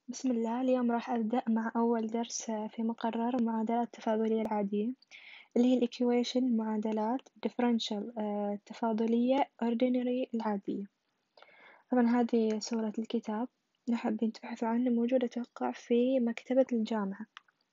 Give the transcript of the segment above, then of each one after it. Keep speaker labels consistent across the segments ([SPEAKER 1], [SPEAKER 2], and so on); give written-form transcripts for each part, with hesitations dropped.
[SPEAKER 1] بسم الله. اليوم راح أبدأ مع أول درس في مقرر المعادلات التفاضلية العادية اللي هي الإيكويشن المعادلات Differential التفاضلية Ordinary العادية. طبعا هذه صورة الكتاب لو حابين تبحثوا عنه موجود أتوقع في مكتبة الجامعة.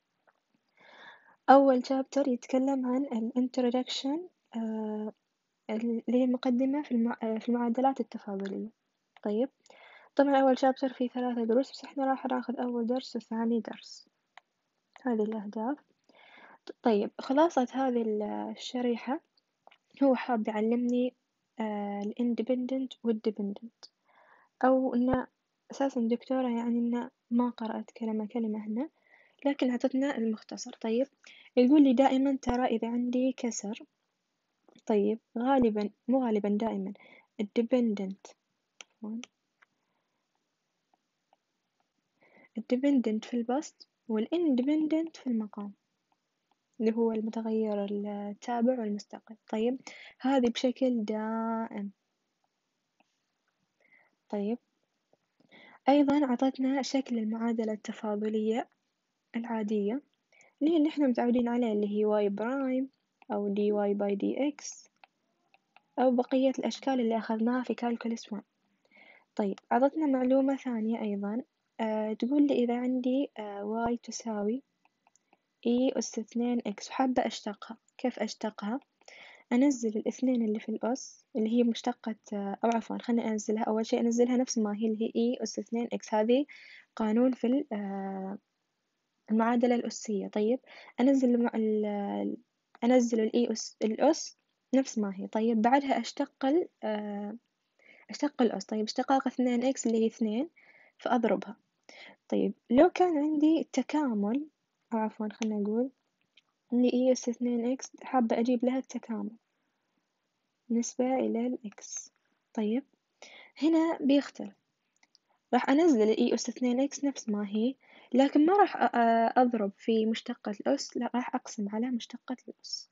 [SPEAKER 1] أول شابتر يتكلم عن ال Introduction اللي هي المقدمة في المعادلات التفاضلية. طيب طبعا أول شابتر فيه 3 دروس بس احنا راح ناخذ أول درس وثاني درس. هذه الأهداف. طيب خلاصة هذه الشريحة هو حاب يعلمني ال independent وال dependent، أو إنه أساسا دكتورة يعني إنه ما قرأت كلمة كلمة هنا لكن عطتنا المختصر. طيب يقول لي دائما ترى إذا عندي كسر، طيب غالبا مو غالبا دائما ال dependent في البسط وال independent في المقام اللي هو المتغير التابع والمستقل. طيب هذه بشكل دائم. طيب أيضا عطتنا شكل المعادلة التفاضلية العادية اللي احنا متعودين عليه اللي هي y برايم أو dy by dx أو بقية الأشكال اللي أخذناها في كالكولس 1. طيب عطتنا معلومة ثانية أيضا تقول لي إذا عندي y تساوي e أس 2x وحابة أشتقها. كيف أشتقها؟ أنزل الاثنين اللي في الأس اللي هي مشتقة أو عفوا خليني أنزلها. أول شي أنزلها نفس ما هي اللي هي e أس 2x. هذه قانون في المعادلة الأسية. طيب أنزل أنزل الأس نفس ما هي. طيب بعدها أشتق الأس. طيب اشتقاق 2x اللي هي 2 فأضربها. طيب لو كان عندي تكامل أو عفوا خلينا نقول اللي هي أس 2x حابة أجيب لها التكامل بالنسبة إلى الإكس. طيب هنا بيختلف، راح أنزل الإي أس 2x نفس ما هي لكن ما راح أضرب في مشتقة الأس، لا راح أقسم على مشتقة الأس.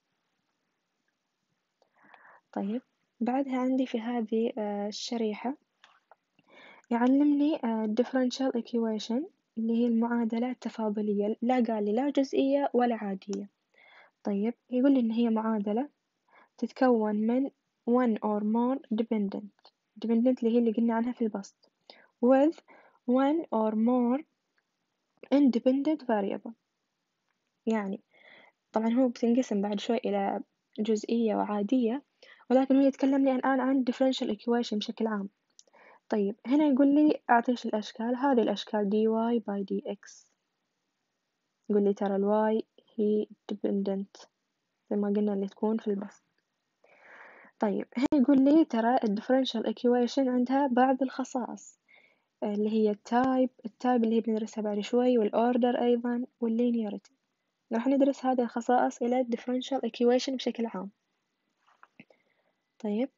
[SPEAKER 1] طيب بعدها عندي في هذه الشريحة يعلمني differential equation اللي هي المعادلة التفاضلية. لا قال لي لا جزئية ولا عادية. طيب يقول لي إن هي معادلة تتكون من one or more dependent اللي هي اللي قلنا عنها في البسط with one or more independent variable. يعني طبعا هو بتنقسم بعد شوي إلى جزئية وعادية، ولكن هو يتكلم لي الآن عن differential equation بشكل عام. طيب هنا يقول لي أعطيش الأشكال. هذه الأشكال dy by dx. يقول لي ترى الواي هي dependent زي ما قلنا اللي تكون في البسط. طيب هنا يقول لي ترى ال differential equation عندها بعض الخصائص اللي هي التايب اللي هي بندرسها بعد شوي والأوردر أيضا واللينياريتي. راح ندرس هذه الخصائص إلى differential equation بشكل عام. طيب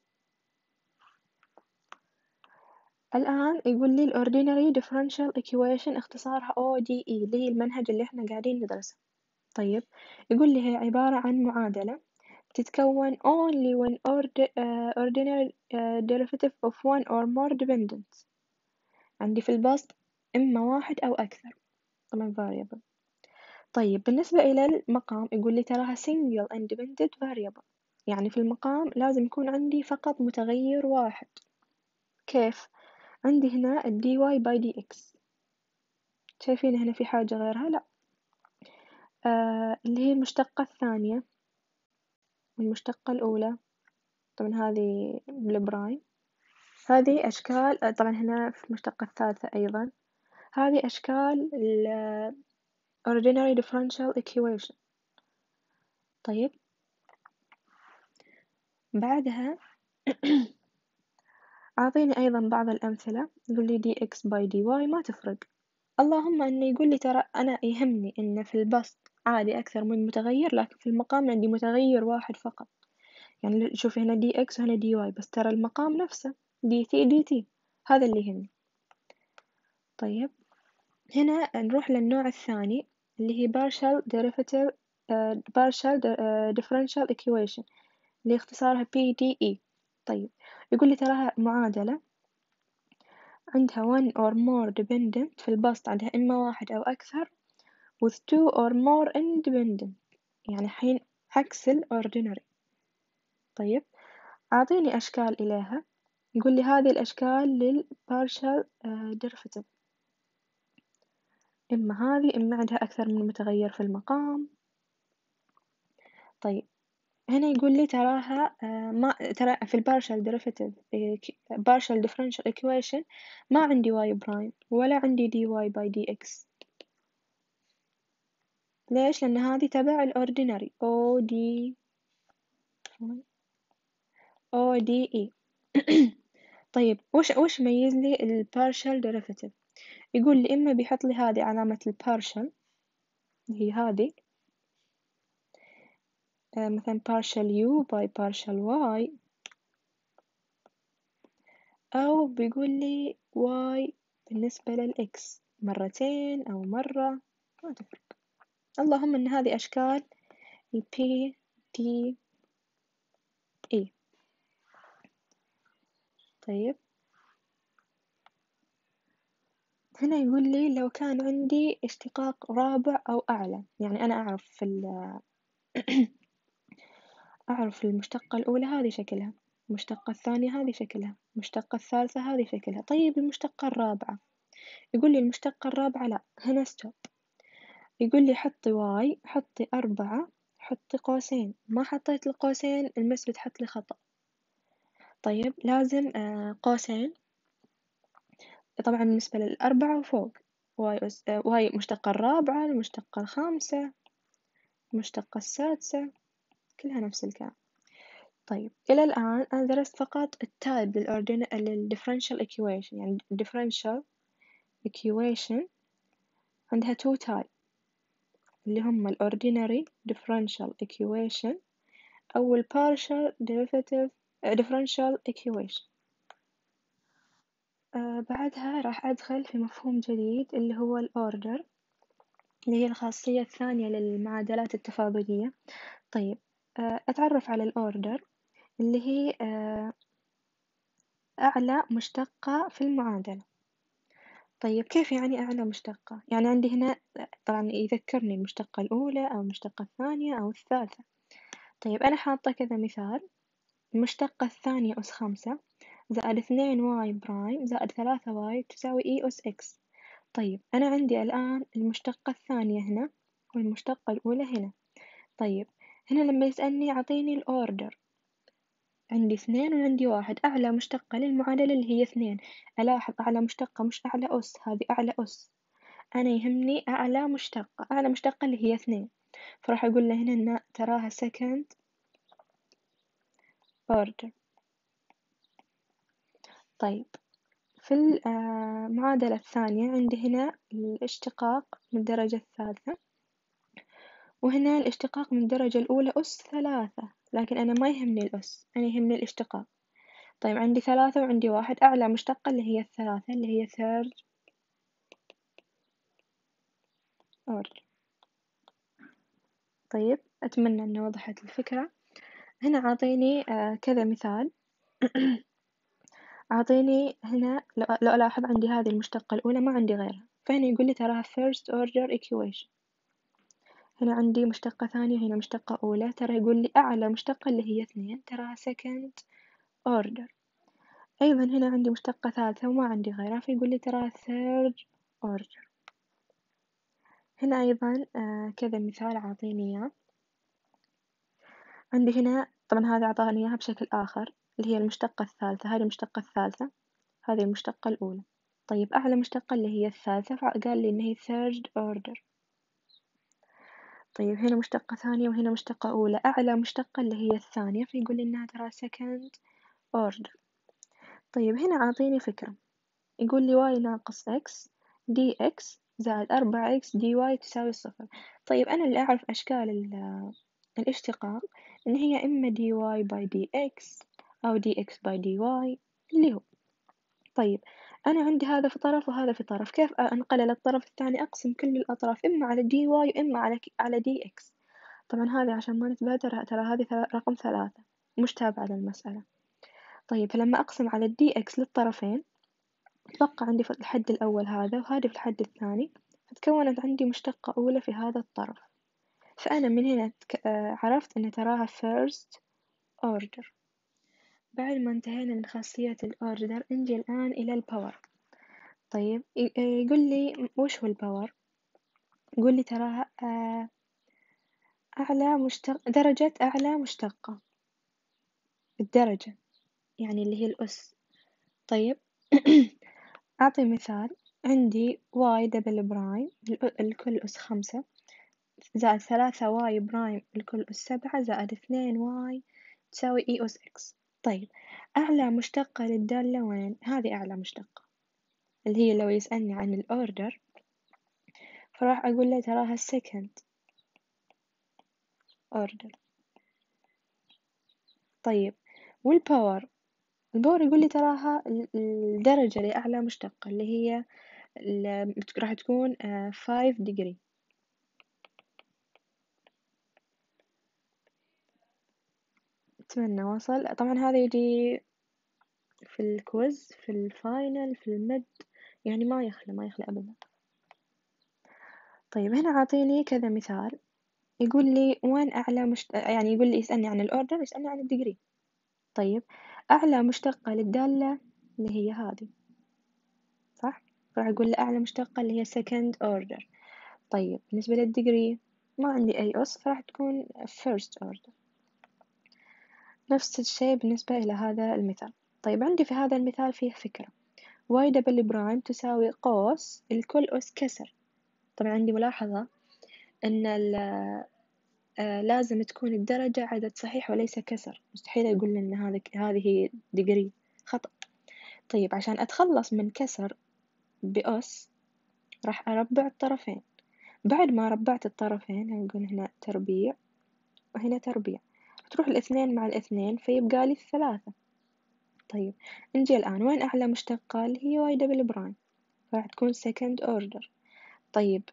[SPEAKER 1] الآن يقول لي Ordinary Differential Equation اختصارها ODE اللي هي المنهج اللي احنا قاعدين ندرسه. طيب يقول لي هي عبارة عن معادلة تتكون only when ordinary derivative of one or more dependents. عندي في البسط إما واحد أو أكثر طبعا variable. طيب بالنسبة إلى المقام يقول لي تراها single independent variable، يعني في المقام لازم يكون عندي فقط متغير واحد. كيف؟ عندي هنا ال dy by dx، شايفين هنا في حاجة غيرها؟ لا. اللي هي المشتقة الثانية والمشتقة الأولى، طبعا هذه بالبرايم. هذه أشكال طبعا هنا في المشتقة الثالثة أيضا. هذه أشكال ال ordinary differential equation. طيب بعدها أعطيني أيضا بعض الأمثلة. يقول لي dx by dy ما تفرق، اللهم أنه يقول لي ترى أنا يهمني إن في البسط عادي أكثر من متغير لكن في المقام عندي متغير واحد فقط. يعني شوفي هنا dx وهنا dy بس ترى المقام نفسه dt هذا اللي يهمني. طيب هنا نروح للنوع الثاني اللي هي partial differential equation اللي اختصارها PDE. طيب يقول لي تراها معادلة عندها one or more dependent، في البسط عندها إما واحد أو أكثر with two or more independent، يعني حين عكس ال ordinary. طيب أعطيني أشكال إليها، يقول لي هذه الأشكال لل partial derivative، إما هذه إما عندها أكثر من متغير في المقام. طيب هنا يقول لي تراها ما ترى في ال partial derivative partial differential equation ما عندي y برايم ولا عندي dy by dx. ليش؟ لأن هذه تبع ال ordinary ODE. طيب وش يميز لي ال partial derivative؟ يقول لي إما بيحط لي هذه علامة ال partial اللي هي هذه مثلا partial u by partial y، أو بيقول لي y بالنسبة للx مرتين أو مرة، ما تفرق. اللهم إن هذه أشكال ال PDE. طيب هنا يقول لي لو كان عندي اشتقاق رابع أو أعلى، يعني أنا أعرف أعرف المشتقة الأولى هذه شكلها، المشتقة الثانية هذه شكلها، المشتقة الثالثة هذه شكلها. طيب المشتقة الرابعة، يقول لي المشتقة الرابعة لا، هنا ستوب. يقول لي حطي واي، حطي 4، حطي قوسين. ما حطيت القوسين المس بتحط لي خطأ. طيب لازم قوسين طبعا بالنسبة للأربعة وفوق، واي المشتقة الرابعة، المشتقة الخامسة، المشتقة السادسة، كلها نفس الكلام. طيب إلى الآن أنا درست فقط التايب للديفرنشال equation، يعني differential equation عندها two type اللي هم ال ordinary differential equation أو ال partial derivative differential equation. بعدها راح أدخل في مفهوم جديد اللي هو ال order، اللي هي الخاصية الثانية للمعادلات التفاضلية. طيب أتعرف على ال order اللي هي أعلى مشتقة في المعادلة. طيب كيف يعني أعلى مشتقة؟ يعني عندي هنا طبعا يذكرني المشتقة الأولى أو المشتقة الثانية أو الثالثة. طيب أنا حاطة كذا مثال، المشتقة الثانية أس 5 زائد 2 واي برايم زائد 3 واي تساوي إي أس إكس. طيب أنا عندي الآن المشتقة الثانية هنا والمشتقة الأولى هنا. طيب هنا لما يسألني أعطيني الأوردر، عندي 2 وعندي 1، أعلى مشتقة للمعادلة اللي هي 2. ألاحظ أعلى مشتقة مش أعلى أس، هذه أعلى أس. أنا يهمني أعلى مشتقة، أعلى مشتقة اللي هي 2، فراح أقول له هنا إن تراها second order. طيب في المعادلة الثانية عندي هنا الاشتقاق من الدرجة الثالثة، وهنا الاشتقاق من الدرجة الأولى أس 3، لكن أنا ما يهمني الأس، أنا يهمني الاشتقاق. طيب عندي 3 وعندي 1، أعلى مشتقة اللي هي الثلاثة اللي هي third order. طيب أتمنى أن وضحت الفكرة. هنا عاطيني كذا مثال. أعطيني هنا لو ألاحظ عندي هذه المشتقة الأولى ما عندي غيرها، فهنا يقول لي تراها first order equation. هنا عندي مشتقة ثانية، هنا مشتقة أولى، ترى يقول لي أعلى مشتقة اللي هي 2 تراها second order. أيضا هنا عندي مشتقة ثالثة وما عندي غيرها، فيقول لي تراها third order. هنا أيضا كذا مثال عاطيني إياه. عندي هنا طبعا هذا أعطاني إياها بشكل آخر اللي هي المشتقة الثالثة، هذه المشتقة الثالثة، هذه المشتقة الأولى. طيب أعلى مشتقة اللي هي الثالثة، فقال لي إن هي third order. طيب هنا مشتقة ثانية وهنا مشتقة أولى، أعلى مشتقة اللي هي الثانية، فيقول لي إنها ترى second order. طيب هنا عاطيني فكرة، يقول لي y ناقص x dx زائد 4x dy تساوي 0. طيب أنا اللي أعرف أشكال الاشتقاق إن هي إما dy by dx أو dx by dy اللي هو. طيب أنا عندي هذا في طرف وهذا في طرف، كيف أنقله للطرف الثاني؟ أقسم كل الأطراف إما على dy وإما على dx. طبعا هذه عشان ما نتبادر، ترى هذه رقم 3 مش تابعة للمسألة. طيب فلما أقسم على dx للطرفين أتوقع عندي في الحد الأول هذا وهذه في الحد الثاني، فتكونت عندي مشتقة أولى في هذا الطرف، فأنا من هنا عرفت أن تراها first order. بعد ما انتهينا من خاصية الأوردر نجي الآن إلى الباور. طيب يقول لي وش هو الباور؟ يقول لي تراها درجة أعلى مشتقة، الدرجة يعني اللي هي الأس. طيب أعطي مثال، عندي y دبل برايم الكل أس 5 زائد 3 y برايم الكل أس 7 زائد 2 y تساوي e أس x. طيب أعلى مشتقة للدالة وين؟ هذه أعلى مشتقة اللي هي لو يسألني عن الأوردر فراح أقول له تراها second order. طيب والباور، الباور يقول لي تراها الدرجة لأعلى مشتقة اللي هي راح تكون 5 degree. أتمنى وصل. طبعا هذا يجي في الكويز في الفاينل في المد، يعني ما يخلى أبدا. طيب هنا عاطيني كذا مثال، يقول لي وين أعلى يعني يقول لي يسألني عن الأوردر يسألني عن الديجري. طيب أعلى مشتقة للدالة اللي هي هذه صح؟ راح أقول له أعلى مشتقة اللي هي second order. طيب بالنسبة للديجري ما عندي أي أس فراح تكون first order. نفس الشيء بالنسبة إلى هذا المثال. طيب عندي في هذا المثال فيه فكرة، y دبل برايم تساوي قوس الكل أس كسر. طبعا عندي ملاحظة أن لازم تكون الدرجة عدد صحيح وليس كسر، مستحيل يقول لنا هذه هي ديجري، خطأ. طيب عشان أتخلص من كسر بأس راح أربع الطرفين، بعد ما ربعت الطرفين هنقول هنا تربيع وهنا تربيع، تروح الاثنين مع الاثنين فيبقى لي 3. طيب نجي الآن وين أعلى مشتقة اللي هي واي دبل برايم راح تكون second order. طيب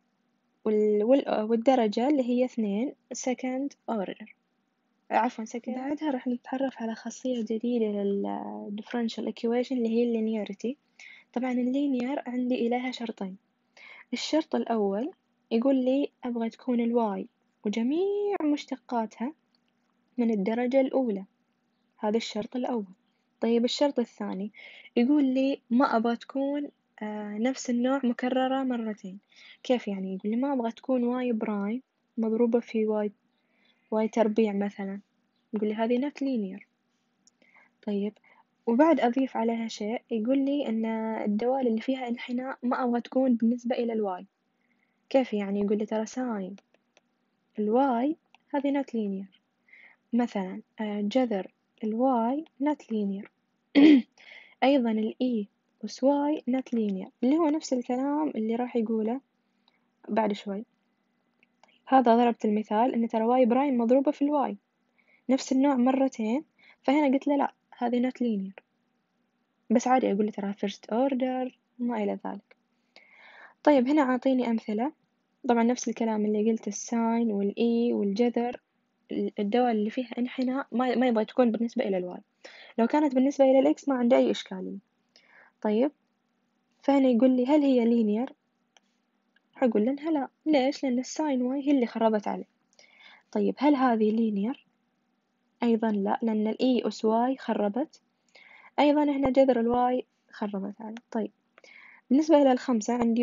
[SPEAKER 1] والدرجة اللي هي 2 second order، عفوا second. بعدها راح نتعرف على خاصية جديدة لل differential equation اللي هي linearity. طبعا اللينير عندي إليها شرطين، الشرط الأول يقول لي أبغى تكون الواي وجميع مشتقاتها من الدرجة الأولى، هذا الشرط الأول. طيب الشرط الثاني يقول لي ما أبغى تكون نفس النوع مكررة مرتين. كيف يعني؟ يقول لي ما أبغى تكون واي برايم مضروبة في واي تربيع مثلا، يقول لي هذه not linear. طيب وبعد أضيف عليها شيء، يقول لي أن الدوال اللي فيها انحناء ما أبغى تكون بالنسبة إلى الواي. كيف يعني؟ يقول لي ترى ساين الواي هذه not linear، مثلا جذر الواي not linear. أيضا الإي أس واي not linear، اللي هو نفس الكلام اللي راح يقوله بعد شوي. هذا ضربت المثال إن ترى واي برايم مضروبة في الواي نفس النوع مرتين، فهنا قلت له لا هذه not linear، بس عادي أقول له ترى first order وما إلى ذلك. طيب هنا عاطيني أمثلة، طبعا نفس الكلام اللي قلت الساين والإي والجذر، الدول اللي فيها انحناء ما يبغى تكون بالنسبة إلى الواي، لو كانت بالنسبة إلى الإكس ما عندي أي إشكالية. طيب فهنا يقول لي هل هي linear؟ هقول له إنها لا. ليش؟ لأن الساين واي هي اللي خربت عليه. طيب هل هذه linear؟ أيضا لا، لأن الإي أس واي خربت، أيضا هنا جذر الواي خربت عليه. طيب بالنسبة إلى الخمسة عندي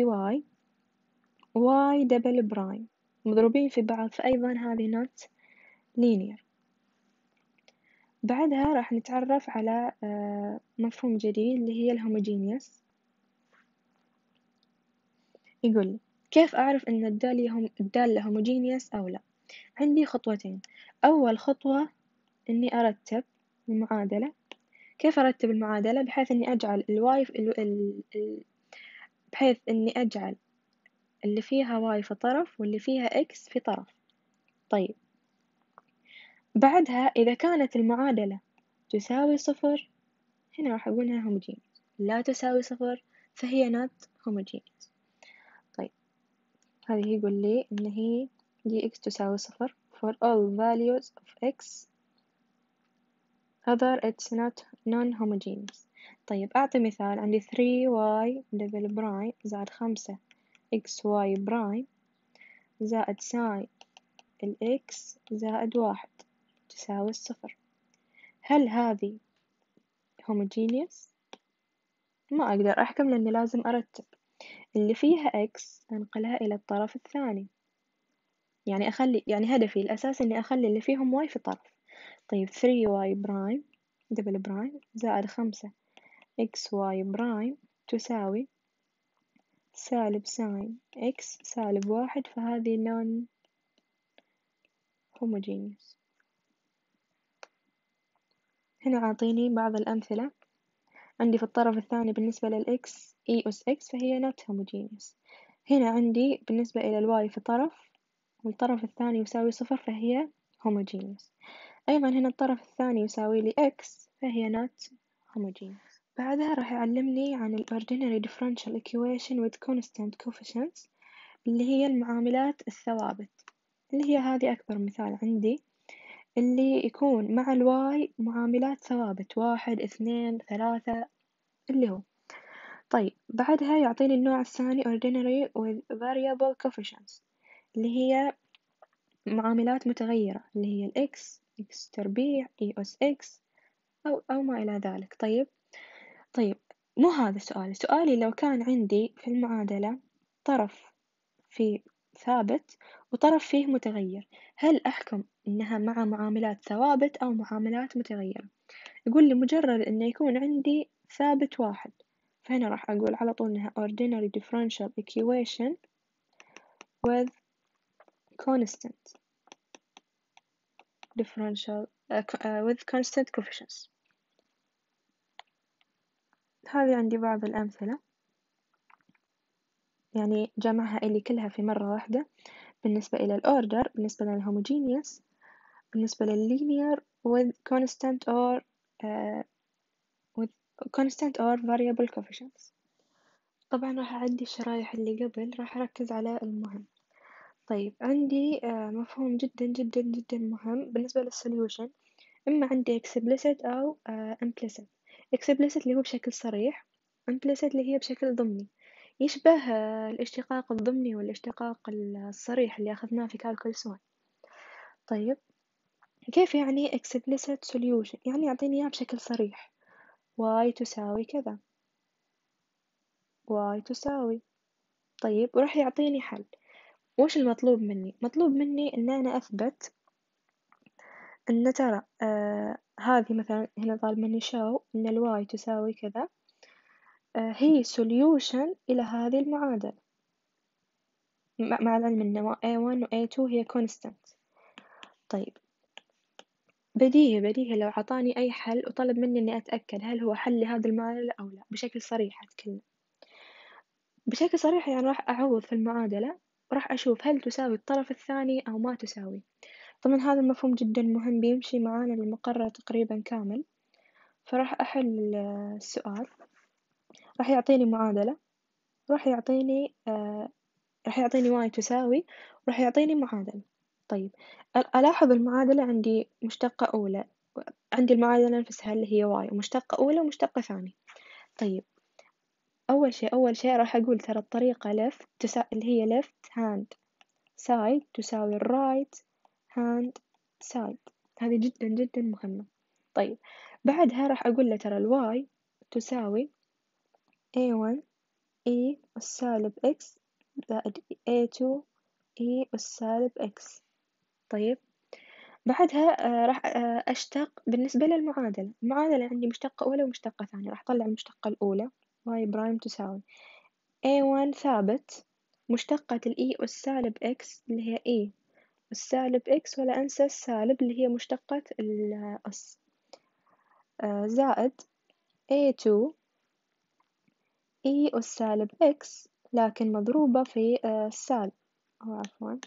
[SPEAKER 1] واي دبل برايم مضروبين في بعض، فأيضا هذه not linear. بعدها راح نتعرف على مفهوم جديد اللي هي الهوموجينيوس. يقول كيف أعرف أن الدالة هوموجينيوس أو لا؟ عندي خطوتين. أول خطوة إني أرتب المعادلة. كيف أرتب المعادلة؟ بحيث إني أجعل الواي بحيث إني أجعل اللي فيها واي في طرف واللي فيها إكس في طرف. طيب بعدها إذا كانت المعادلة تساوي 0 هنا راح أقول إنها homogeneous، لا تساوي 0 فهي not homogeneous. طيب هذه يقول لي إن هي dx تساوي 0 for all values of x other it's not non-homogeneous. طيب أعطي مثال، عندي 3y دبل برايم زائد 5xy برايم زائد ساين الإكس زائد 1 تساوي 0. هل هذه homogeneous؟ ما أقدر أحكم لأني لازم أرتب. اللي فيها x أنقلها إلى الطرف الثاني، يعني هدفي الأساسي إني أخلي اللي فيهم y في طرف. طيب 3y برايم دبل برايم زائد 5xy برايم تساوي سالب ساين x سالب 1، فهذه non homogeneous. هنا عاطيني بعض الأمثلة. عندي في الطرف الثاني بالنسبة للإكس e أس x فهي not homogeneous. هنا عندي بالنسبة إلى الواي في طرف والطرف الثاني يساوي 0 فهي homogeneous. أيضا هنا الطرف الثاني يساوي لي x فهي not homogeneous. بعدها راح يعلمني عن ال ordinary differential equation with constant coefficients اللي هي المعاملات الثوابت، اللي هي هذه أكبر مثال عندي، اللي يكون مع الواي معاملات ثوابت 1 2 3 اللي هو. طيب بعدها يعطيني النوع الثاني ordinary with variable coefficients اللي هي معاملات متغيرة، اللي هي الإكس إكس تربيع إي أس إكس أو ما إلى ذلك. طيب مو هذا سؤالي لو كان عندي في المعادلة طرف فيه ثابت وطرف فيه متغير، هل أحكم إنها مع معاملات ثوابت أو معاملات متغيرة؟ يقول لي مجرد إنه يكون عندي ثابت واحد، فهنا راح أقول على طول إنها ordinary differential equation with constant differential with constant coefficients. هذه عندي بعض الأمثلة، يعني جمعها إلي كلها في مرة واحدة. بالنسبة إلى الأوردر، بالنسبة للهوموجينيوس، بالنسبة لللينير with constant or variable coefficients. طبعا راح أعدي الشرايح اللي قبل، راح أركز على المهم. طيب عندي مفهوم جدا جدا جدا مهم بالنسبة للسوليوشن، إما عندي explicit أو implicit. explicit اللي هو بشكل صريح، implicit اللي هي بشكل ضمني، يشبه الاشتقاق الضمني والاشتقاق الصريح اللي أخذناه في calculus 1. طيب كيف يعني explicit solution؟ يعني يعطيني إياه بشكل صريح، y تساوي كذا، y تساوي. طيب وراح يعطيني حل. وش المطلوب مني؟ مطلوب مني إن أنا أثبت إن ترى هذه مثلا هنا طالب مني show إن الواي تساوي كذا، هي solution إلى هذه المعادلة، مع العلم إن A1 و A2 هي constant. طيب بديهي لو عطاني أي حل وطلب مني إني أتأكد هل هو حل لهذه المعادلة أو لا، بشكل صريح أتكلم بشكل صريح، يعني راح أعوض في المعادلة وراح أشوف هل تساوي الطرف الثاني أو ما تساوي. طبعا هذا المفهوم جدا مهم، بيمشي معانا المقرر تقريبا كامل. فراح أحل السؤال، راح يعطيني معادلة، راح يعطيني y تساوي، وراح يعطيني معادلة. طيب ألاحظ المعادلة عندي مشتقة أولى، عندي المعادلة نفسها اللي هي y، ومشتقة أولى ومشتقة ثانية. طيب أول شيء راح أقول ترى الطريقة اللي هي left hand side تساوي right hand side، هذه جدا جدا مهمة. طيب بعدها راح أقول له ترى الواي تساوي A1 E أس سالب X زائد A2 E أس سالب X. طيب بعدها راح أشتق بالنسبة للمعادلة. المعادلة عندي مشتقة أولى ومشتقة ثانية، راح أطلع المشتقة الأولى y برايم تساوي A1 ثابت مشتقة ال E أس سالب X اللي هي E أس سالب X، ولا أنسى السالب اللي هي مشتقة الأس، زائد A2 E أس سالب X لكن مضروبة في السالب، أو عفوا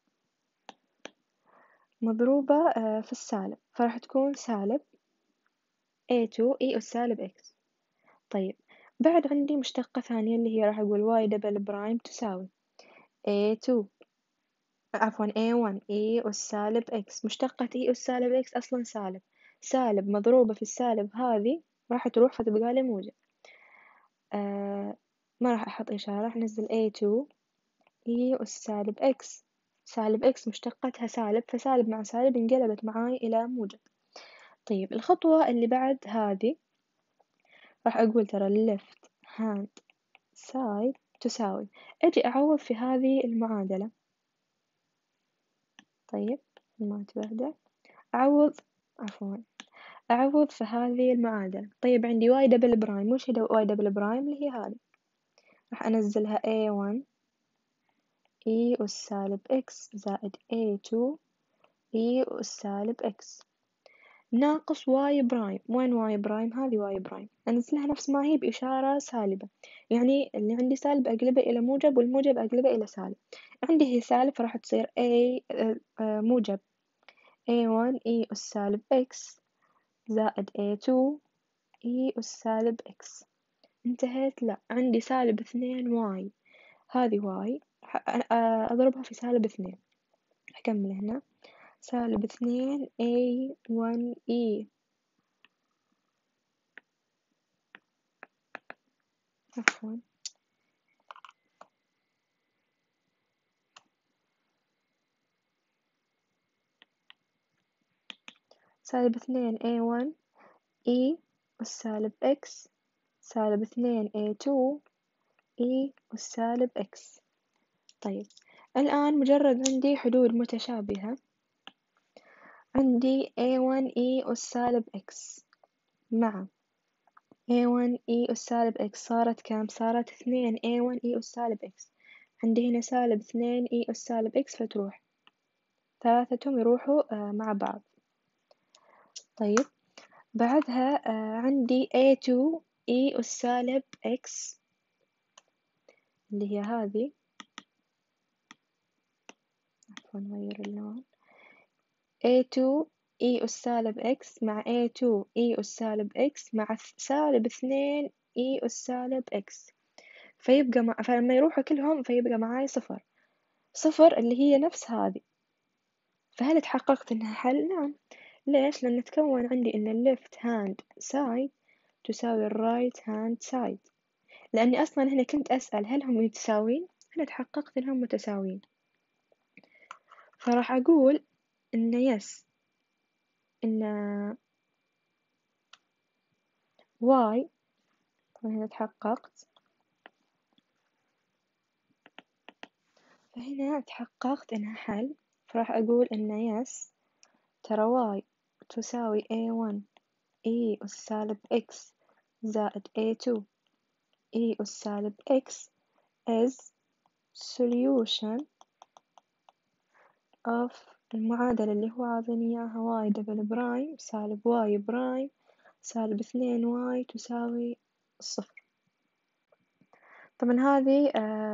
[SPEAKER 1] مضروبة في السالب، فراح تكون سالب A2 E أس سالب X. طيب بعد عندي مشتقة ثانية اللي هي راح أقول y دبل برايم تساوي A2 عفوا A1 E أس سالب X. مشتقة E أس سالب X أصلا سالب مضروبة في السالب هذه راح تروح فتبقى لي موجب. ما راح أحط إشارة، راح أنزل A2 E أس سالب إكس. سالب إكس مشتقتها سالب، فسالب مع سالب انقلبت معاي إلى موجب. طيب الخطوة اللي بعد هذه راح أقول ترى left hand side تساوي، أجي أعوض في هذه المعادلة. طيب ما تبهدل، أعوض في هذه المعادلة. طيب عندي y دبل برايم، وش هي y دبل برايم؟ اللي هي هذه، راح أنزلها A1 E أس سالب x زائد A2 E أس سالب x ناقص y برايم. وين y برايم؟ هذه y برايم، أنزلها نفس ما هي بإشارة سالبة، يعني اللي عندي سالب أقلبه إلى موجب، والموجب أقلبه إلى سالب. عندي هي سالب فراح تصير A موجب A1 E أس سالب x زائد A2 E أس سالب x. انتهيت؟ لا، عندي سالب 2 y، هذه y أضربها في سالب 2. أكمل هنا، سالب 2 A1 E، عفوا سالب 2 A1 E أس سالب x سالب 2 A2 E أس سالب x. طيب الآن مجرد عندي حدود متشابهة، عندي A1 E أس سالب x مع A1 E أس سالب x صارت كام؟ صارت 2 A1 E أس سالب x. عندي هنا سالب 2 E أس سالب x، فتروح ثلاثتهم يروحوا مع بعض. طيب بعدها عندي A2 E أس سالب x اللي هي هذه، عفوا نغير اللون، A2 E أس سالب x مع A2 E أس سالب x مع سالب 2 E أس سالب x، فلما يروحوا كلهم فيبقى معاي صفر. صفر اللي هي نفس هذه، فهل تحققت إنها حل؟ نعم. ليش؟ لأن تكون عندي إن ال left hand side تساوي ال right hand side، لأني أصلا هنا كنت أسأل هل هم متساوين؟ أنا تحققت إنهم متساوين، فراح أقول إن yes، إن y، هنا تحققت، فهنا تحققت إنها حل، فراح أقول إن yes ترى y تساوي A1 E أس سالب x زائد A2 E أس سالب x is solution of المعادلة اللي هو عاطيني إياها y دبل برايم سالب y برايم سالب 2 y تساوي صفر. طبعا هذه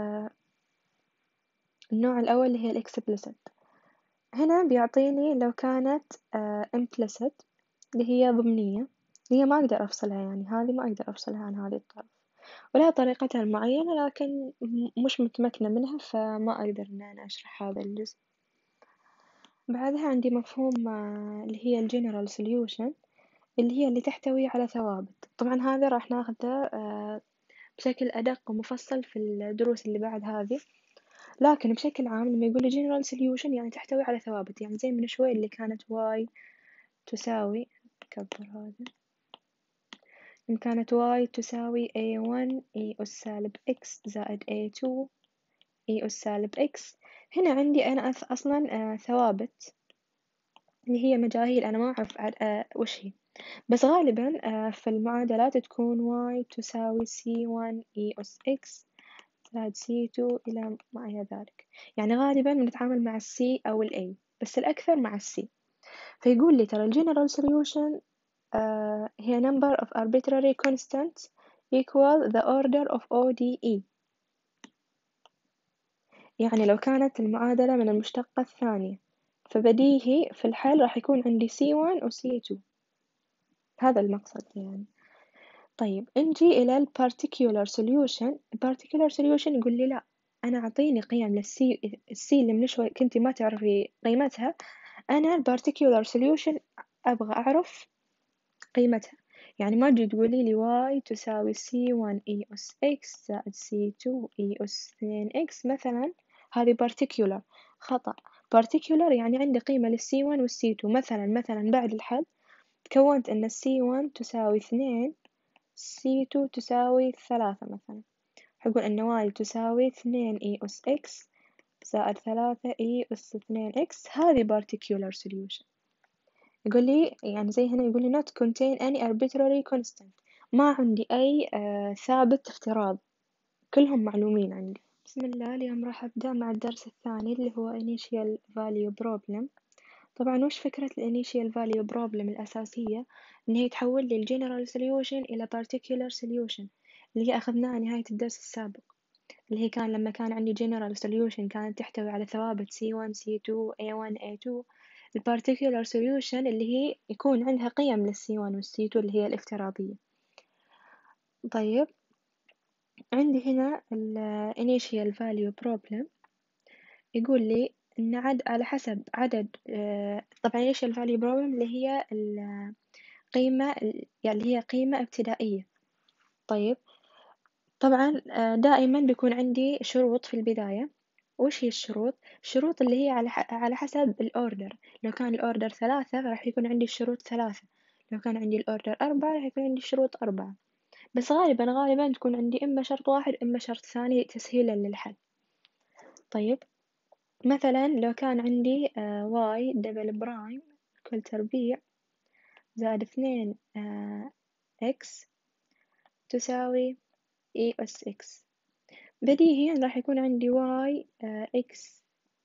[SPEAKER 1] النوع الأول اللي هي الإكسبلسيت. هنا بيعطيني لو كانت implicit اللي هي ضمنية، اللي هي ما أقدر أفصلها، يعني هذه ما أقدر أفصلها عن هذه الطرف، ولها طريقتها المعينة لكن مش متمكنة منها، فما أقدر إن أنا أشرح هذا الجزء. بعدها عندي مفهوم اللي هي الجنرال سوليوشن، اللي هي اللي تحتوي على ثوابت. طبعا هذا راح ناخذه بشكل أدق ومفصل في الدروس اللي بعد هذه، لكن بشكل عام لما يقول general solution يعني تحتوي على ثوابت، يعني زي من شوي اللي كانت y تساوي، كبر هذا، إن كانت y تساوي A1 E أس سالب x زائد A2 E أس سالب x. هنا عندي أنا أصلا ثوابت اللي هي مجاهيل، أنا ما أعرف وش هي، بس غالبا في المعادلات تكون y تساوي C1 E أس x زائد C2 إلى ما إلى ذلك، يعني غالبا بنتعامل مع الC أو الA، بس الأكثر مع الC. فيقول لي ترى الجنرال solution هي number of arbitrary constants equal the order of ODE. يعني لو كانت المعادلة من المشتقة الثانية فبديهي في الحل راح يكون عندي C1 و C2، هذا المقصد يعني. طيب نجي إلى ال particular solution. particular solution يقول لي لا، أنا أعطيني قيم السي اللي من شوي كنتي ما تعرفي قيمتها، أنا ال particular solution أبغى أعرف قيمتها. يعني ما تجي تقولي لي y تساوي c1 e أس x زائد c2 e أس 2x مثلا، هذه particular. خطأ. particular يعني عندي قيمة للc1 والc2. مثلا بعد الحل تكونت إن c1 تساوي 2، c2 تساوي 3 مثلا، حقول إن y تساوي 2 e أس x زائد 3 e أس 2x. هذه particular solution. يقول لي يعني زي هنا يقول لي not contain any arbitrary constant، ما عندي أي ثابت افتراض، كلهم معلومين عندي. بسم الله، اليوم راح أبدأ مع الدرس الثاني اللي هو initial value problem. طبعا وش فكرة ال initial value problem الأساسية؟ إن هي تحول لي ال general solution إلى particular solution اللي هي أخذناها نهاية الدرس السابق، اللي هي كان لما كان عندي general solution كانت تحتوي على ثوابت C1 C2 A1 A2. ال particular solution اللي هي يكون عندها قيم لل C1 وال C2 اللي هي الافتراضية. طيب عندي هنا ال initial value problem يقول لي إن على حسب عدد طبعا initial value problem اللي هي القيمة يعني اللي هي قيمة ابتدائية. طيب طبعا دائما بيكون عندي شروط في البداية. وش هي الشروط؟ الشروط اللي هي على حسب الأوردر. لو كان الأوردر 3 راح يكون عندي الشروط 3، لو كان عندي الأوردر 4 راح يكون عندي الشروط 4. بس غالبا تكون عندي إما شرط واحد إما شرط ثاني تسهيلا للحل. طيب مثلا لو كان عندي y دبل برايم كل تربيع زائد 2 x تساوي e أس x، بديهيا راح يكون عندي y x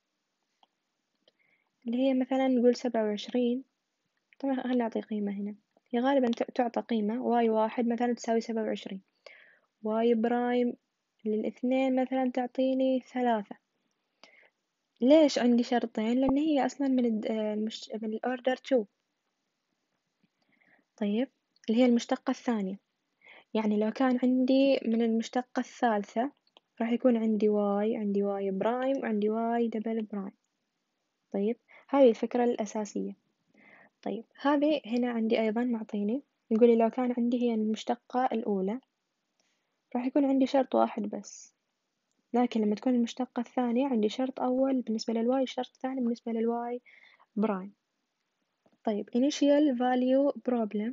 [SPEAKER 1] اللي هي مثلا نقول 27. طبعا خلينا نعطي قيمة هنا، هي غالبا تعطى قيمة y واحد مثلا تساوي 27، y برايم للاثنين مثلا تعطيني 3. ليش عندي شرطين؟ لأن هي أصلا من الأوردر 2. طيب اللي هي المشتقة الثانية، يعني لو كان عندي من المشتقة الثالثة راح يكون عندي عندي y برايم وعندي y دبل برايم. طيب هذه الفكرة الأساسية. طيب هذه هنا عندي أيضا معطيني، يقولي لو كان عندي هي المشتقة الأولى راح يكون عندي شرط واحد بس، لكن لما تكون المشتقة الثانية عندي شرط أول بالنسبة للواي شرط ثاني بالنسبة للواي برايم. طيب initial value problem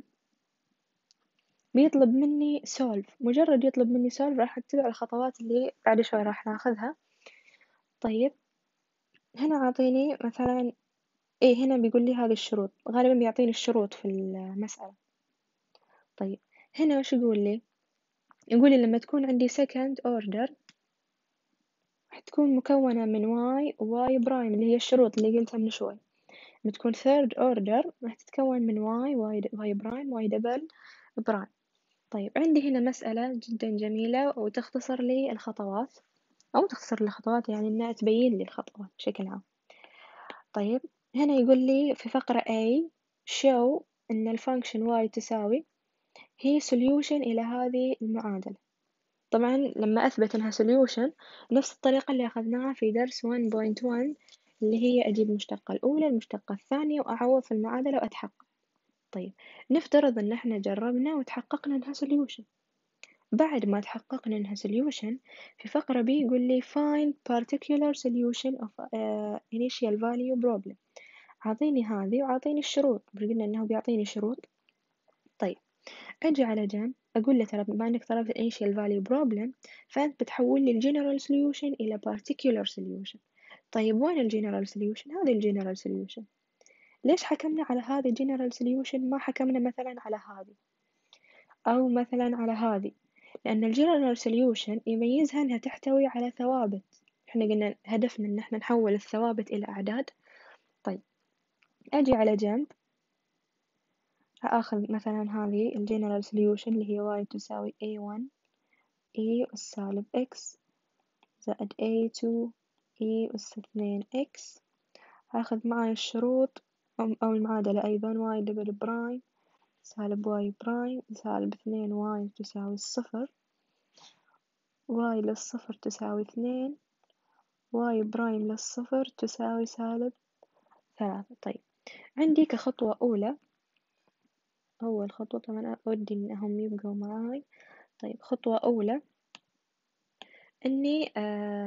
[SPEAKER 1] بيطلب مني solve، مجرد يطلب مني solve راح أتبع الخطوات اللي بعد شوي راح ناخذها. طيب هنا عاطيني مثلا هنا بيقول لي هذه الشروط، غالبا بيعطيني الشروط في المسألة. طيب هنا وش يقول لي؟ يقول لي لما تكون عندي second order راح تكون مكونة من y و y برايم اللي هي الشروط اللي قلتها من شوي. لما تكون third order راح تتكون من y برايم y دبل برايم. طيب عندي هنا مسألة جدا جميلة وتختصر لي الخطوات، أو تختصر لي الخطوات يعني إنها تبين لي الخطوات بشكل عام. طيب هنا يقول لي في فقرة A show إن الفانكشن y تساوي هي solution إلى هذه المعادلة. طبعا لما أثبت إنها solution نفس الطريقة اللي أخذناها في درس 1.1 اللي هي أجيب المشتقة الأولى المشتقة الثانية وأعوض في المعادلة وأتحقق. طيب نفترض إن احنا جربنا وتحققنا إنها solution. بعد ما تحققنا إنها solution في فقرة B يقول لي find particular solution of initial value problem. عاطيني هذه وعاطيني الشروط، قلنا إنه بيعطيني شروط. طيب أجي على جنب أقول له ترى بما إنك طلبت initial value problem فأنت بتحول لي general solution إلى particular solution. طيب وين general solution؟ هذه general solution. ليش حكمنا على هذه general solution ما حكمنا مثلا على هذه أو مثلا على هذه؟ لأن general solution يميزها إنها تحتوي على ثوابت. إحنا قلنا هدفنا إن إحنا نحول الثوابت إلى أعداد. طيب أجي على جنب أخذ مثلا هذه general solution اللي هي y تساوي a1 e أس سالب x زائد a2 e أس 2x. هاخذ معاي الشروط أو المعادلة أيضا y دبل برايم سالب y برايم سالب 2 y تساوي الصفر، y للصفر تساوي 2 y برايم للصفر تساوي سالب 3. طيب عندي كخطوة أولى أول خطوة طبعا أودي إنهم يبقوا معاي. طيب خطوة أولى إني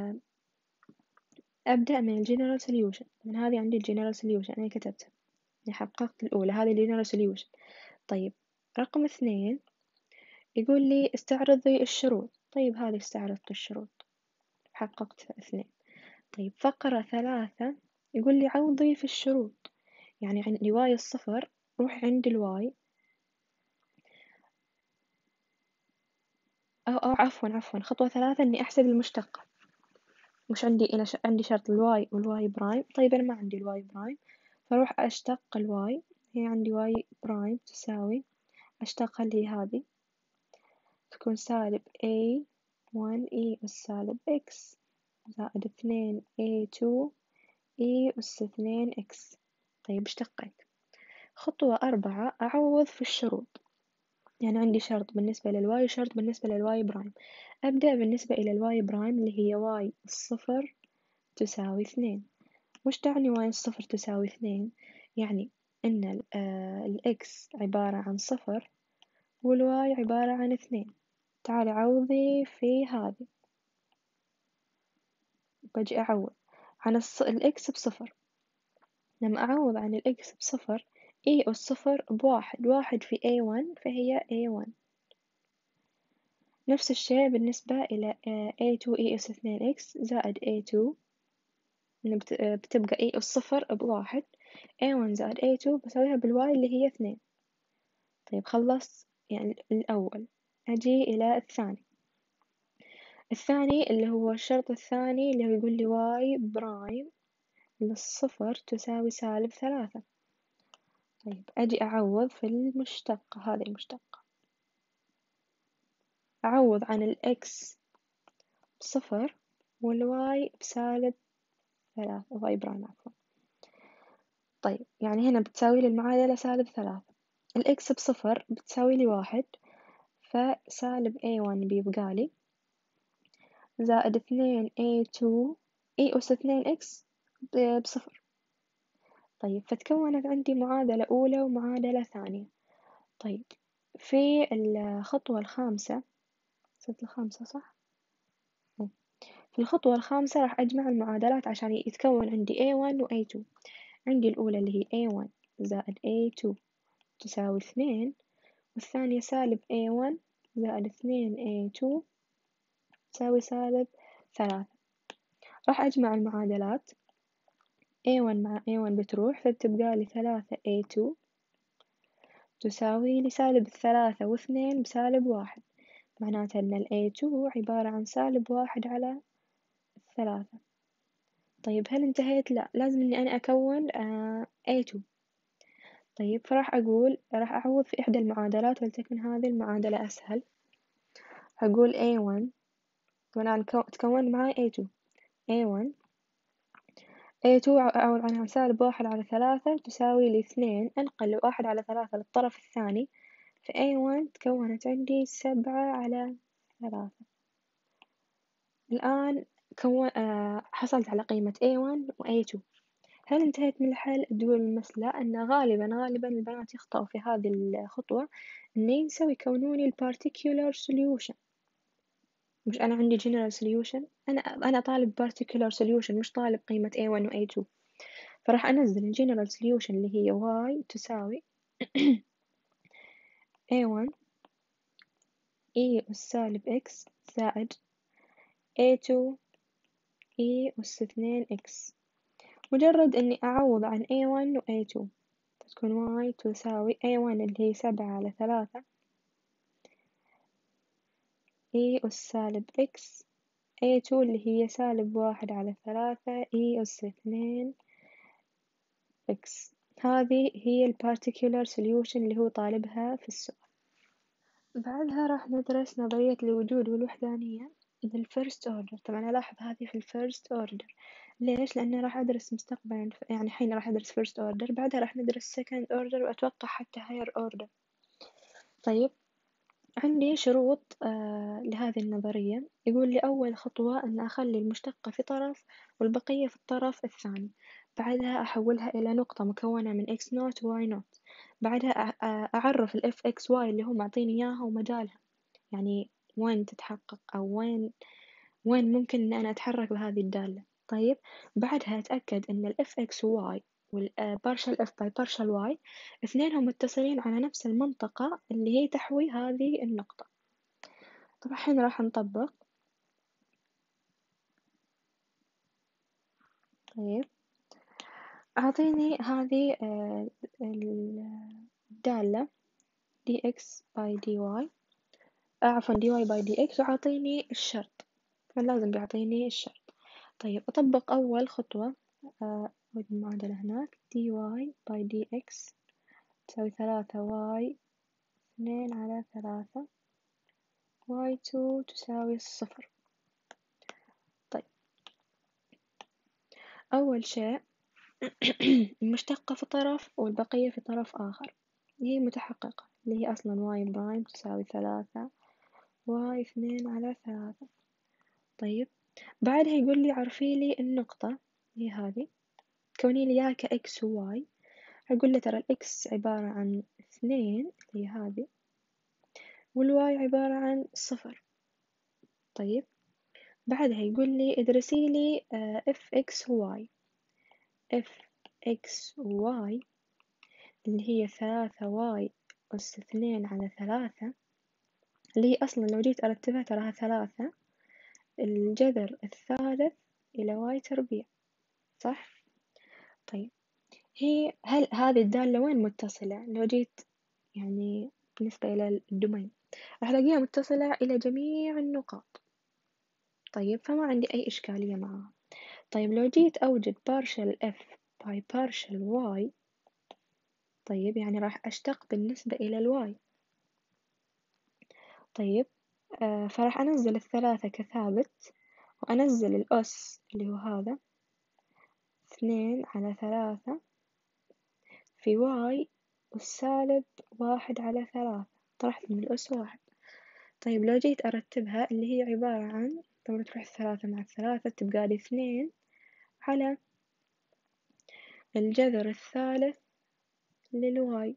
[SPEAKER 1] أبدأ من الجنرال سوليوشن. من هذه عندي الجنرال سوليوشن أنا كتبتها، يعني حققت الأولى، هذه الجنرال سوليوشن. طيب رقم 2 يقول لي استعرضي الشروط. طيب هذه استعرضت الشروط، حققت 2. طيب فقرة 3 يقول لي عوضي في الشروط، يعني عندي واي الصفر، روح عند الواي أو عفوا خطوة 3 إني أحسب المشتقة. مش عندي إلى عندي شرط الواي والواي برايم. طيب أنا ما عندي الواي برايم، فأروح أشتق الواي. هي عندي واي برايم تساوي، أشتقها اللي هذه تكون سالب A 1 E أس سالب X زائد 2 A 2 E أس 2 X. طيب اشتقيت. خطوة 4 أعوض في الشروط، يعني عندي شرط بالنسبة للواي وشرط بالنسبة للواي برايم. أبدأ بالنسبة إلى الواي برايم اللي هي واي الصفر تساوي 2. وش تعني واي الصفر تساوي 2؟ يعني إن الإكس عبارة عن صفر والواي عبارة عن 2. تعالي عوضي في هذه. بجي أعوض عن الإكس بصفر. لما أعوض عن الإكس بصفر إي أس صفر بواحد، واحد في A1 فهي A1. نفس الشيء بالنسبة إلى A2 E أس 2 X زائد A2 بتبقى E أس صفر بواحد، A1 زائد A2 بسويها بالواي اللي هي 2. طيب خلصت يعني الأول، أجي إلى الثاني. الثاني اللي هو الشرط الثاني اللي هو يقول لي واي برايم للصفر تساوي سالب 3. طيب أجي أعوض في المشتقة، هذه المشتقة أعوض عن الإكس بصفر والواي بسالب 3، واي برايم عفوا. طيب يعني هنا بتساوي لي المعادلة سالب 3. الإكس بصفر بتساوي لي واحد، فسالب A1 بيبقى لي زائد 2 A2 E أس 2 X بصفر. طيب فتكونت عندي معادلة أولى ومعادلة ثانية. طيب في الخطوة الخامسة، صرت الخامسة صح؟ في الخطوة الخامسة راح أجمع المعادلات عشان يتكون عندي A1 و A2. عندي الأولى اللي هي A1 زائد A2 تساوي 2، والثانية سالب A1 زائد 2 A2 تساوي سالب 3. راح أجمع المعادلات، A1 مع A1 بتروح فبتبقى لي 3 A2 تساوي لي سالب 3 و2 بسالب 1، معناتها إن ال A2 عبارة عن سالب 1 على 3. طيب هل انتهيت؟ لا، لازم إني أنا أكون A2. طيب فراح أقول راح أعوض في إحدى المعادلات، ولتكن هذه المعادلة أسهل. هقول A1 طبعا تكون معي A2. A1 A2 أعوض عنها سالب 1 على 3 تساوي لي 2، أنقل 1 على 3 للطرف الثاني، في A1 تكونت عندي 7 على 3. الآن حصلت على قيمة A1 و A2. هل انتهيت من الحل؟ تقول المسألة أن غالبا البنات يخطئوا في هذه الخطوة، إن ينسوا يكونون ال particular solution. مش أنا عندي general solution، أنا طالب particular solution، مش طالب قيمة A1 و A2. فراح أنزل ال general solution اللي هي y تساوي A1 E أس سالب X زائد A2 E أس 2 X. مجرد إني أعوض عن A1 و A2 تكون y تساوي A1 اللي هي 7 على 3 E أس سالب X، A2 اللي هي سالب 1 على 3 E أس 2 X. هذه هي ال particular solution اللي هو طالبها في السؤال. بعدها راح ندرس نظرية الوجود والوحدانية ال first order. طبعا ألاحظ هذه في ال first order. ليش؟ لأن راح أدرس مستقبلا، يعني الحين راح أدرس first order، بعدها راح ندرس second order، وأتوقع حتى higher order. طيب عندي شروط لهذه النظرية. يقول لي أول خطوة أن أخلي المشتقة في طرف والبقية في الطرف الثاني، بعدها أحولها إلى نقطة مكونة من x نوت و y نوت، بعدها أعرف ال fx y اللي هو معطيني إياها ومجالها، يعني وين تتحقق أو وين ممكن إن أنا أتحرك بهذه الدالة. طيب بعدها أتأكد إن ال fxy وال partial f by partial y اثنينهم متصلين على نفس المنطقة اللي هي تحوي هذه النقطة. طبعا الحين راح نطبق. طيب أعطيني هذه الدالة dx by dy، عفوا dy by dx، وعطيني الشرط، فلازم بيعطيني الشرط. طيب أطبق أول خطوة، أود المعادلة هناك dy by dx تساوي 3y 2/3 y2 تساوي 0. طيب أول شيء المشتقة في طرف والبقية في طرف آخر، هي متحققة اللي هي أصلا y برايم تساوي 3 y 2/3. طيب بعدها يقول لي عرفي لي النقطة، هي هذه، كوني لي إياها كإكس وواي. أقول له ترى الإكس عبارة عن 2 اللي هي هذه، والواي عبارة عن 0. طيب بعدها يقول لي ادرسي لي اف اكس وواي. اف اكس وواي اللي هي 3y أس 2/3، اللي هي أصلا لو جيت أرتبها تراها 3 الجذر الثالث إلى y تربيع، صح؟ طيب هل هذه الدالة وين متصلة؟ لو جيت يعني بالنسبة إلى الدومين راح ألاقيها متصلة إلى جميع النقاط. طيب فما عندي أي إشكالية معها. طيب لو جيت أوجد partial f by partial y، طيب يعني راح أشتق بالنسبة إلى الواي. طيب فراح أنزل الثلاثة كثابت، وأنزل الأس اللي هو هذا 2/3 في واي والسالب 1/3، طرحت من الأس 1. طيب لو جيت أرتبها اللي هي عبارة عن، طبعا تروح 3 مع 3 تبقى لي 2 على الجذر الثالث للواي.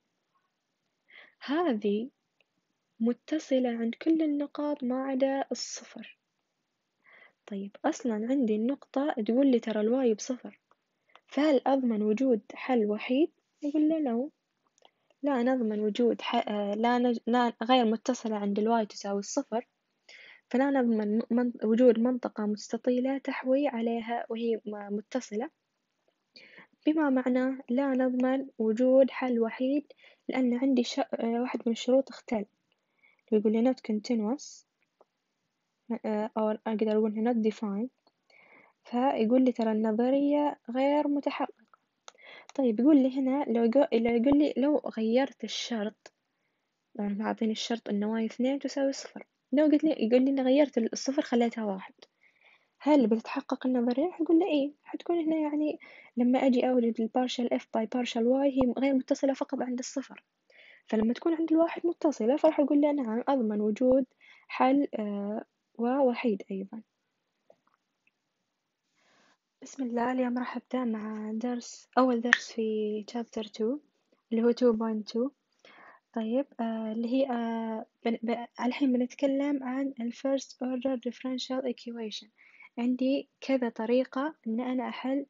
[SPEAKER 1] هذه متصلة عند كل النقاط ما عدا الصفر. طيب أصلا عندي النقطة تقول لي ترى الواي ب0، فهل أضمن وجود حل وحيد؟ يقول لي لا نضمن وجود لا غير متصلة عند الواي تساوي 0، فلا نضمن وجود منطقة مستطيلة تحوي عليها وهي متصلة، بما معناه لا نضمن وجود حل وحيد، لأن عندي واحد من الشروط اختل. يقول لي not continuous، أو أقدر أقول not defined، فيقول لي ترى النظرية غير متحققة. طيب يقول لي هنا لو يقول لي لو غيرت الشرط، طبعا معطيني الشرط إنه واي 2 تساوي 0، لو قلت لي يقول لي إني غيرت الصفر خليتها 1، هل بتتحقق النظرية؟ راح أقول له إيه، حتكون هنا يعني لما أجي أوجد البارشل f by partial y هي غير متصلة فقط عند الصفر، فلما تكون عند الواحد متصلة فراح أقول له نعم أضمن وجود حل ووحيد أيضا. بسم الله، اليوم راح أبدأ مع أول درس في chapter 2 اللي هو 2.2. طيب اللي هي الحين بنتكلم عن ال first order differential equation. عندي كذا طريقة إن أنا أحل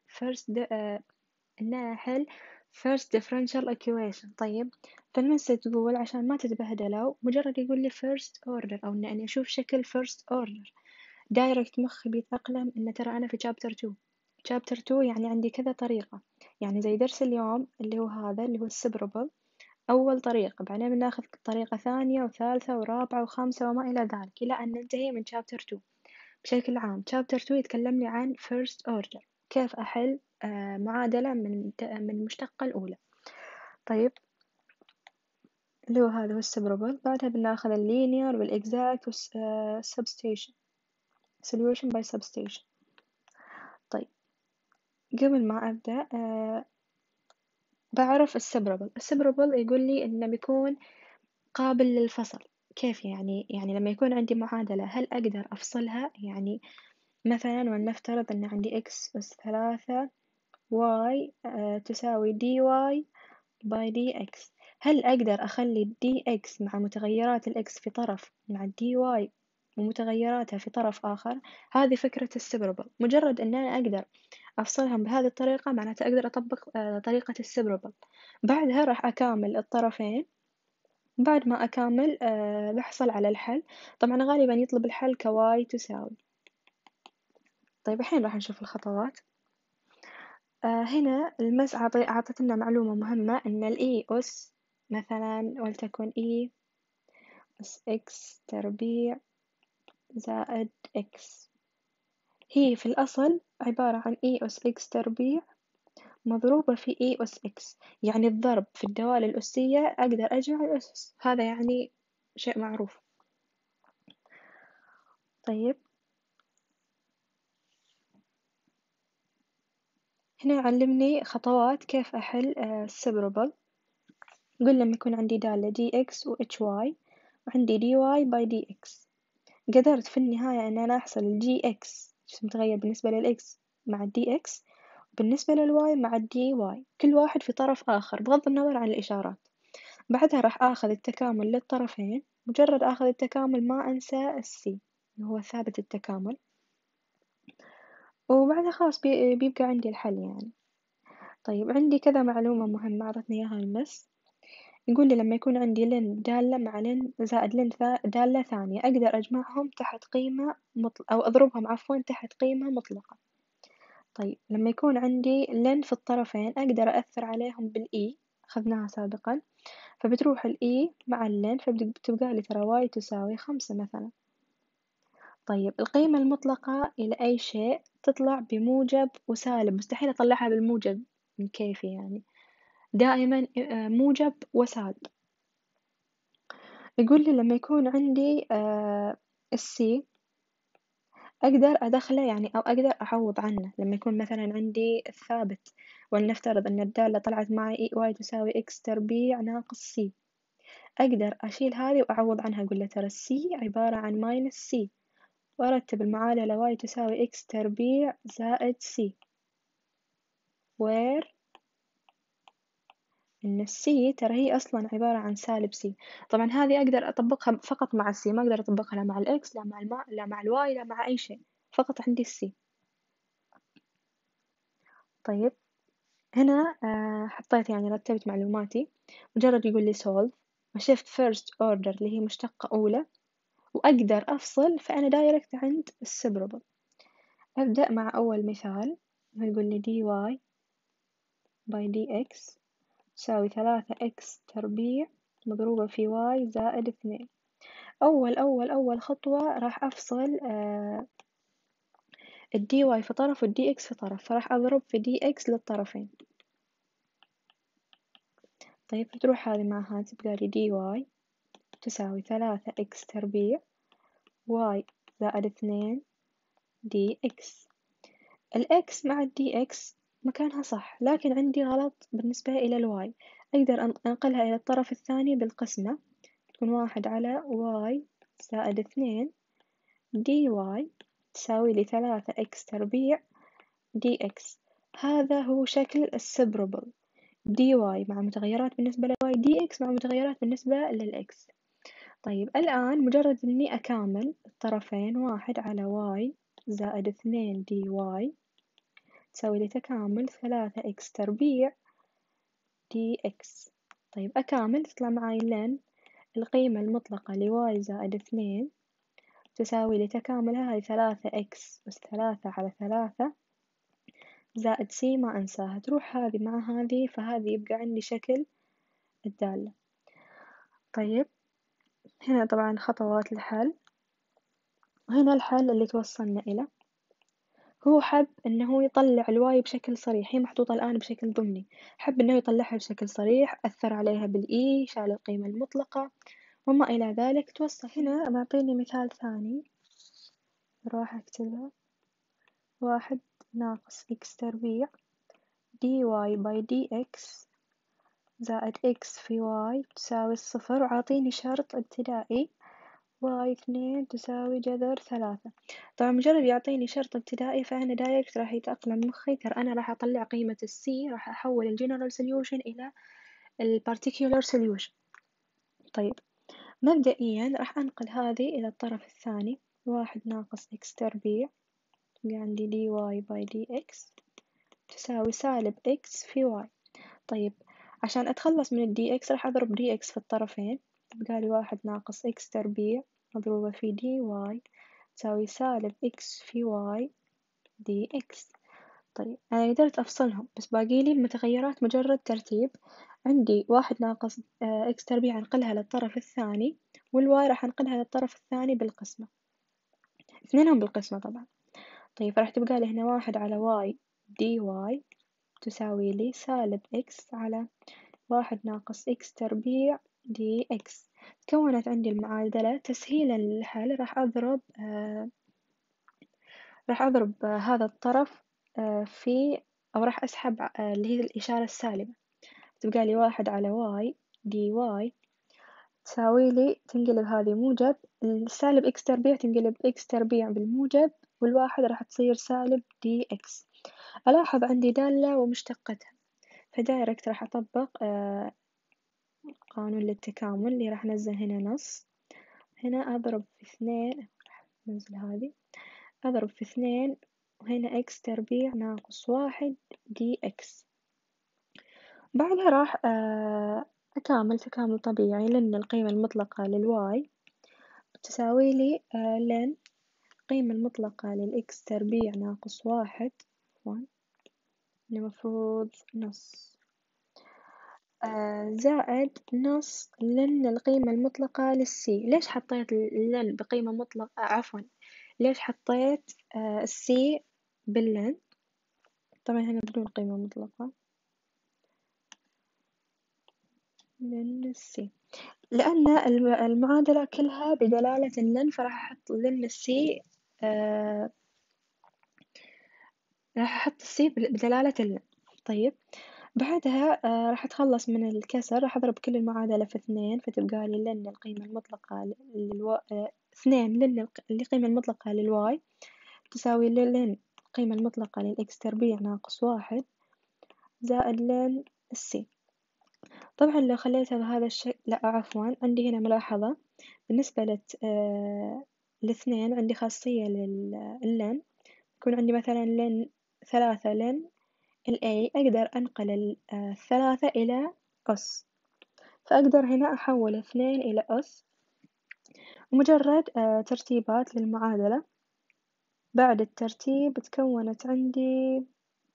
[SPEAKER 1] first differential equation. طيب فالمسة تقول عشان ما تتبهدلوا مجرد يقول لي first order أو إن أنا أشوف شكل first order دايركت مخي بيتأقلم إن ترى أنا في chapter 2. chapter 2 يعني عندي كذا طريقة، يعني زي درس اليوم اللي هو هذا اللي هو السبربل، أول طريقة، بعدين بناخذ طريقة ثانية وثالثة ورابعة وخامسة وما إلى ذلك إلى أن ننتهي من chapter 2. بشكل عام chapter 2 يتكلم لي عن first order، كيف أحل معادلة من المشتقة الأولى. طيب اللي هو هذا هو السبربل، بعدها بناخذ اللينير والإكزاكت والسبستيشن solution by substitution. طيب قبل ما أبدأ بعرف السبربل يقول لي إنه بيكون قابل للفصل. كيف يعني لما يكون عندي معادلة هل أقدر أفصلها؟ يعني مثلا ولنفترض أن عندي x أس 3 y تساوي dy by dx. هل أقدر أخلي dx مع متغيرات الx في طرف مع dy ومتغيراتها في طرف آخر؟ هذه فكرة السبربل. مجرد أن أنا أقدر أفصلهم بهذه الطريقة معناته أقدر أطبق طريقة السبربل. بعدها راح أكامل الطرفين. بعد ما أكامل بحصل على الحل. طبعا غالبا يطلب الحل كواي تساوي. طيب الحين راح نشوف الخطوات. هنا المس عطتنا معلومة مهمة إن ال E أس مثلا ولتكن E أس X تربيع زائد X، هي في الأصل عبارة عن E أس X تربيع مضروبة في E أس X. يعني الضرب في الدوال الأسية أقدر أجمع الأسس، هذا يعني شيء معروف. طيب هنا يعلمني خطوات كيف أحل السبربل. يقول لما يكون عندي دالة dx و hy وعندي dy by dx، قدرت في النهاية إن أنا أحصل ال gx متغير بالنسبة للx مع dx، بالنسبة للواي مع dy، كل واحد في طرف آخر بغض النظر عن الإشارات. بعدها راح آخذ التكامل للطرفين. مجرد آخذ التكامل ما أنسى السي اللي هو ثابت التكامل، وبعدها خلاص بيبقى عندي الحل يعني. طيب عندي كذا معلومة مهمة عطتني إياها المس. يقول لي لما يكون عندي لن دالة مع لن زائد لن دالة ثانية أقدر أجمعهم تحت قيمة أو أضربهم عفوا تحت قيمة مطلقة. طيب لما يكون عندي لن في الطرفين أقدر أأثر عليهم بالإي، أخذناها سابقا، فبتروح الإي مع اللن فبتبقى لي ترى واي تساوي 5 مثلا. طيب القيمة المطلقة إلى أي شيء تطلع بموجب وسالب، مستحيل أطلعها بالموجب، كيف يعني؟ دائما موجب وسالب. يقول لي لما يكون عندي السي أقدر أدخله يعني أو أقدر أعوض عنه. لما يكون مثلا عندي الثابت ولنفترض أن الدالة طلعت معي واي تساوي إكس تربيع ناقص سي، أقدر أشيل هذه وأعوض عنها. أقول له ترى السي عبارة عن ماينس سي، وأرتب المعادلة واي تساوي إكس تربيع زائد سي where إن السي ترى هي أصلا عبارة عن سالب سي. طبعا هذه أقدر أطبقها فقط مع السي، ما أقدر أطبقها لا مع الإكس لا مع لا مع الواي لا مع أي شيء، فقط عندي السي. طيب هنا حطيت يعني رتبت معلوماتي. مجرد يقول لي solve وشفت first order اللي هي مشتقة أولى وأقدر أفصل، فأنا دايركت عند السبربل. أبدأ مع أول مثال. يقول لي dy by dx تساوي 3x تربيع مضروبة في y زائد 2. أول خطوة راح أفصل ال dy في طرف وال dx في طرف، فراح أضرب في dx للطرفين. طيب بتروح هذه مع هذه تبقى لي dy تساوي 3x تربيع y زائد 2 dx. الx مع dx مكانها صح، لكن عندي غلط بالنسبة إلى الواي. أقدر أنقلها إلى الطرف الثاني بالقسمة، تكون 1 على y زائد 2 dy تساوي لي 3x تربيع dx. هذا هو شكل السبربل، dy مع متغيرات بالنسبة للواي dx مع متغيرات بالنسبة للx. طيب الآن مجرد إني أكامل الطرفين، 1 على y زائد 2 dy تساوي لي تكامل 3x تربيع dx. طيب أكامل تطلع معاي لن القيمة المطلقة ل y زائد 2 تساوي لي تكاملها هاي 3x بس 3 على 3 زائد c ما أنساها، تروح هذه مع هذه، فهذه يبقى عندي شكل الدالة. طيب هنا طبعا خطوات الحل، وهنا الحل اللي توصلنا إلى. هو حب إنه يطلع الواي بشكل صريح، هي محطوطة الآن بشكل ضمني، حب إنه يطلعها بشكل صريح، أثر عليها بالإي، شال القيمة المطلقة وما إلى ذلك. توصل هنا معطيني مثال ثاني، راح أكتبها 1 ناقص إكس تربيع dy by dx زائد x في y تساوي 0، وعاطيني شرط ابتدائي واي 2 تساوي جذر 3. طبعا مجرد يعطيني شرط ابتدائي فأنا دايركت راح يتأقلم مخي، ترى أنا راح أطلع قيمة السي، راح أحول الجنرال سوليوشن إلى البارتيكولر سوليوشن. طيب مبدئيا راح أنقل هذه إلى الطرف الثاني، 1 - x تربيع، يبقى عندي dy باي dx تساوي سالب x في y. طيب عشان أتخلص من dx راح أضرب dx في الطرفين، تبقالي 1 - x تربيع مضروبة في dy تساوي سالب x في y dx. طيب أنا قدرت أفصلهم، بس باقيلي المتغيرات مجرد ترتيب. عندي 1 - x تربيع أنقلها للطرف الثاني، والواي راح أنقلها للطرف الثاني بالقسمة، اثنينهم بالقسمة طبعا. طيب راح تبقالي هنا 1 على y dy تساوي لي سالب x على 1 - x تربيع dx. تكونت عندي المعادلة. تسهيلا للحل راح أضرب هذا الطرف في، أو راح أسحب اللي هي الإشارة السالبة، تبقالي 1 على y dy تساوي لي، تنقلب هذه موجب، السالب x تربيع تنقلب x تربيع بالموجب، والواحد راح تصير سالب dx. ألاحظ عندي دالة ومشتقتها، فدايركت راح أطبق قانون للتكامل اللي راح أنزل هنا نص، هنا أضرب في 2، راح أنزل هذه، أضرب في 2 وهنا x تربيع ناقص 1 dx. بعدها راح أكامل تكامل طبيعي، لأن القيمة المطلقة للواي تساوي لي لن القيمة المطلقة للإكس تربيع ناقص 1 المفروض نص زائد نص لن القيمة المطلقة للسي. ليش حطيت اللن بقيمة مطلقة، عفوا ليش حطيت السي باللن؟ طبعا هنا بدون قيمة مطلقة، لن السي، لأن المعادلة كلها بدلالة اللن، فراح أحط لن السي راح أحط السي بدلالة اللن. طيب بعدها راح أتخلص من الكسر، راح أضرب كل المعادلة في 2، فتبقالي لن القيمة المطلقة للو... 2 لن القيمة المطلقة للواي تساوي لن القيمة المطلقة للإكس تربيع ناقص 1 زائد لن السي. طبعا لو خليتها بهذا الشكل، لا عفوا عندي هنا ملاحظة بالنسبة الاثنين، عندي خاصية للن، يكون عندي مثلا لن 3 لن A أقدر أنقل الثلاثة إلى أس، فأقدر هنا أحول 2 إلى أس، ومجرد ترتيبات للمعادلة. بعد الترتيب تكونت عندي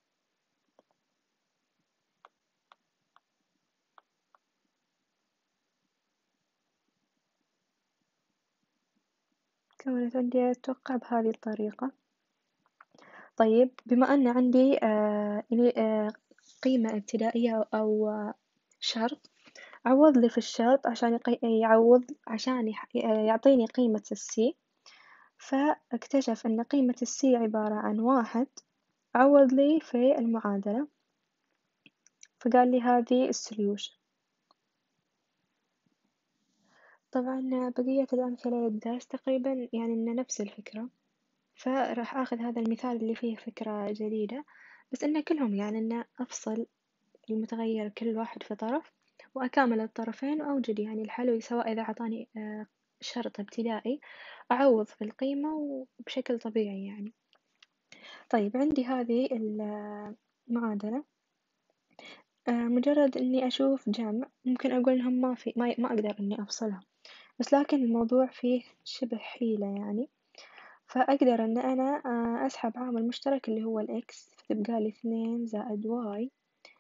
[SPEAKER 1] أتوقع بهذه الطريقة. طيب بما أن عندي قيمة ابتدائية أو شرط، عوض لي في الشرط عشان يعطيني قيمة السي، فاكتشف أن قيمة السي عبارة عن 1. عوض لي في المعادلة فقال لي هذه السوليوشن. طبعا بقية الأمثلة للدرس تقريبا يعني إن نفس الفكرة، فراح أخذ هذا المثال اللي فيه فكرة جديدة، بس إن كلهم يعني إن أفصل المتغير كل واحد في طرف وأكامل الطرفين وأوجد يعني الحل، سواء إذا عطاني شرط ابتدائي أعوض في القيمة وبشكل طبيعي يعني. طيب عندي هذه المعادلة، مجرد إني أشوف جمع ممكن أقول إنهم ما أقدر إني أفصلهم، بس لكن الموضوع فيه شبه حيلة يعني، فأقدر إن أنا أسحب عامل مشترك اللي هو الإكس، فتبقالي 2 زائد واي،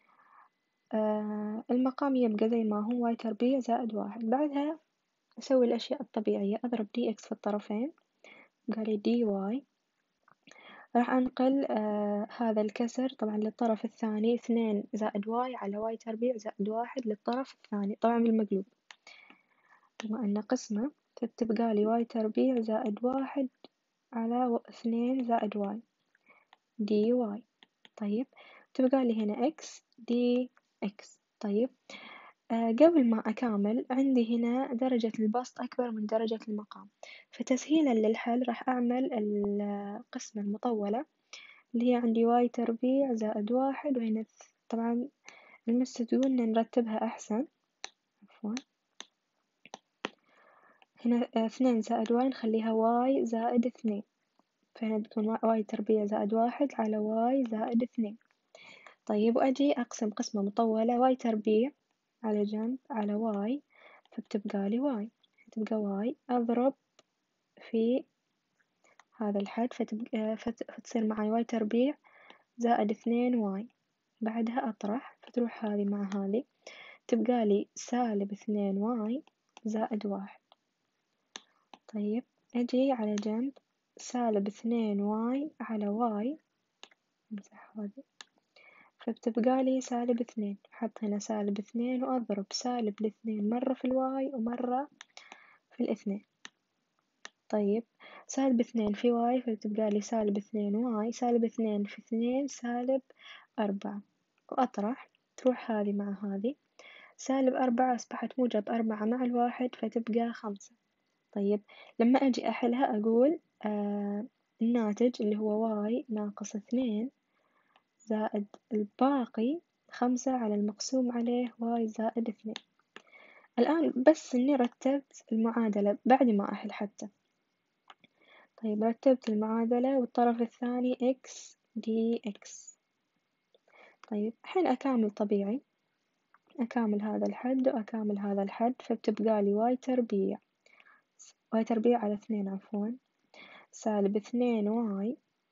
[SPEAKER 1] المقام يبقى زي ما هو واي تربيع زائد 1. بعدها أسوي الأشياء الطبيعية، أضرب دي إكس في الطرفين، قالي دي واي، راح أنقل هذا الكسر طبعا للطرف الثاني، 2 زائد واي على واي تربيع زائد 1 للطرف الثاني طبعا بالمقلوب، بما أن قسمة فتبقالي واي تربيع زائد 1 على 2 زائد واي دي واي. طيب تبقالي هنا إكس دي إكس. طيب قبل ما أكمل عندي هنا درجة البسط أكبر من درجة المقام، فتسهيلا للحل راح أعمل القسمة المطولة اللي هي عندي واي تربيع زائد واحد، وهنا طبعا المس تقولنا نرتبها أحسن، عفوا هنا 2 زائد واي نخليها واي زائد 2، فهنا بتكون واي تربيع زائد واحد على واي زائد 2. طيب وأجي أقسم قسمة مطولة واي تربيع على جنب على واي، فبتبقى لي واي، تبقى واي أضرب في هذا الحد فتصير معي واي تربيع زائد 2 واي، بعدها أطرح فتروح هذي مع هذي، تبقى لي سالب 2 واي زائد واحد. طيب أجي على جنب سالب 2 واي على واي، أمسح هذي، فبتبقى لي سالب 2، أحط هنا سالب 2 وأضرب سالب الاثنين مرة في الواي ومرة في الاثنين. طيب سالب 2 في واي فبتبقى لي سالب 2 واي، سالب 2 في 2 سالب 4، وأطرح تروح هذي مع هذي، سالب 4 أصبحت موجب 4 مع الواحد فتبقى 5. طيب لما أجي أحلها أقول الناتج اللي هو واي ناقص 2 زائد الباقي 5 على المقسوم عليه واي زائد 2. الآن بس إني رتبت المعادلة بعد ما أحل حتى. طيب رتبت المعادلة والطرف الثاني x dx. طيب الحين أكامل طبيعي، أكامل هذا الحد وأكامل هذا الحد، فبتبقى لي واي تربيع، واي تربيع على 2 عفوا، سالب 2 واي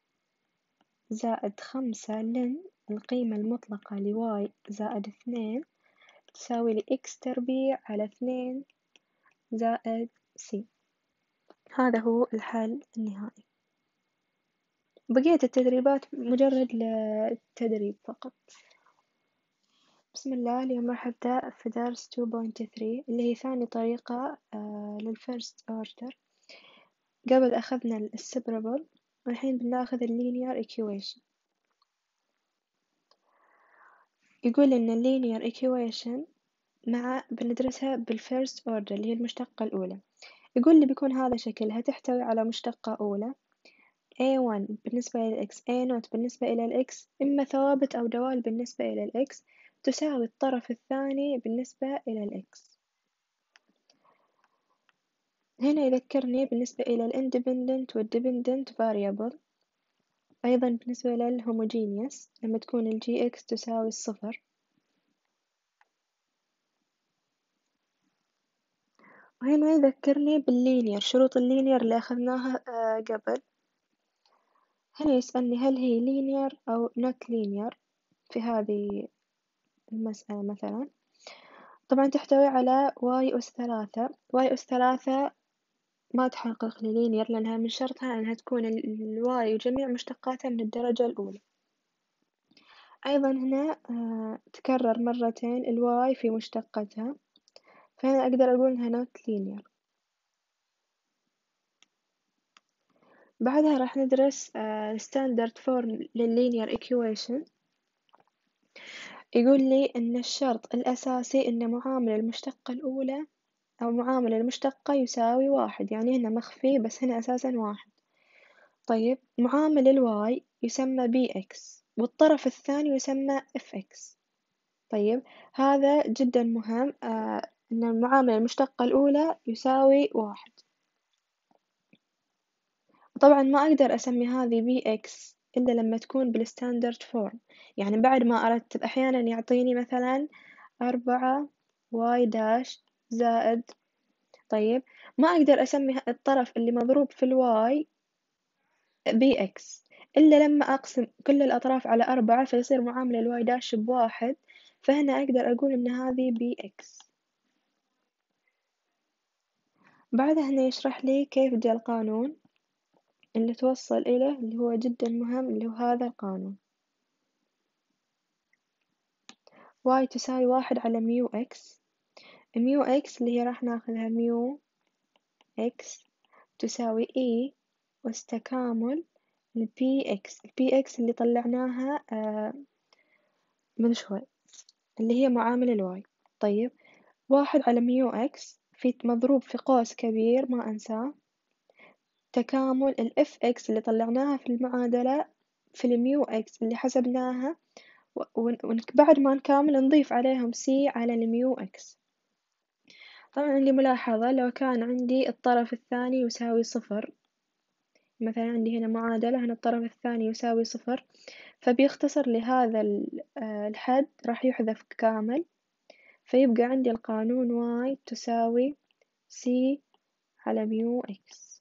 [SPEAKER 1] زائد 5 لن القيمة المطلقة لواي زائد 2 تساوي لي x تربيع على 2 زائد c. هذا هو الحل النهائي. بقية التدريبات مجرد للتدريب فقط. بسم الله، اليوم راح أبدأ في درس 2.3 اللي هي ثاني طريقة للفيرست أوردر. قبل أخذنا السيبرابل والحين بناخذ اللينير إيكويشن. يقول إن اللينير إيكويشن بندرسها بالفيرست أوردر اللي هي المشتقة الأولى. يقول لي بيكون هذا شكلها، تحتوي على مشتقة أولى A1 بالنسبة إلى x، A0 بالنسبة إلى x، إما ثوابت أو دوال بالنسبة إلى x، تساوي الطرف الثاني بالنسبة إلى x. هنا يذكرني بالنسبة إلى independent والdependent variable، أيضا بالنسبة إلى homogeneous لما تكون gx تساوي 0. وهنا يذكرني باللينير، شروط اللينير اللي أخذناها قبل. هنا يسألني هل هي linear أو not linear في هذه المسألة مثلا. طبعا تحتوي على y أس 3، y أس 3 ما تحقق لي linear لأنها من شرطها أنها تكون y وجميع مشتقاتها من الدرجة الأولى. أيضا هنا تكرر مرتين y في مشتقتها، فهنا أقدر أقول إنها not linear. بعدها راح ندرس standard form للlinear equation. يقول لي إن الشرط الأساسي إن معامل المشتقة الأولى أو معامل المشتقة يساوي 1، يعني هنا مخفي بس هنا أساسا 1. طيب معامل الواي يسمى bx والطرف الثاني يسمى fx. طيب هذا جدا مهم، إن المعامل المشتقة الأولى يساوي 1. طبعا ما أقدر أسمي هذه bx إلا لما تكون بالستاندرد فورم، يعني بعد ما أرتب أحيانا يعطيني مثلا 4 y داش زائد. طيب ما أقدر أسمي الطرف اللي مضروب في الواي bx إلا لما أقسم كل الأطراف على 4 فيصير معامل الواي داش ب1، فهنا أقدر أقول إن هذه bx. بعدها هنا يشرح لي كيف جاء القانون اللي توصل إليه اللي هو جدا مهم، اللي هو هذا القانون y تساوي 1 على ميو x. ميو x اللي هي راح ناخذها ميو x تساوي e أس تكامل ال px اللي طلعناها من شوي اللي هي معامل الواي. طيب 1 على ميو إكس في مضروب في قوس كبير ما أنساه تكامل الإف إكس اللي طلعناها في المعادلة في الميو إكس اللي حسبناها بعد ما نكامل نضيف عليهم سي على الميو إكس. طبعا عندي ملاحظة، لو كان عندي الطرف الثاني يساوي 0، مثلا عندي هنا معادلة هنا الطرف الثاني يساوي 0، فبيختصر لهذا الحد راح يحذف كامل، فيبقى عندي القانون y تساوي c على ميو x.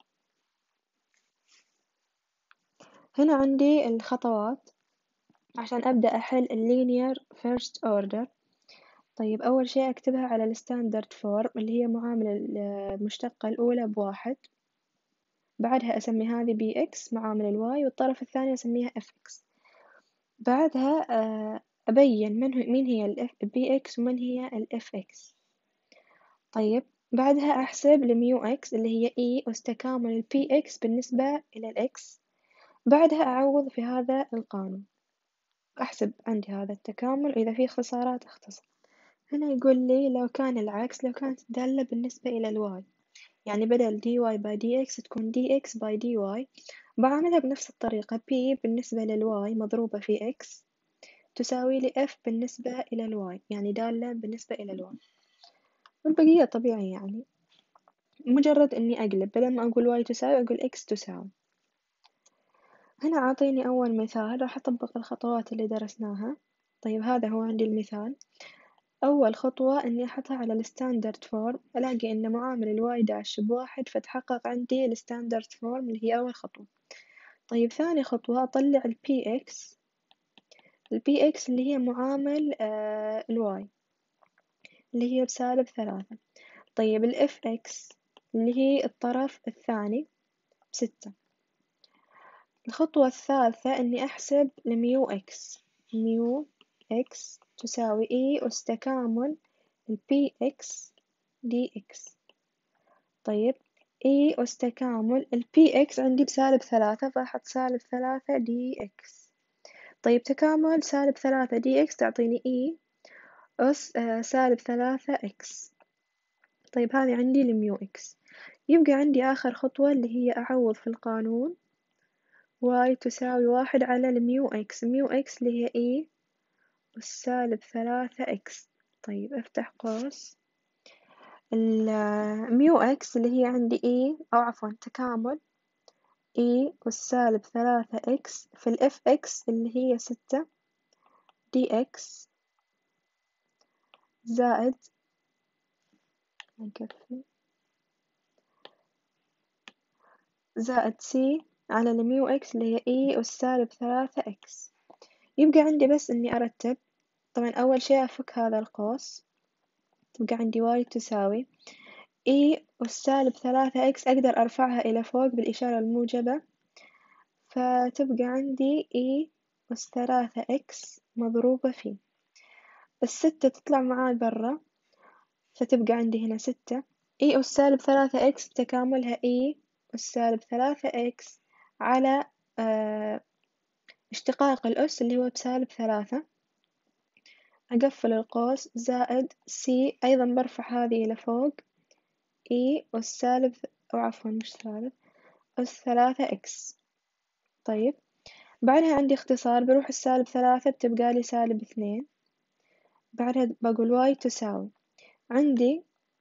[SPEAKER 1] هنا عندي الخطوات عشان أبدأ أحل linear first order. طيب أول شي أكتبها على الستاندرد فورم اللي هي معاملة المشتقة الأولى ب1، بعدها أسمي هذه bx معامل الواي والطرف الثاني أسميها fx. بعدها أبين مين هي ال bx ومن هي ال fx. طيب بعدها أحسب الميو إكس اللي هي E أس تكامل ال px بالنسبة إلى الإكس، بعدها أعوض في هذا القانون، أحسب عندي هذا التكامل وإذا في اختصارات أختصر. هنا يقول لي لو كان العكس، لو كانت الدالة بالنسبة إلى الواي، يعني بدل dy by dx تكون dx by dy، بعملها بنفس الطريقة. p بالنسبة للواي مضروبة في x تساوي لي f بالنسبة إلى الواي، يعني دالة بالنسبة إلى الواي، والبقية طبيعي يعني مجرد إني أقلب، بدل ما أقول y تساوي أقول x تساوي. هنا عاطيني أول مثال راح أطبق الخطوات اللي درسناها. طيب هذا هو عندي المثال. أول خطوة إني أحطها على الستاندرد فورم، ألاقي إن معامل الواي داش ب1 فتحقق عندي الستاندرد فورم اللي هي أول خطوة. طيب ثاني خطوة أطلع ال px، ال px اللي هي معامل الواي اللي هي بسالب 3. طيب ال fx اللي هي الطرف الثاني ب6. الخطوة الثالثة إني أحسب الميو إكس، ميو إكس تساوي E أس تكامل ال px dx. طيب E أس تكامل ال px عندي بسالب 3 فأحط -3 dx. طيب تكامل -3 dx تعطيني E أس -3 x. طيب هذه عندي الميو إكس. يبقى عندي آخر خطوة اللي هي أعوض في القانون y تساوي 1 على الميو إكس، ميو إكس اللي هي E أس -3 x. طيب أفتح قوس، الميو إكس اللي هي عندي E أو عفوا تكامل E أس -3 x في ال fx اللي هي 6 dx زائد نكفي زائد c على الميو إكس اللي هي E أس -3 x. يبقى عندي بس إني أرتب. طبعا أول شي أفك هذا القوس، تبقى عندي y تساوي E أس -3 x، أقدر أرفعها إلى فوق بالإشارة الموجبة، فتبقى عندي E أس 3 x مضروبة في ال6 تطلع معاي برا، فتبقى عندي هنا 6. E أس -3 x تكاملها E أس -3 x على اشتقاق الأس اللي هو ب3، أقفل القوس زائد C أيضا برفع هذه إلى فوق E أس أو عفوا مش سالب أس 3 x. طيب بعدها عندي اختصار، بروح -3 بتبقى لي -2. بعدها بقول y تساوي عندي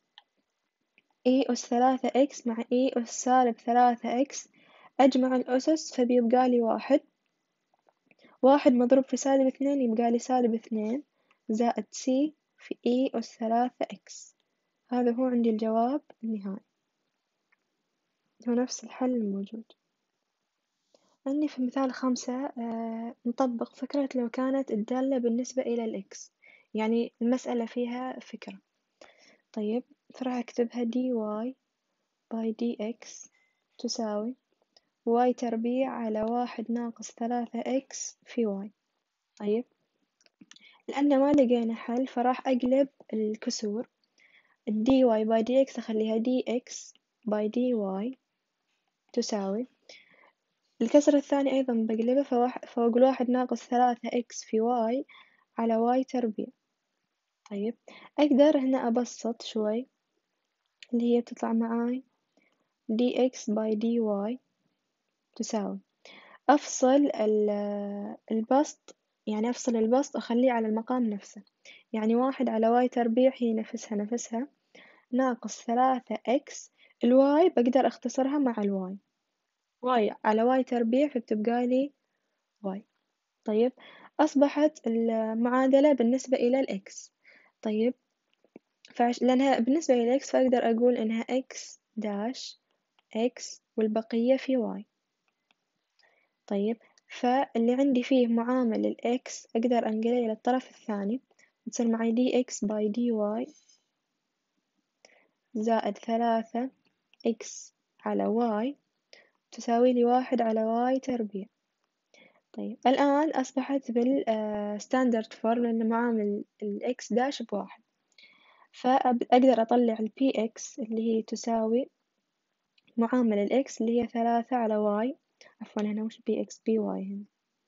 [SPEAKER 1] E أس 3 x مع E أس -3 x، أجمع الأسس فبيبقى لي 1، 1 مضروب في -2 يبقى لي -2 زائد C في E أس 3 x. هذا هو عندي الجواب النهائي، هو نفس الحل الموجود. عندي في مثال 5 نطبق فكرة لو كانت الدالة بالنسبة إلى الإكس، يعني المسألة فيها فكرة. طيب فراح أكتبها dy by dx تساوي y تربيع على 1 ناقص 3x في y. طيب لأن ما لقينا حل فراح أقلب الكسور، ال dy by dx أخليها dx by dy تساوي الكسر الثاني أيضا بقلبه، فأقول 1 ناقص 3x في y على y تربيع. طيب أقدر هنا أبسط شوي، اللي هي بتطلع معاي dx by dy تساوي أفصل البسط، يعني أفصل البسط أخليه على المقام نفسه، يعني 1/y هي نفسها ناقص 3x. الواي بقدر أختصرها مع الواي، y/y فبتبقالي y. طيب أصبحت المعادلة بالنسبة إلى الإكس. طيب لأنها بالنسبة إلى الإكس فأقدر أقول إنها إكس داش إكس والبقية في واي. طيب فاللي عندي فيه معامل الإكس أقدر أنقله إلى الطرف الثاني، تصير معي دي إكس باي دي واي زائد 3x على y تساوي لي 1/y. طيب الآن أصبحت بالستاندرد فورم لأن معامل الإكس داش بواحد، فأقدر أطلع البي إكس اللي هي تساوي معامل الإكس اللي هي 3/y، عفوا هنا وش بي إكس بي واي هنا.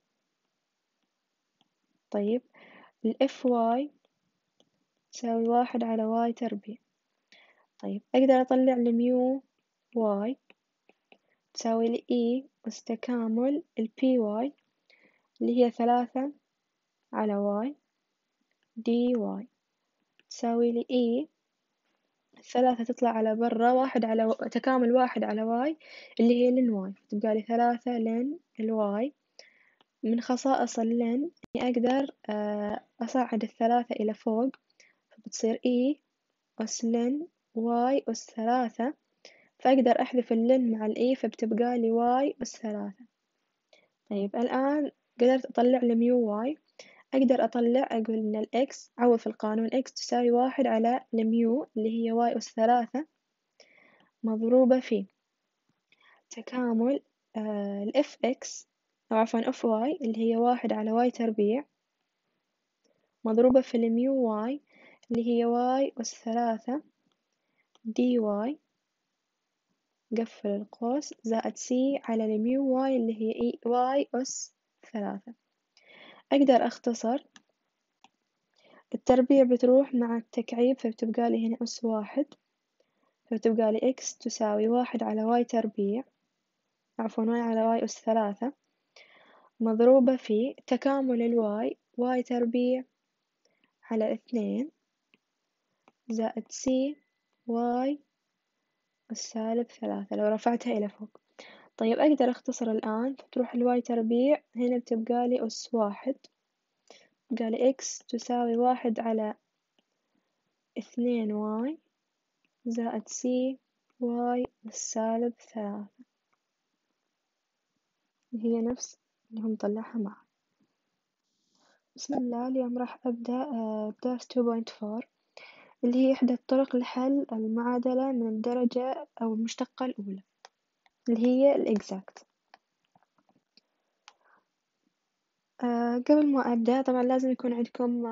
[SPEAKER 1] طيب الإف واي تساوي 1/y. طيب أقدر أطلع الميو واي تساوي لإي أس تكامل البي واي اللي هي 3/y دي واي تساوي لإي، الثلاثة تطلع على برا، تكامل 1/y اللي هي لين واي، تبقالي 3 لين الواي. من خصائص اللين إني أقدر أصعد الثلاثة إلى فوق، فبتصير إي أس لين واي أس 3، فأقدر أحذف اللين مع الإي فبتبقالي واي أس 3. طيب الآن قدرت أطلع الميو واي، أقدر أقول إن الإكس عوض في القانون إكس تساوي 1 على الميو اللي هي واي أس 3 مضروبة في تكامل الإف إكس أو عفوا إف واي اللي هي 1/y مضروبة في الميو واي اللي هي واي أس 3 دي واي قفل القوس زائد سي على الميو واي اللي هي إي واي أس 3. أقدر أختصر التربيع بتروح مع التكعيب فبتبقالي هنا أس 1، فبتبقالي إكس تساوي 1/y عفوا y أس 3 مضروبة في تكامل الواي واي تربيع على 2 زائد سي واي أس -3 لو رفعتها إلى فوق. طيب أقدر أختصر الآن، فتروح الواي تربيع هنا بتبقالي أس 1، بقالي إكس تساوي 1/2y زائد سي واي أس -3 هي نفس اللي هم طلعها معا. بسم الله، اليوم راح أبدأ درس 2.4 اللي هي إحدى الطرق لحل المعادلة من الدرجة أو المشتقة الأولى اللي هي الإكزاكت. قبل ما أبدأ طبعا لازم يكون عندكم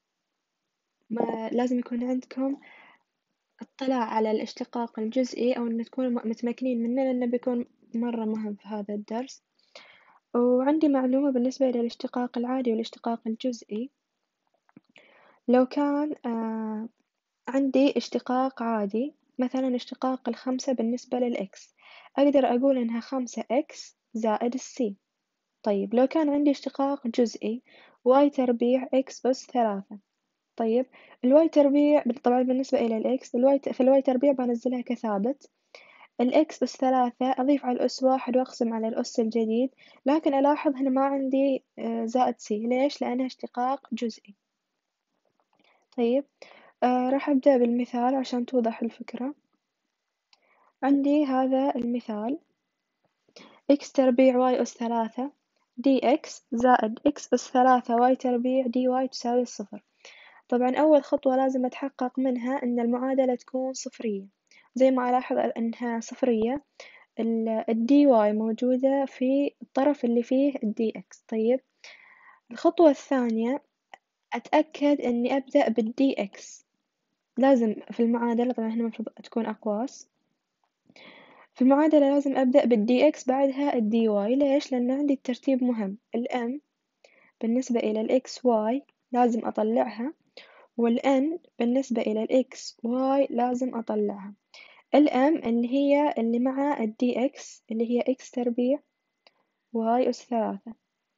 [SPEAKER 1] لازم يكون عندكم اطلاع على الاشتقاق الجزئي أو إن تكونوا متمكنين منه لأنه بيكون مرة مهم في هذا الدرس. وعندي معلومة بالنسبة للاشتقاق العادي والاشتقاق الجزئي. لو كان عندي اشتقاق عادي مثلا اشتقاق 5 بالنسبة للإكس، أقدر أقول إنها 5x زائد السي. طيب لو كان عندي اشتقاق جزئي y تربيع x أس 3، طيب الواي تربيع طبعا بالنسبة إلى الإكس فالواي تربيع بنزلها كثابت، الإكس أس 3 أضيف على الأس 1 وأقسم على الأس الجديد، لكن ألاحظ هنا ما عندي زائد سي، ليش؟ لأنها اشتقاق جزئي. طيب راح أبدأ بالمثال عشان توضح الفكرة. عندي هذا المثال x تربيع y أس 3 dx زائد x أس 3 y تربيع dy تساوي 0. طبعا أول خطوة لازم أتحقق منها إن المعادلة تكون صفرية، زي ما ألاحظ إنها صفرية الدي واي موجودة في الطرف اللي فيه الدي إكس. طيب الخطوة الثانية أتأكد إني أبدأ بالدي إكس، لازم في المعادلة طبعا هنا المفروض تكون أقواس، في المعادلة لازم أبدأ بالدي إكس بعدها الدي واي. ليش؟ لأن عندي الترتيب مهم، الإم بالنسبة إلى الإكس واي لازم أطلعها، والN بالنسبة إلى الX Y لازم أطلعها. الM اللي مع الDX اللي هي X تربيع Y أس 3.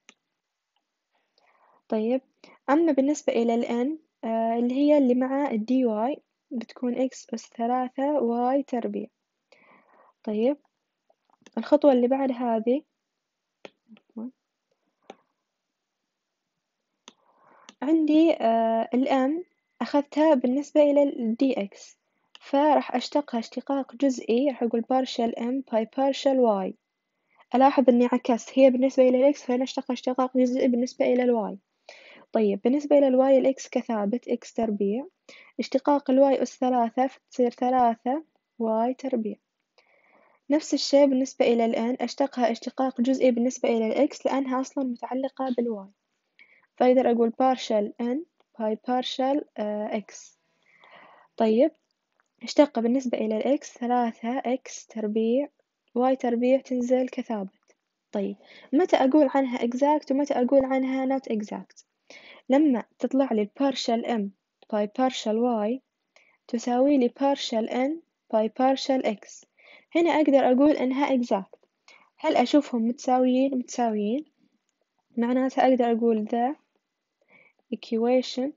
[SPEAKER 1] طيب أما بالنسبة إلى الN اللي مع الDY بتكون X أس 3 Y تربيع. طيب الخطوة اللي بعد هذه عندي الM أخذتها بالنسبة إلى ال dx، فراح أشتقها اشتقاق جزئي، راح أقول partial m by partial y. ألاحظ إني عكست، هي بالنسبة إلى الإكس فأنا أشتقها اشتقاق جزئي بالنسبة إلى الواي. طيب بالنسبة إلى الواي الإكس كثابت إكس تربيع، اشتقاق الواي أس 3 فتصير 3 واي تربيع. نفس الشي بالنسبة إلى الN أشتقها اشتقاق جزئي بالنسبة إلى الإكس لأنها أصلا متعلقة بالواي، فأقدر أقول partial n by partial x. طيب اشتق بالنسبة إلى الإكس 3 إكس تربيع واي تربيع تنزل كثابت. طيب متى أقول عنها exact ومتى أقول عنها not exact؟ لما تطلع لي partial m by partial y تساوي لي partial n by partial x، هنا أقدر أقول إنها exact. هل أشوفهم متساويين؟ معناتها أقدر أقول the equation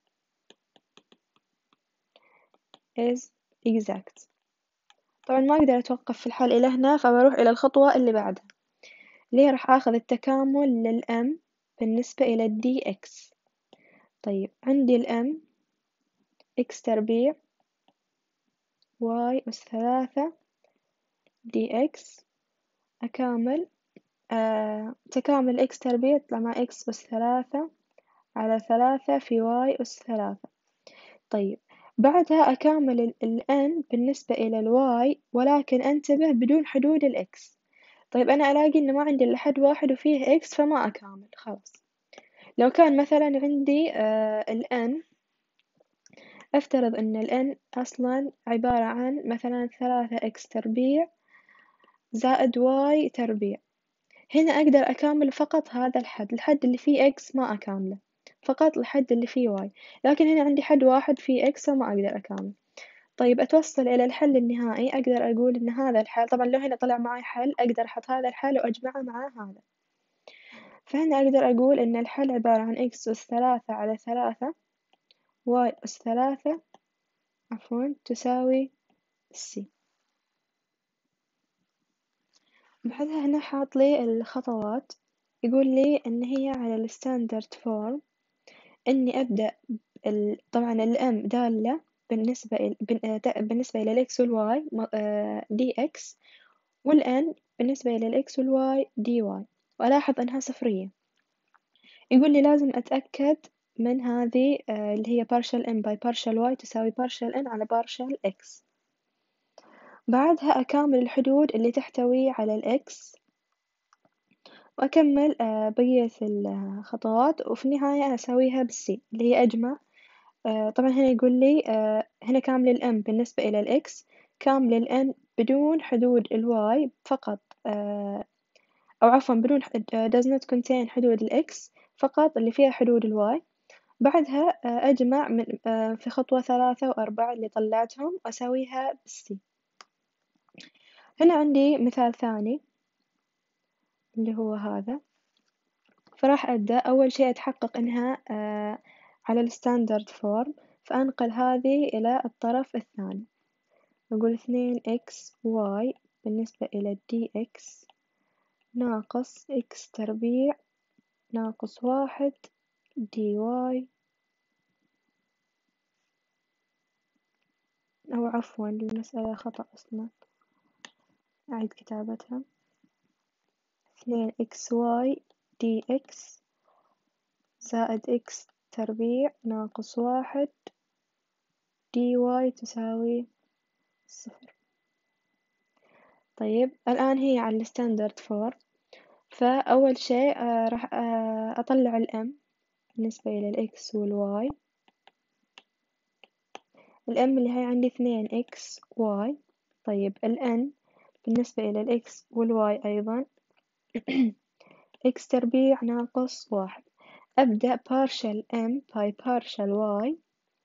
[SPEAKER 1] is exact. طبعا ما أقدر أتوقف في الحل إلى هنا، فبروح إلى الخطوة اللي بعدها اللي هي راح آخذ التكامل للM بالنسبة إلى dx. طيب عندي الM x تربيع y أس 3 dx أكامل تكامل x تربيع يطلع مع x أس 3 على 3 في y أس 3. طيب بعدها أكامل N بالنسبة إلى الواي، ولكن انتبه بدون حدود الإكس. طيب أنا ألاقي إنه ما عندي إلا حد واحد وفيه إكس فما أكامل خلاص. لو كان مثلا عندي N، أفترض إن N أصلا عبارة عن مثلا 3 إكس تربيع زائد واي تربيع، هنا أقدر أكامل فقط هذا الحد اللي فيه إكس ما أكامله، فقط الحد اللي فيه واي، لكن هنا عندي حد واحد فيه إكس وما أقدر أكامل. طيب أتوصل إلى الحل النهائي، أقدر أقول إن هذا الحل، طبعا لو هنا طلع معي حل أقدر أحط هذا الحل وأجمعه مع هذا، فهنا أقدر أقول إن الحل عبارة عن إكس أس 3 على 3 واي أس 3 تساوي C. بعدها هنا حاط لي الخطوات، يقول لي إن هي على الستاندرد فورم، إني أبدأ طبعا الM دالة بالنسبة إلى الإكس والواي dx، والN بالنسبة إلى الإكس والواي dy، وألاحظ أنها صفرية. يقول لي لازم أتأكد من هذه اللي هي partial n by partial y تساوي partial n على partial x. بعدها أكامل الحدود اللي تحتوي على الإكس وأكمل بقية الخطوات، وفي النهاية أساويها بالسي اللي هي أجمع. طبعا هنا يقول لي هنا كامل الM بالنسبة إلى الإكس، كامل الN بدون حدود الواي فقط، أو عفوا بدون does not contain حدود الإكس، فقط اللي فيها حدود الواي. بعدها أجمع من في خطوة 3 و4 اللي طلعتهم وأساويها بالسي. هنا عندي مثال ثاني اللي هو هذا، فراح أبدأ أول شي أتحقق إنها على الستاندرد فورم، فأنقل هذه إلى الطرف الثاني، نقول 2xy بالنسبة إلى dx ناقص x تربيع ناقص 1 dy، أو عفوا المسألة خطأ أصلا، أعيد كتابتها 2xy dx زائد x تربيع ناقص 1 dy تساوي 0. طيب الآن هي على الستاندرد فورم، فأول شي راح أطلع الM بالنسبة إلى الإكس والواي. الM اللي هي عندي 2xy. طيب الN بالنسبة إلى الإكس والواي أيضا x تربيع ناقص 1. أبدأ partial m by partial y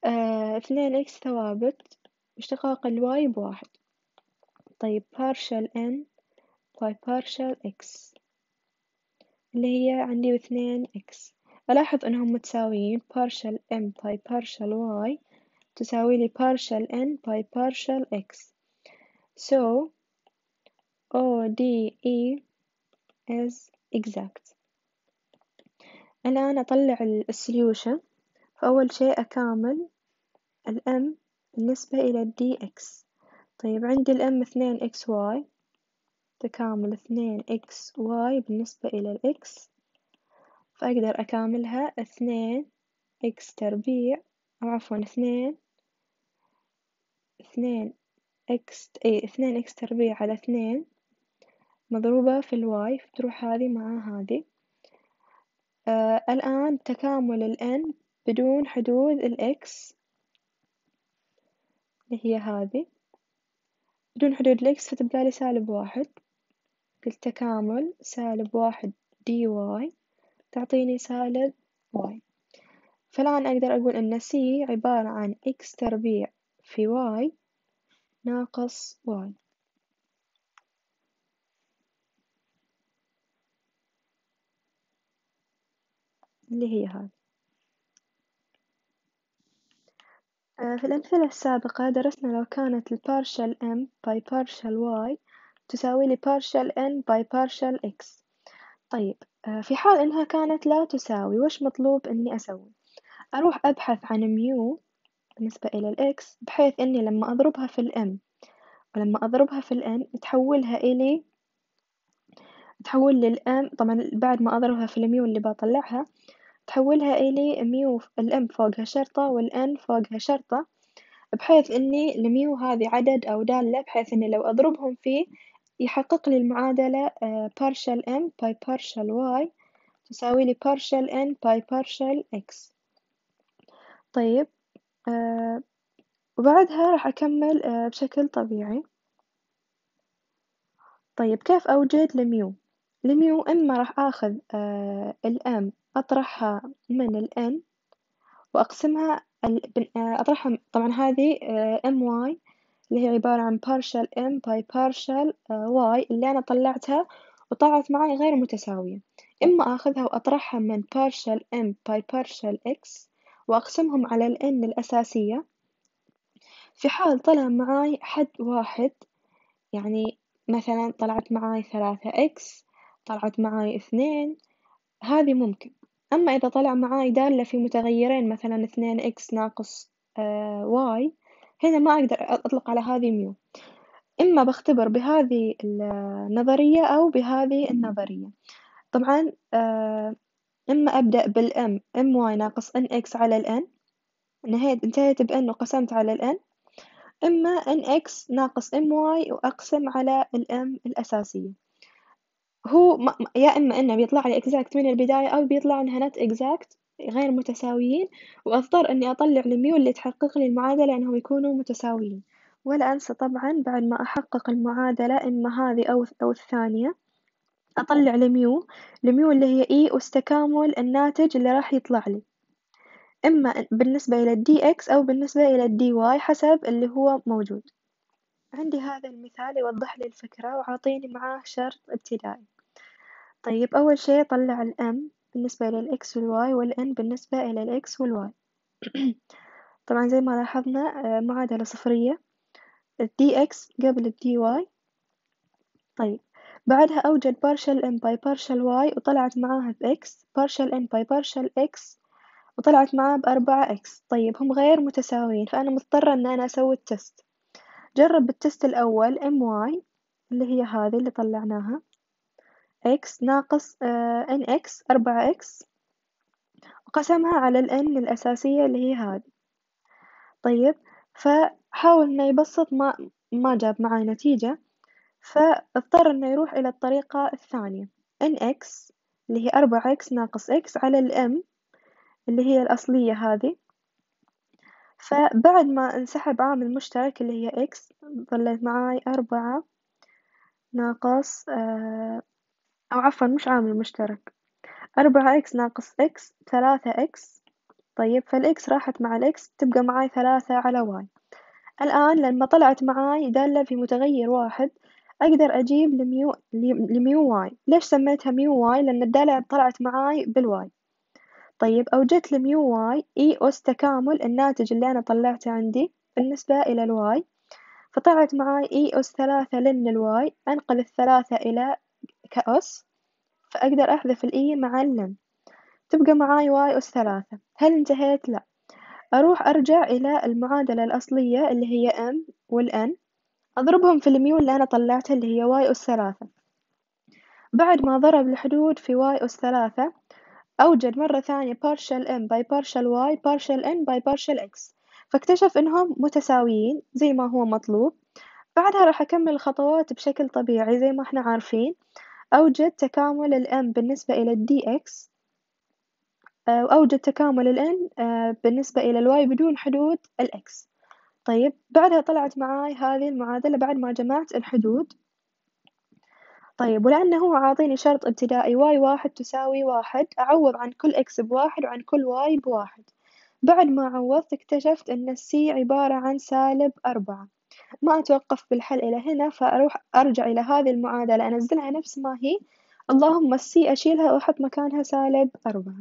[SPEAKER 1] 2 x ثوابت، اشتقاق الواي بواحد. طيب partial n by partial x اللي هي عندي 2 x، ألاحظ إنهم متساويين، partial m by partial y تساوي لي partial n by partial x. So ODE is exact. الآن أطلع السوليوشن، فأول شيء أكامل الm بالنسبة إلى dx. طيب عندي الm 2xy تكامل 2xy بالنسبة إلى الx، فأقدر أكاملها 2x تربيع، أو عفوا 2x تربيع على 2 مضروبة في الواي، فتروح هذه مع هذه. الآن تكامل الn بدون حدود الx اللي هي هذه، بدون حدود الx فتبقى لي -1. قلت تكامل -1 dy تعطيني -y. فالآن أقدر أقول أن c عبارة عن x تربيع في y ناقص y. اللي هي هذه. في الأمثلة السابقة درسنا لو كانت ال partial m by partial y تساوي لي partial n by partial x. طيب في حال إنها كانت لا تساوي، وش مطلوب إني أسوي؟ أروح أبحث عن ميو بالنسبة إلى الإكس، بحيث إني لما أضربها في الإم ولما أضربها في الإن تحول للإم. طبعا بعد ما أضربها في الميو اللي بطلعها تحولها إلي ميو الإم فوقها شرطة والإن فوقها شرطة، بحيث إني الميو هذه عدد أو دالة، بحيث إني لو أضربهم فيه يحقق لي المعادلة partial m by partial y تساوي لي partial n by partial x. طيب وبعدها راح أكمل بشكل طبيعي. طيب كيف أوجد الميو؟ الميو إما راح آخذ الm أطرحها من الn وأقسمها أطرحها، طبعا هذه my اللي هي عبارة عن partial m by partial y اللي أنا طلعتها وطلعت معي غير متساوية، إما أخذها وأطرحها من partial m by partial x وأقسمهم على ال n الأساسية. في حال طلع معاي حد واحد، يعني مثلا طلعت معاي 3x، طلعت معاي 2، هذه ممكن. أما إذا طلع معاي دالة في متغيرين مثلا 2x ناقص y، هنا ما أقدر أطلق على هذه ميو، إما بختبر بهذه النظرية أو بهذه النظرية. طبعا إما أبدأ بالm my ناقص nx على الn، انتهيت بn وقسمت على الn، إما nx ناقص my وأقسم على الm الأساسية. هو يا إما إنه بيطلع لي exact من البداية، أو بيطلع إنها not exact غير متساويين، وأضطر إني أطلع الميو اللي تحقق لي المعادلة إنهم يكونوا متساويين. ولا أنسى طبعا بعد ما أحقق المعادلة إما هذه أو الثانية أطلع الميو اللي هي E أس تكامل الناتج اللي راح يطلع لي، إما بالنسبة إلى dx أو بالنسبة إلى dy حسب اللي هو موجود. عندي هذا المثال يوضح لي الفكرة وعاطيني معاه شرط ابتدائي. طيب أول شي طلع ال m بالنسبة إلى ال x وال y وال n بالنسبة إلى ال x وال y. طبعا زي ما لاحظنا معادلة صفرية، ال dx قبل ال dy. طيب بعدها أوجد partial n by partial y وطلعت معاها ب x، partial n by partial x وطلعت معاه ب4x. طيب هم غير متساويين، فأنا مضطرة إن أنا أسوي التست. جرب التست الأول my اللي هي هذه اللي طلعناها x ناقص nx 4x وقسمها على ال n الأساسية اللي هي هذه. طيب فحاول إنه يبسط، ما جاب معي نتيجة، فاضطر إنه يروح إلى الطريقة الثانية nx اللي هي 4x ناقص x على ال m اللي هي الأصلية هذه. فبعد ما انسحب عامل مشترك اللي هي x ظلت معاي 4 ناقص أو عفوا مش عامل مشترك، 4x ناقص x 3x طيب فالإكس راحت مع الإكس تبقى معاي 3 على واي. الآن لما طلعت معاي دالة في متغير واحد أقدر أجيب لميو واي. ليش سميتها ميو واي؟ لأن الدالة طلعت معاي بالواي. طيب أوجدت لميو واي إي أس تكامل الناتج اللي أنا طلعته عندي بالنسبة إلى الواي، فطلعت معاي إي أس 3 لن الواي، أنقل الثلاثة إلى كأس، فأقدر أحذف الإي مع اللن، تبقى معاي واي أس 3. هل انتهيت؟ لا، أروح أرجع إلى المعادلة الأصلية اللي هي m والn، أضربهم في الميو اللي أنا طلعتها اللي هي واي أس 3. بعد ما ضرب الحدود في واي أس 3 أوجد مرة ثانية partial m by partial y partial n by partial x، فاكتشف إنهم متساويين زي ما هو مطلوب. بعدها راح أكمل الخطوات بشكل طبيعي زي ما احنا عارفين. أوجد تكامل ال m بالنسبة إلى ال dx، وأوجد تكامل ال n بالنسبة إلى ال y بدون حدود ال x. طيب بعدها طلعت معاي هذه المعادلة بعد ما جمعت الحدود. طيب ولأنه هو عاطيني شرط ابتدائي y واحد تساوي واحد، أعوض عن كل x بواحد وعن كل y بواحد. بعد ما عوضت اكتشفت أن السي عبارة عن -4. ما أتوقف بالحل إلى هنا، فأروح أرجع إلى هذه المعادلة أنزلها نفس ما هي، اللهم السي أشيلها وأحط مكانها -4.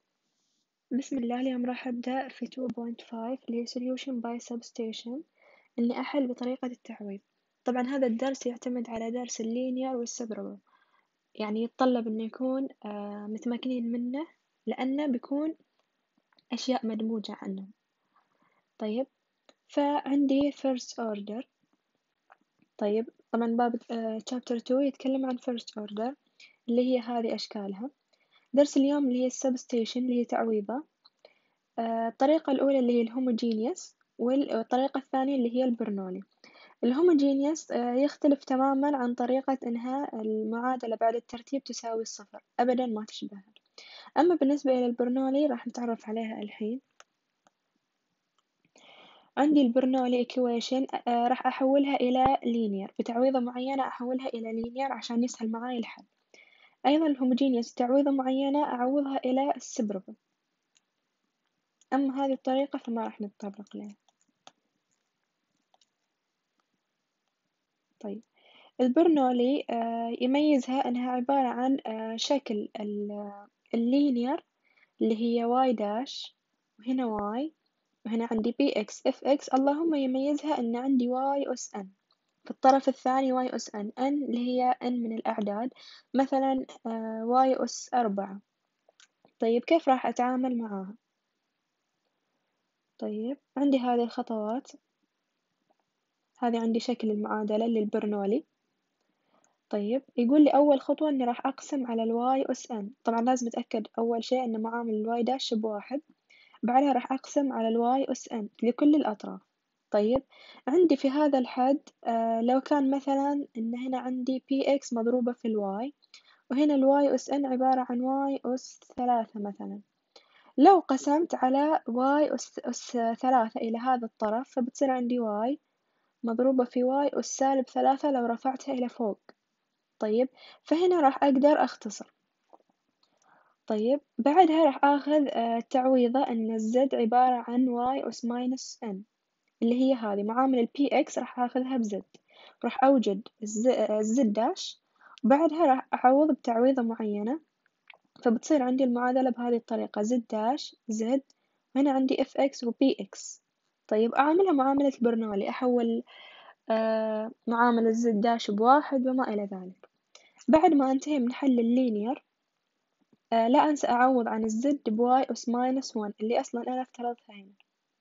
[SPEAKER 1] بسم الله، اليوم راح أبدأ في 2.5 اللي هي solution by substitution، إني أحل بطريقة التعويض. طبعا هذا الدرس يعتمد على درس اللينير والسبربل، يعني يتطلب إنه يكون متمكنين منه لأنه بيكون أشياء مدموجة عنه. طيب فعندي first order. طيب طبعا باب chapter 2 يتكلم عن first order اللي هي هذه أشكالها. درس اليوم اللي هي substitution اللي هي تعويضة. الطريقة الأولى اللي هي الهوموجينيوس، والطريقة الثانية اللي هي البرنولي. الهوموجينيوس يختلف تماما عن طريقة إنهاء المعادلة بعد الترتيب تساوي الصفر، أبدا ما تشبهها. أما بالنسبة إلى البرنولي راح نتعرف عليها الحين. عندي البرنولي equation راح أحولها إلى linear بتعويضة معينة، أحولها إلى linear عشان يسهل معاي الحل. أيضا الهوموجينيوس تعويضة معينة أعوضها إلى السبربل. أما هذه الطريقة فما راح نتطرق لها. طيب البرنولي يميزها أنها عبارة عن شكل اللينير اللي هي y داش، وهنا y، وهنا عندي bx fx. اللهم يميزها أن عندي y أس n في الطرف الثاني، y أس n اللي هي n من الأعداد، مثلا y أس 4. طيب كيف راح أتعامل معاها؟ طيب عندي هذه الخطوات. هذه عندي شكل المعادلة للبرنولي. طيب يقول لي أول خطوة إني راح أقسم على الواي أس n. طبعا لازم أتأكد أول شيء إن معامل الواي داش بواحد. بعدها راح أقسم على الواي أس n لكل الأطراف. طيب عندي في هذا الحد لو كان مثلا إن هنا عندي px مضروبة في الواي، وهنا الواي أس n عبارة عن واي أس 3 مثلا. لو قسمت على واي أس 3 إلى هذا الطرف فبتصير عندي واي مضروبة في واي أس -3 لو رفعتها إلى فوق. طيب فهنا راح أقدر أختصر. طيب بعدها راح آخذ تعويضة أن الزد عبارة عن y أس ماينس n اللي هي هذه معامل ال px راح آخذها بزد. راح أوجد الزد داش، وبعدها راح أعوض بتعويضة معينة، فبتصير عندي المعادلة بهذه الطريقة زد داش زد، وهنا عندي fx و px. طيب أعملها معاملة البرنولي، أحول معامل الزد داش بواحد وما إلى ذلك. بعد ما أنتهي من حل اللينير لا أنسى أعوض عن الزد بواي أس ماينس 1 اللي أصلا أنا افترضتها هنا.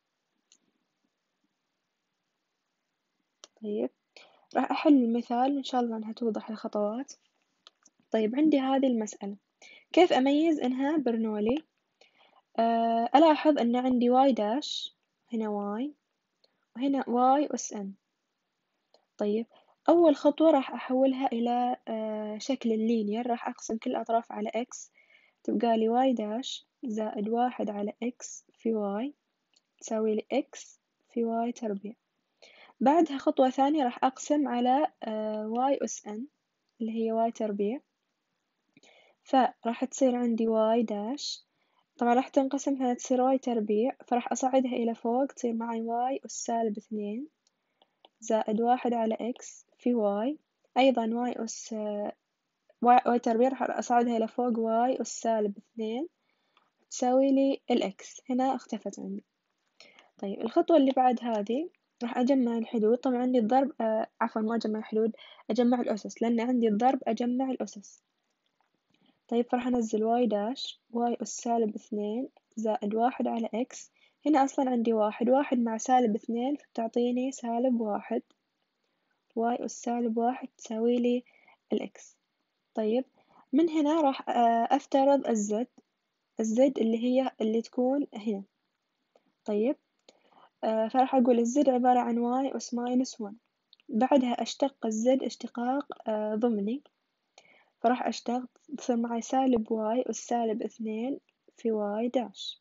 [SPEAKER 1] طيب راح أحل المثال وإن شاء الله أنها توضح الخطوات. طيب عندي هذه المسألة، كيف أميز إنها برنولي؟ ألاحظ أن عندي واي داش، هنا واي، وهنا واي أس n. طيب أول خطوة راح أحولها إلى شكل اللينير، راح أقسم كل الأطراف على x، تبقى لي واي داش زائد واحد على x في واي تساوي لي x في واي تربيع. بعدها خطوة ثانية راح أقسم على واي أس n اللي هي واي تربيع، فراح تصير عندي واي داش طبعا راح تنقسم هنا تصير واي تربيع، فراح أصعدها إلى فوق تصير معي واي أس سالب 2 زائد 1 على إكس في واي، أيضا واي أس واي تربيع راح أصعدها إلى فوق واي أس سالب 2 تساوي لي الإكس، هنا اختفت عندي. طيب الخطوة اللي بعد هذه راح أجمع الحدود، طبعا عندي الضرب عفوا ما أجمع الحدود، أجمع الأسس، لأن عندي الضرب أجمع الأسس. طيب فراح أنزل واي داش واي أس سالب 2 زائد 1 على إكس، هنا أصلا عندي واحد مع سالب 2 فتعطيني سالب 1، واي أس سالب 1 تساوي لي الإكس. طيب من هنا راح أفترض الزد اللي تكون هنا. طيب فراح أقول الزد عبارة عن واي أس ماينس 1، بعدها أشتق الزد اشتقاق ضمني، فراح أشتق تصير معي سالب واي أس سالب 2 في واي داش.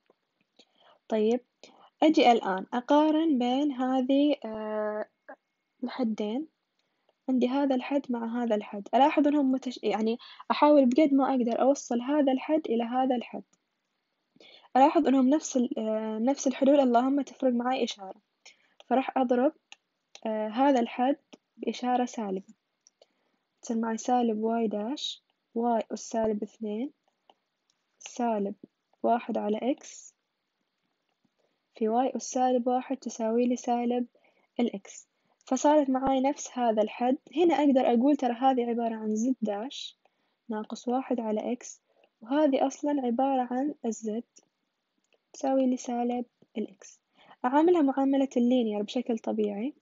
[SPEAKER 1] طيب أجي الآن أقارن بين هذه الحدين، عندي هذا الحد مع هذا الحد، ألاحظ إنهم يعني أحاول بقد ما أقدر أوصل هذا الحد إلى هذا الحد، ألاحظ إنهم نفس الحدود، اللهم تفرق معي إشارة، فراح أضرب هذا الحد بإشارة سالبة، تصير معي سالب واي داش واي أس سالب 2 سالب 1 على إكس في واي أس سالب 1 تساوي لي سالب الإكس، فصارت معاي نفس هذا الحد. هنا أقدر أقول ترى هذه عبارة عن زد داش ناقص 1 على إكس، وهذه أصلا عبارة عن الزد تساوي لي سالب الإكس. أعاملها معاملة اللينير بشكل طبيعي،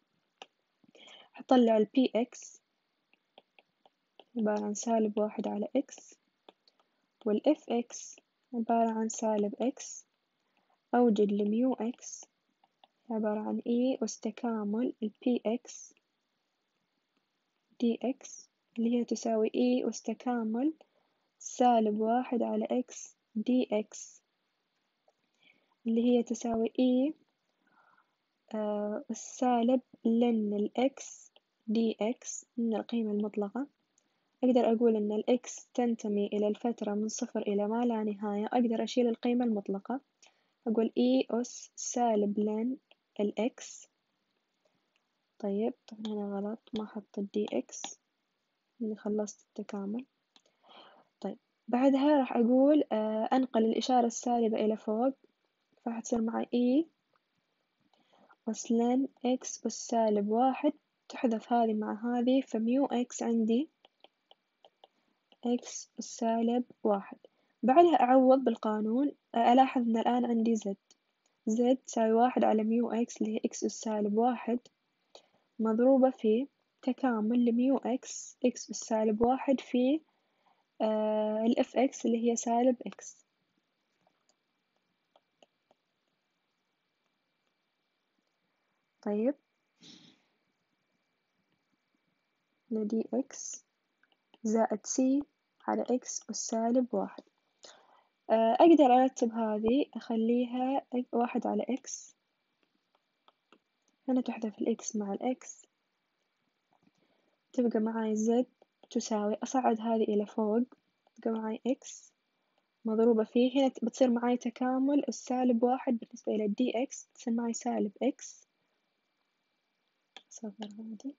[SPEAKER 1] هطلع البي إكس عبارة عن سالب 1 على إكس، والإف إكس عبارة عن سالب إكس، أوجد الميو إكس عبارة عن إي أس تكامل البي إكس دي إكس اللي هي تساوي إي أس تكامل سالب 1 على إكس دي إكس اللي هي تساوي إي السالب لن الإكس دي إكس من القيمة المطلقة. أقدر أقول إن الإكس تنتمي إلى الفترة من 0 إلى ما لا نهاية، أقدر أشيل القيمة المطلقة، أقول إي أس سالب لن الإكس. طيب طبعا هنا غلط، ما حط الدي إكس إني خلصت التكامل. طيب بعدها راح أقول أنقل الإشارة السالبة إلى فوق، فراح تصير معي إي أس لن إكس أس سالب 1 تحذف هذه مع هذه، فميو إكس عندي إكس أس سالب 1. بعدها أعوض بالقانون، ألاحظ إن الآن عندي زد تساوي 1 على ميو إكس اللي هي إكس أس سالب 1 مضروبة في تكامل لميو إكس إكس أس سالب 1 في الإف إكس اللي هي سالب إكس. طيب دي إكس زائد سي على إكس أس سالب 1. أقدر أرتب هذه أخليها 1 على إكس، هنا تحذف الإكس مع الإكس، تبقى معاي زد تساوي، أصعد هذه إلى فوق تبقى معاي إكس مضروبة فيه، هنا بتصير معاي تكامل السالب 1 بالنسبة إلى الدي إكس تصير معاي سالب إكس، أصغر هذه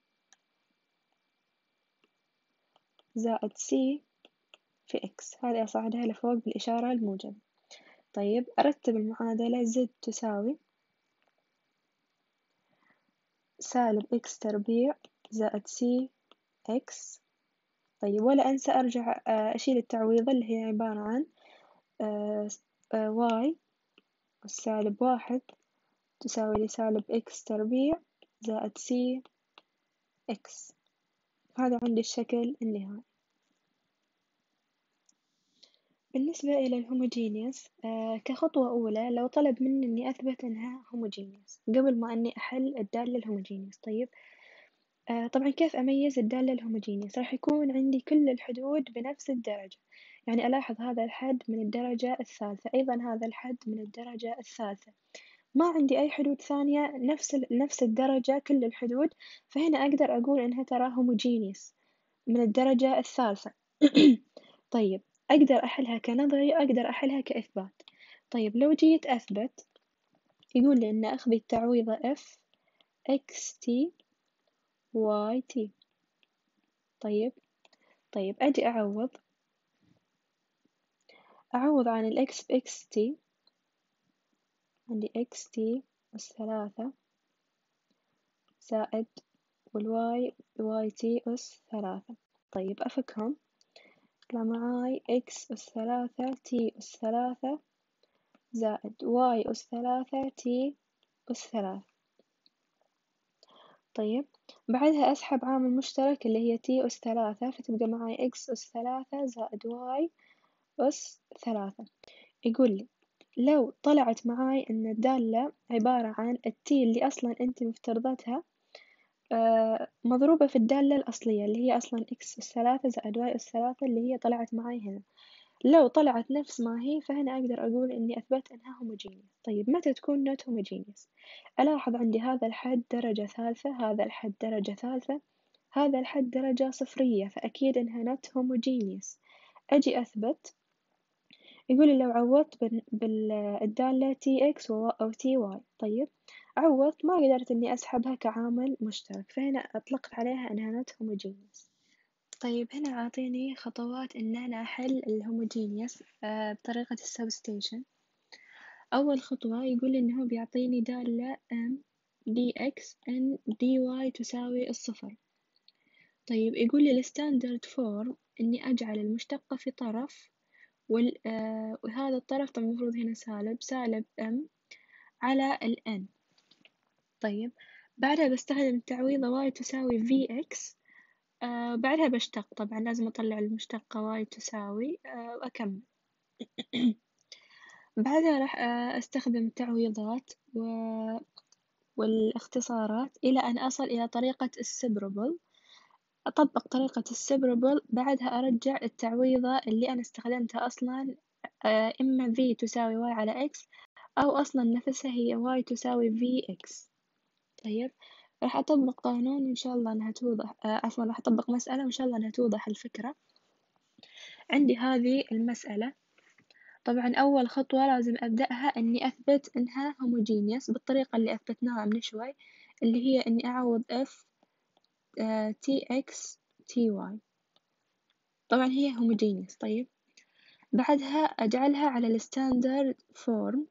[SPEAKER 1] زائد سي في إكس، هذه أصعدها لفوق بالإشارة الموجبة. طيب أرتب المعادلة، زد تساوي سالب إكس تربيع زائد سي إكس. طيب ولا أنسى أرجع أشيل التعويضة اللي هي عبارة عن واي سالب 1 تساوي لي سالب إكس تربيع زائد سي إكس. هذا عندي الشكل النهائي. بالنسبة إلى الهوموجينيوس كخطوة أولى، لو طلب مني إني أثبت إنها هوموجينيوس قبل ما إني أحل الدالة الهوموجينيوس. طيب طبعا كيف أميز الدالة الهوموجينيوس؟ راح يكون عندي كل الحدود بنفس الدرجة، يعني ألاحظ هذا الحد من الدرجة الثالثة، أيضا هذا الحد من الدرجة الثالثة، ما عندي أي حدود ثانية نفس الدرجة كل الحدود، فهنا أقدر أقول إنها ترى هوموجينيوس من الدرجة الثالثة. طيب أقدر أحلها كنظري وأقدر أحلها كإثبات. طيب لو جيت أثبت يقول لي إن أخذ التعويضة f x t y t. طيب أجي أعوض عن الx بx t، عندي x t أس 3 زائد والواي y t أس 3. طيب أفكهم، يطلع معاي x أس 3 t أس 3 زائد y أس 3 t أس 3. طيب بعدها أسحب عامل مشترك اللي هي t أس 3، فتبقى معاي x أس 3 زائد y أس 3. يقول لي لو طلعت معاي إن الدالة عبارة عن الت اللي أصلا أنت مفترضتها مضروبة في الدالة الأصلية اللي هي أصلا x أس 3 زائد y أس 3 اللي هي طلعت معاي هنا. لو طلعت نفس ما هي فهنا أقدر أقول إني أثبت إنها homogeneous. طيب متى تكون not homogeneous؟ ألاحظ عندي هذا الحد درجة ثالثة، هذا الحد درجة ثالثة، هذا الحد درجة صفرية، فأكيد إنها not homogeneous. أجي أثبت، يقولي لو عوضت بالدالة tx أو ty. طيب عوضت ما قدرت إني أسحبها كعامل مشترك، فهنا أطلقت عليها إنها not homogeneous. طيب هنا عاطيني خطوات إن أنا أحل الهوموجينيوس بطريقة السبستيشن. أول خطوة يقولي إنه بيعطيني دالة m dx n dy تساوي الصفر. طيب يقولي الستاندرد فورم إني أجعل المشتقة في طرف وهذا الطرف طبعا المفروض هنا سالب m على ال n. طيب بعدها بستخدم التعويضة y تساوي vx. بعدها بشتق، طبعا لازم أطلع المشتقة y تساوي وأكمل. بعدها راح أستخدم التعويضات والاختصارات إلى أن أصل إلى طريقة السبربل. أطبق طريقة السبربل، بعدها أرجع التعويضة اللي أنا استخدمتها أصلا إما v تساوي y على x أو أصلا نفسها هي y تساوي vx. طيب راح أطبق قانون إن شاء الله أنها توضح، عفوا راح أطبق مسألة وإن شاء الله أنها توضح الفكرة. عندي هذه المسألة، طبعا أول خطوة لازم أبدأها إني أثبت إنها homogeneous بالطريقة اللي أثبتناها من شوي، اللي هي إني أعوض f tx ty. طبعا هي homogeneous. طيب بعدها أجعلها على الستاندرد فورم.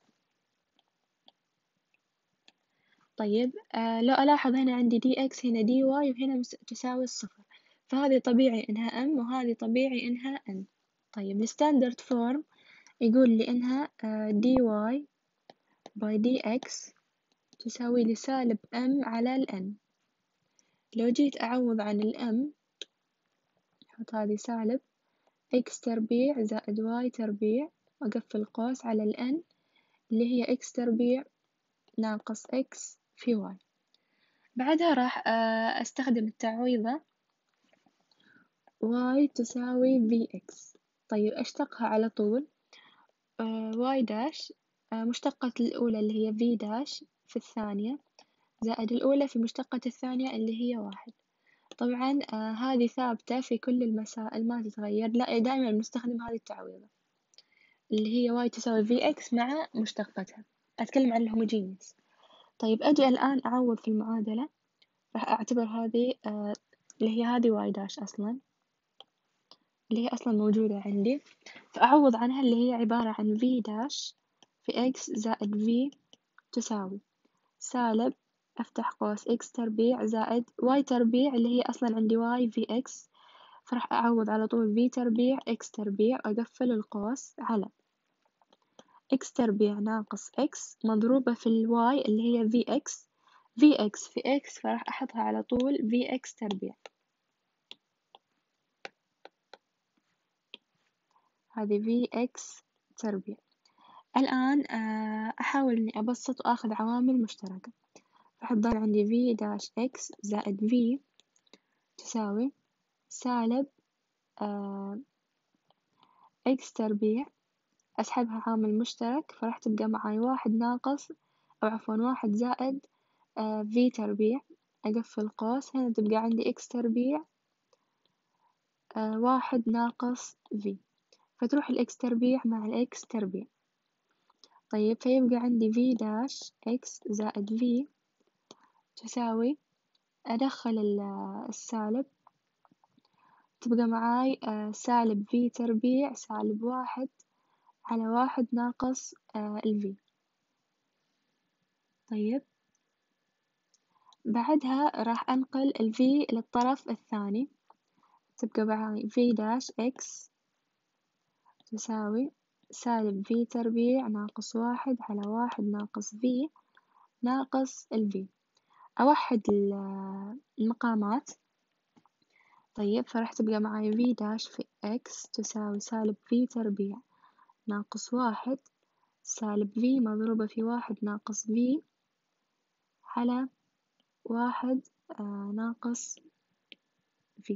[SPEAKER 1] طيب لو ألاحظ هنا عندي dx هنا dy وهنا تساوي الصفر، فهذه طبيعي إنها m وهذه طبيعي إنها n. طيب الستاندرد فورم يقول لي إنها dy by dx تساوي لي سالب m على ال n. لو جيت أعوض عن ال m أحط هذه سالب x تربيع زائد y تربيع وأقفل قوس على ال n اللي هي x تربيع ناقص x في y. بعدها راح أستخدم التعويضة y تساوي vx. طيب أشتقها على طول. y داش مشتقة الأولى اللي هي v داش في الثانية زائد الأولى في مشتقة الثانية اللي هي 1. طبعا هذه ثابتة في كل المسائل ما تتغير، لا دائما نستخدم هذه التعويضة اللي هي y تساوي vx مع مشتقتها. أتكلم عن الهوموجينيوس. طيب أجي الآن أعوض في المعادلة، راح أعتبر هذه اللي هي هذه y داش أصلا اللي هي أصلا موجودة عندي، فأعوض عنها اللي هي عبارة عن v داش في x زائد v تساوي سالب أفتح قوس x تربيع زائد y تربيع اللي هي أصلا عندي y في x، فراح أعوض على طول v تربيع x تربيع وأقفل القوس على x تربيع ناقص x مضروبة في ال y اللي هي vx في x، فراح أحطها على طول vx تربيع. هذه vx تربيع. الآن أحاول إني أبسط وآخذ عوامل مشتركة، راح تضل عندي v داش x زائد v تساوي سالب x تربيع، أسحبها عامل مشترك فراح تبقى معاي واحد ناقص أو عفوا واحد زائد v تربيع، أقفل قوس هنا تبقى عندي x تربيع واحد ناقص v. فتروح الإكس تربيع مع الإكس تربيع. طيب فيبقى عندي في داش إكس زائد في تساوي، أدخل السالب، تبقى معاي سالب في تربيع سالب واحد على واحد ناقص الفي. طيب بعدها راح أنقل الفي للطرف الثاني، تبقى معاي في داش إكس تساوي سالب في تربيع ناقص واحد على واحد ناقص في ناقص الفي. أوحد المقامات. طيب فراح تبقى معاي في داش في إكس تساوي سالب في تربيع ناقص واحد سالب في مضروبة في واحد ناقص في على واحد ناقص في.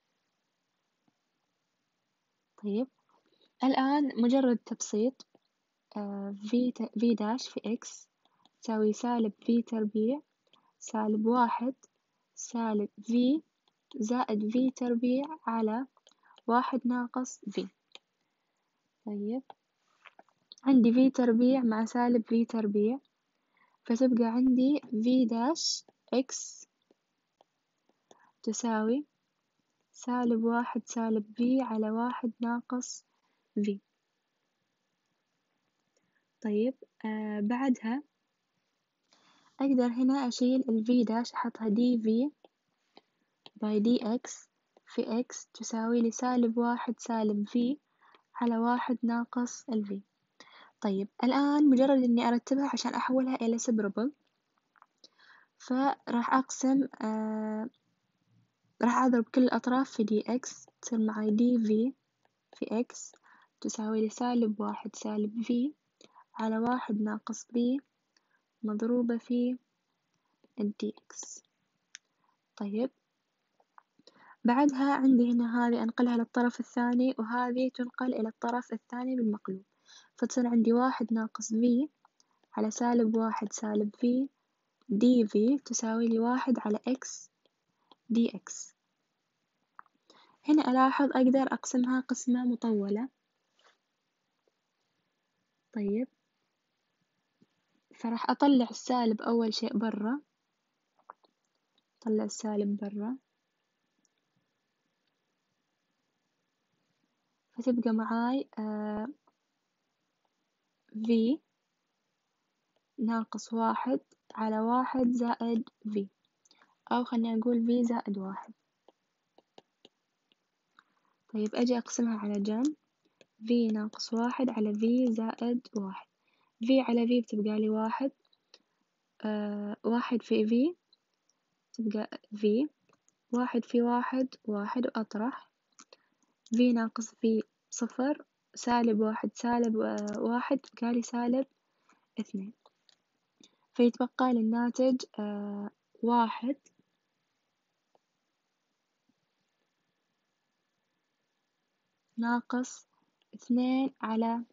[SPEAKER 1] طيب الآن مجرد تبسيط، في داش في إكس تساوي سالب في تربيع سالب واحد سالب في زائد في تربيع على واحد ناقص في. طيب عندي في تربيع مع سالب في تربيع، فتبقى عندي في داش إكس تساوي سالب واحد سالب في على واحد ناقص في. طيب بعدها أقدر هنا أشيل الفي داش أحطها دي في باي دي إكس في إكس تساوي لي سالب واحد سالب في على واحد ناقص الفي. طيب الآن مجرد إني أرتبها عشان أحولها إلى سبربل، فراح أقسم راح أضرب كل الأطراف في دي إكس، تصير معي دي في إكس تساوي لي سالب واحد سالب في على واحد ناقص في مضروبة في الدي إكس. طيب بعدها عندي هنا هذه أنقلها للطرف الثاني وهذه تنقل إلى الطرف الثاني بالمقلوب، فتصير عندي واحد ناقص في على سالب واحد سالب في دي في تساوي لي واحد على إكس دي إكس. هنا ألاحظ أقدر أقسمها قسمة مطولة. طيب فراح أطلع السالب أول شيء برا، أطلع السالب برا، فتبقى معاي في ناقص واحد على واحد زائد في، أو خليني أقول في زائد واحد. طيب أجي أقسمها على جنب، في ناقص واحد على في زائد واحد، في على في بتبقى لي واحد، واحد في في تبقى في، واحد في واحد واحد وأطرح، في ناقص في صفر، سالب واحد سالب واحد تبقى لي سالب اثنين، فيتبقى لي الناتج واحد ناقص اثنين على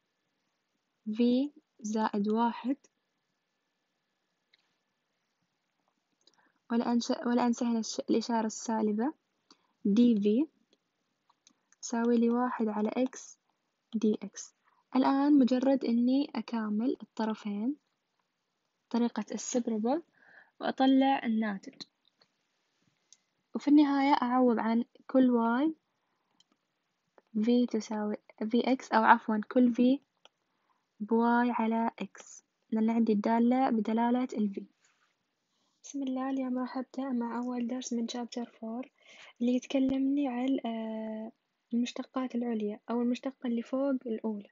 [SPEAKER 1] في زائد واحد، ولا أنسى هنا الإشارة السالبة دي في تساوي لي واحد على إكس دي إكس. الآن مجرد إني أكامل الطرفين طريقة السبربل وأطلع الناتج، وفي النهاية أعوض عن كل واي في تساوي في إكس، أو عفوا كل في بواي على إكس، لأن عندي الدالة بدلالة الفي. بسم الله، اليوم راح أبدأ مع أول درس من شابتر 4 اللي يتكلمني عن المشتقات العليا أو المشتقة اللي فوق الأولى.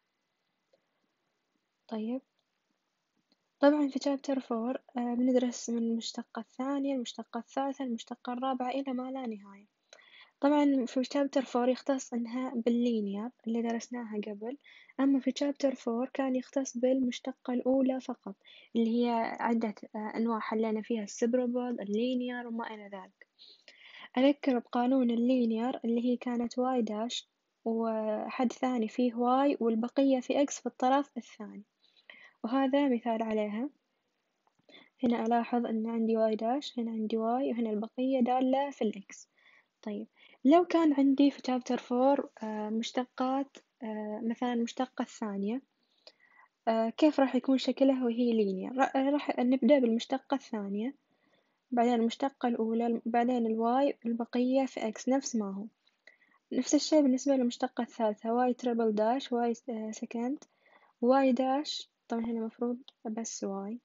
[SPEAKER 1] طيب طبعا في شابتر 4 بندرس من المشتقة الثانية المشتقة الثالثة المشتقة الرابعة إلى ما لا نهاية. طبعا في شابتر 4 يختص إنها باللينير اللي درسناها قبل، أما في شابتر 4 كان يختص بالمشتقة الأولى فقط اللي هي عدة أنواع حلينا فيها السبربل اللينير وما إلى ذلك. أذكر بقانون اللينير اللي هي كانت واي داش وحد ثاني فيه واي والبقية في إكس في الطرف الثاني، وهذا مثال عليها. هنا ألاحظ أن عندي واي داش، هنا عندي واي، وهنا البقية دالة في الإكس. طيب لو كان عندي في شابتر 4 مشتقات مثلا المشتقة الثانية كيف راح يكون شكلها وهي لينير. راح نبدأ بالمشتقة الثانية، بعدين المشتقة الأولى، بعدين الواي، البقية في إكس نفس ما هو. نفس الشي بالنسبة للمشتقة الثالثة، واي تربل داش، واي سكند، واي داش، طبعا هنا مفروض بس واي،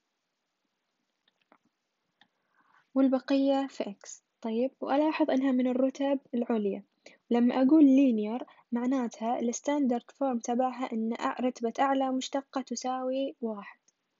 [SPEAKER 1] والبقية في إكس. طيب، وألاحظ إنها من الرتب العليا. لما أقول linear معناتها الستاندرد فورم تبعها إن رتبة أعلى مشتقة تساوي 1.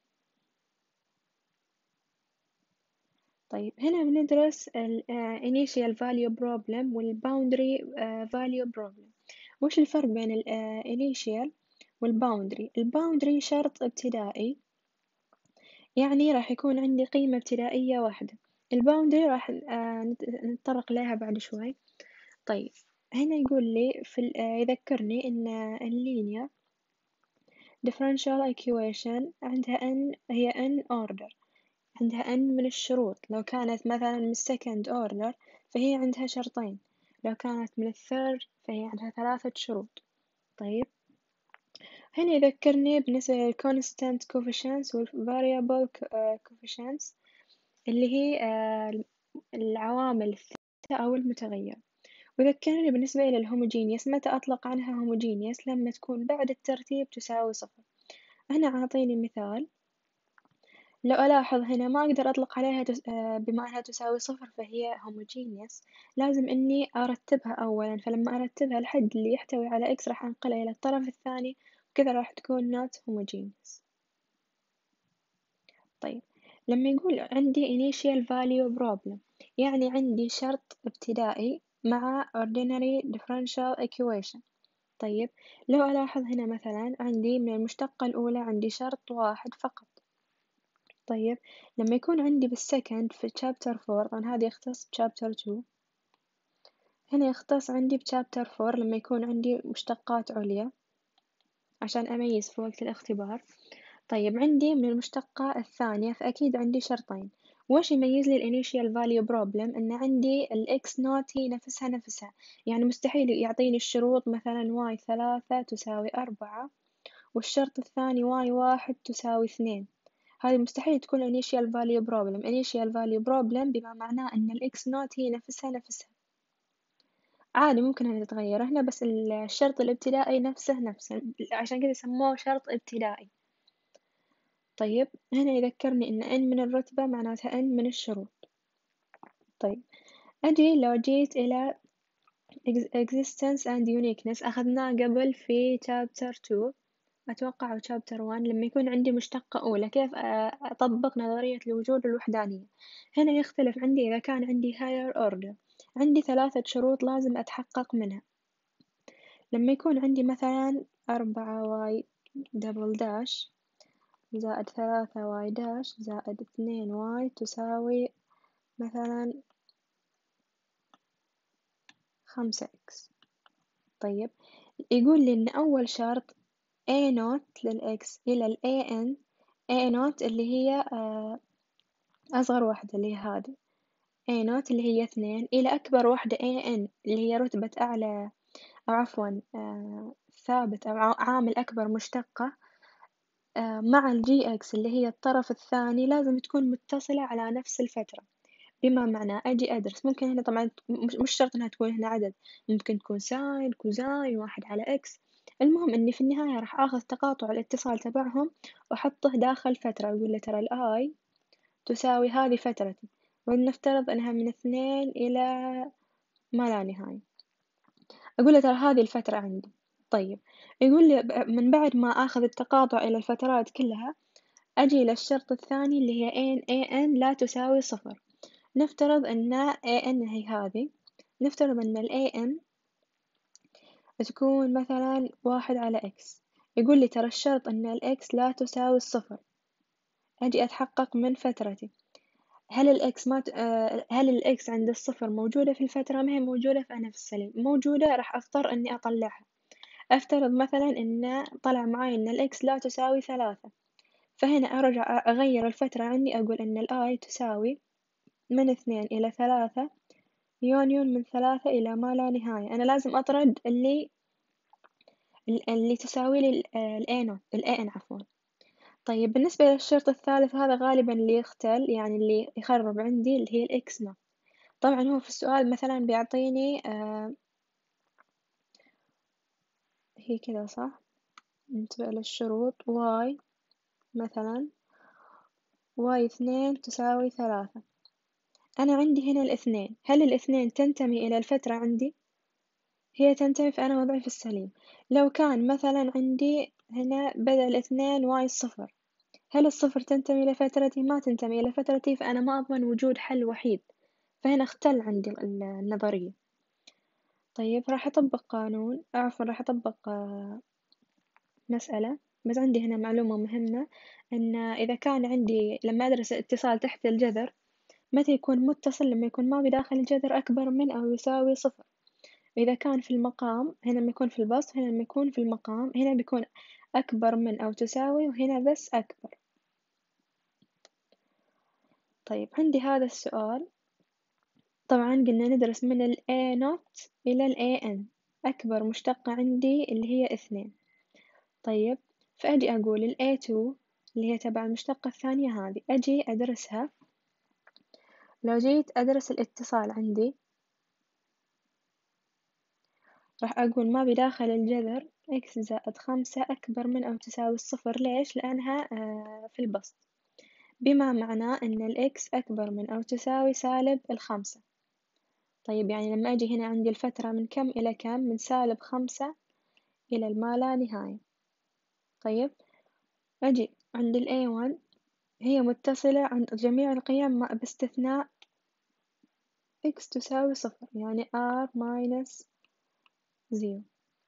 [SPEAKER 1] طيب، هنا بندرس ال initial value problem وال boundary value problem. وش الفرق بين ال initial وال boundary؟ ال boundary شرط ابتدائي، يعني راح يكون عندي قيمة ابتدائية واحدة. ال boundary راح نتطرق لها بعد شوي. طيب، هنا يقول لي يذكرني إن اللينير differential equation عندها n، هي n order، عندها n من الشروط. لو كانت مثلا من second order فهي عندها شرطين، لو كانت من الثird فهي عندها 3 شروط. طيب، هنا يذكرني بالنسبة لل constant coefficients وال variable coefficients اللي هي العوامل الثابتة أو المتغيرة. وذكرني بالنسبة إلى الهوموجينيوس، متى أطلق عنها هوموجينيوس؟ لما تكون بعد الترتيب تساوي 0. هنا عاطيني مثال، لو ألاحظ هنا ما أقدر أطلق عليها بما أنها تساوي 0 فهي هوموجينيوس، لازم إني أرتبها أولا. فلما أرتبها الحد اللي يحتوي على إكس راح أنقلها إلى الطرف الثاني، وكذا راح تكون not homogeneous. طيب، لما يقول عندي initial value problem يعني عندي شرط ابتدائي مع ordinary differential equation. طيب، لو ألاحظ هنا مثلا عندي من المشتقة الأولى عندي شرط واحد فقط. طيب، لما يكون عندي بالسكند في chapter 4، طبعا هذا يختص chapter 2، هنا يختص عندي chapter 4 لما يكون عندي مشتقات عليا عشان أميز في وقت الاختبار. طيب، عندي من المشتقة الثانية فأكيد عندي شرطين. وش يميز لي ال initial value problem؟ إن عندي ال x naught هي نفسها، يعني مستحيل يعطيني الشروط مثلا y 3 تساوي 4 والشرط الثاني y 1 تساوي 2. هذه مستحيل تكون initial value problem. initial value problem بما معناه إن ال x naught هي نفسها، عادي ممكن إنها تتغير هنا، بس الشرط الابتدائي نفسه، عشان كذا سموه شرط ابتدائي. طيب، هنا يذكرني إن n من الرتبة معناتها n من الشروط. طيب، لو جيت إلى existence and uniqueness أخذناه قبل في chapter 2 أتوقع أو chapter 1 لما يكون عندي مشتقة أولى كيف أطبق نظرية الوجود والوحدانية. هنا يختلف عندي إذا كان عندي higher order، عندي 3 شروط لازم أتحقق منها. لما يكون عندي مثلا 4y double dash زائد 3y dash زائد 2y تساوي مثلا 5x. طيب، يقول لي إن أول شرط a naught للx إلى ال an، a naught اللي هي أصغر واحدة اللي هي هذه a naught اللي هي 2 إلى أكبر واحدة an اللي هي رتبة أعلى، أو عفوا ثابت أو عامل أكبر مشتقة مع ال gx اللي هي الطرف الثاني لازم تكون متصلة على نفس الفترة. بما معناه أجي أدرس، ممكن هنا طبعا مش شرط إنها تكون هنا عدد، ممكن تكون ساين، كوزاين، 1 على إكس. المهم إني في النهاية راح آخذ تقاطع الاتصال تبعهم وأحطه داخل فترة، وأقول له ترى الآي تساوي هذه فترتي، ولنفترض إنها من 2 إلى ما لا نهاية، أقول له ترى هذه الفترة عندي. طيب، يقول لي من بعد ما آخذ التقاطع إلى الفترات كلها أجي للشرط الثاني اللي هي an لا تساوي 0. نفترض أن an هي هذه، نفترض أن ال an تكون مثلا 1 على x. يقول لي ترى الشرط أن ال x لا تساوي 0. أجي أتحقق من فترتي، هل ال x هل ال x عند الصفر موجودة في الفترة؟ ما هي موجودة، فأنا في السليم. موجودة راح أضطر إني أطلعها. أفترض مثلا إن طلع معي إن ال x لا تساوي 3، فهنا أرجع أغير الفترة عندي، أقول إن ال I تساوي من 2 إلى 3 يونيون من 3 إلى ما لا نهاية. أنا لازم أطرد اللي اللي تساوي لي ال A نوت ال AN عفوا. طيب بالنسبة للشرط الثالث هذا غالبا اللي يختل يعني اللي يخرب عندي اللي هي ال X نوت. طبعا هو في السؤال مثلا بيعطيني هي كذا صح؟ ننتبه للشروط Y مثلا Y2 تساوي 3. أنا عندي هنا الاثنين، هل الاثنين تنتمي إلى الفترة عندي؟ هي تنتمي، فأنا وضعي في السليم. لو كان مثلا عندي هنا بدل 2 Y0، هل الصفر تنتمي إلى فترتي؟ ما تنتمي إلى فترتي، فأنا ما أضمن وجود حل وحيد، فهنا اختل عندي النظرية. طيب راح أطبق قانون، عفوا راح أطبق مسألة. بس عندي هنا معلومة مهمة، إن إذا كان عندي لما أدرس الاتصال تحت الجذر متى يكون متصل؟ لما يكون ما بداخل الجذر أكبر من أو يساوي 0. إذا كان في المقام هنا لما يكون في البسط، هنا لما يكون في المقام هنا بيكون أكبر من أو تساوي، وهنا بس أكبر. طيب عندي هذا السؤال، طبعا قلنا ندرس من ال A نوت إلى ال AN، أكبر مشتقة عندي اللي هي 2. طيب فأجي أقول ال A2 اللي هي تبع المشتقة الثانية هذه، أجي أدرسها. لو جيت أدرس الاتصال عندي راح أقول ما بداخل الجذر x زائد 5 أكبر من أو تساوي 0. ليش؟ لأنها في البسط، بما معناه إن ال x أكبر من أو تساوي -5. طيب يعني لما أجي هنا عندي الفترة من كم إلى كم؟ من -5 إلى الما لا نهاية. طيب أجي عند ال A1 هي متصلة عند جميع القيم باستثناء x تساوي 0، يعني r minus 0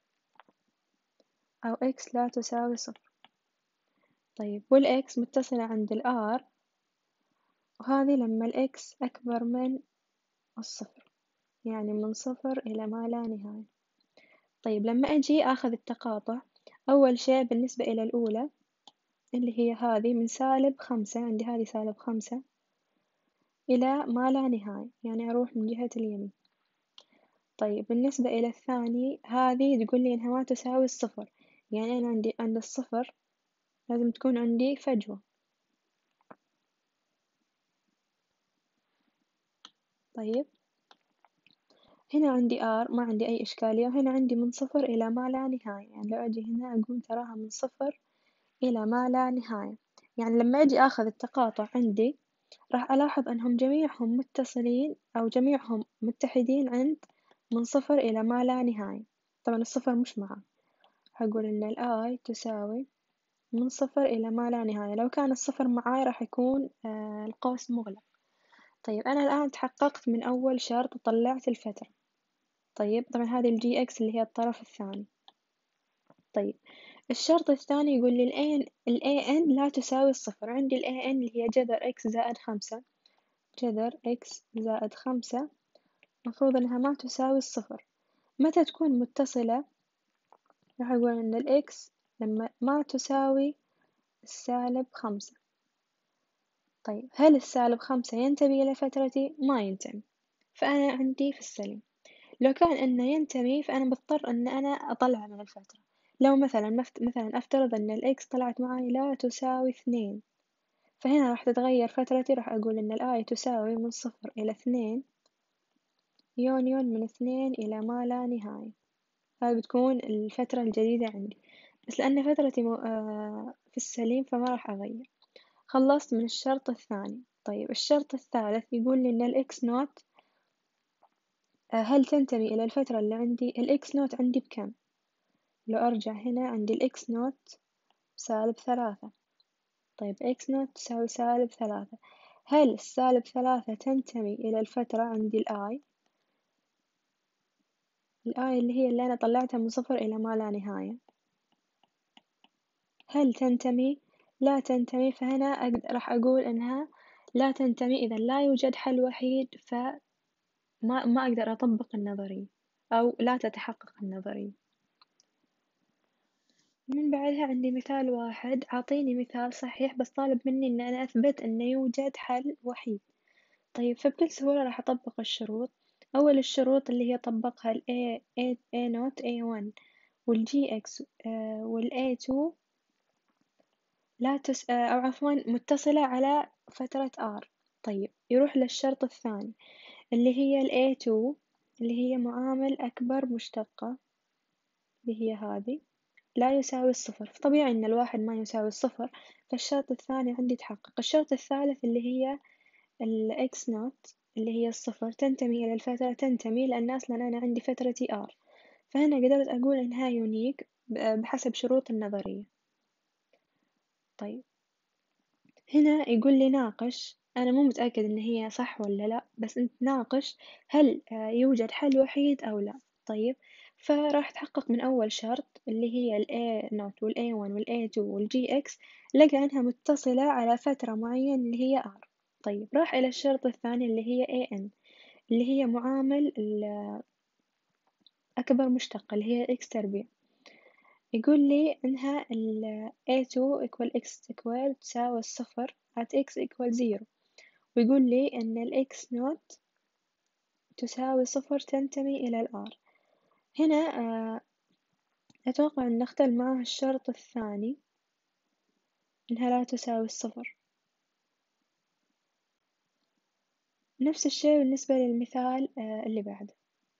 [SPEAKER 1] أو x لا تساوي 0. طيب والإكس متصلة عند الآر، وهذه لما الإكس أكبر من 0، يعني من 0 إلى ما لا نهاية. طيب لما أجي أخذ التقاطع، أول شيء بالنسبة إلى الأولى اللي هي هذه من -5، عندي هذه -5 إلى ما لا نهاية، يعني أروح من جهة اليمين. طيب بالنسبة إلى الثاني هذه تقول لي إنها ما تساوي 0، يعني أنا عندي عند 0 لازم تكون عندي فجوة. طيب هنا عندي R ما عندي أي إشكالية، وهنا عندي من 0 إلى ما لا نهاية، يعني لو أجي هنا أقول تراها من 0 إلى ما لا نهاية. يعني لما أجي أخذ التقاطع عندي راح ألاحظ أنهم جميعهم متصلين أو جميعهم متحدين عند من 0 إلى ما لا نهاية. طبعا الصفر مش معه، هقول إن ال I تساوي من 0 إلى ما لا نهاية. لو كان الصفر معاي راح يكون القوس مغلق. طيب أنا الآن تحققت من أول شرط وطلعت الفترة. طيب طبعا هذه ال GX اللي هي الطرف الثاني. طيب الشرط الثاني يقول لي ال AN لا تساوي 0. عندي ال AN اللي هي جذر x زائد 5، جذر x زائد 5 مفروض إنها ما تساوي 0. متى تكون متصلة؟ راح أقول إن ال x لما ما تساوي -5. طيب هل -5 ينتمي إلى فترتي؟ ما ينتمي، فأنا عندي في السليم. لو كان إنه ينتمي فأنا بضطر إن أنا أطلعه من الفترة. لو مثلا أفترض إن الإكس طلعت معي لا تساوي 2، فهنا راح تتغير فترتي، راح أقول إن الآي تساوي من 0 إلى 2 يونيون من 2 إلى ما لا نهاية. هذه بتكون الفترة الجديدة عندي، بس لأن فترتي في السليم فما راح أغير. خلصت من الشرط الثاني. طيب الشرط الثالث يقول لي إن الإكس نوت هل تنتمي إلى الفترة اللي عندي؟ الإكس نوت عندي بكم؟ لو أرجع هنا عندي الإكس نوت -3. طيب إكس نوت تساوي -3. هل -3 تنتمي إلى الفترة عندي الآي اللي هي اللي أنا طلعتها من 0 إلى ما لا نهاية؟ هل تنتمي؟ لا تنتمي، فهنا راح أقول إنها لا تنتمي. إذا لا يوجد حل وحيد ما أقدر أطبق النظرية أو لا تتحقق النظرية. من بعدها عندي مثال واحد، عاطيني مثال صحيح بس طالب مني إن أنا أثبت إن يوجد حل وحيد. طيب فبكل سهولة راح أطبق الشروط. أول الشروط اللي هي طبقها ال A نوت A1 والجي إكس والإي تو لا أو عفوا متصلة على فترة R. طيب يروح للشرط الثاني اللي هي الإي تو اللي هي معامل أكبر مشتقة اللي هي هذه لا يساوي الصفر، فطبيعي إن الواحد ما يساوي الصفر، فالشرط الثاني عندي تحقق. الشرط الثالث اللي هي الإكس نوت اللي هي الصفر تنتمي إلى الفترة، تنتمي لأن أصلا أنا عندي فترتي R، فهنا قدرت أقول إنها يونيك بحسب شروط النظرية. طيب هنا يقول لي ناقش، أنا مو متأكد إن هي صح ولا لأ، بس أنت ناقش هل يوجد حل وحيد أو لأ. طيب فراح تحقق من أول شرط اللي هي ال A0 وال A1 وال A2 وال GX، لقى إنها متصلة على فترة معينة اللي هي R. طيب راح إلى الشرط الثاني اللي هي AN اللي هي معامل أكبر مشتقة اللي هي X تربيع، يقول لي إنها ال A2 equal X equal تساوي الصفر at X equal 0، ويقول لي إن ال X نوت تساوي صفر تنتمي إلى ال R. هنا أتوقع أن نختل معاه الشرط الثاني إنها لا تساوي الصفر. نفس الشيء بالنسبة للمثال اللي بعده.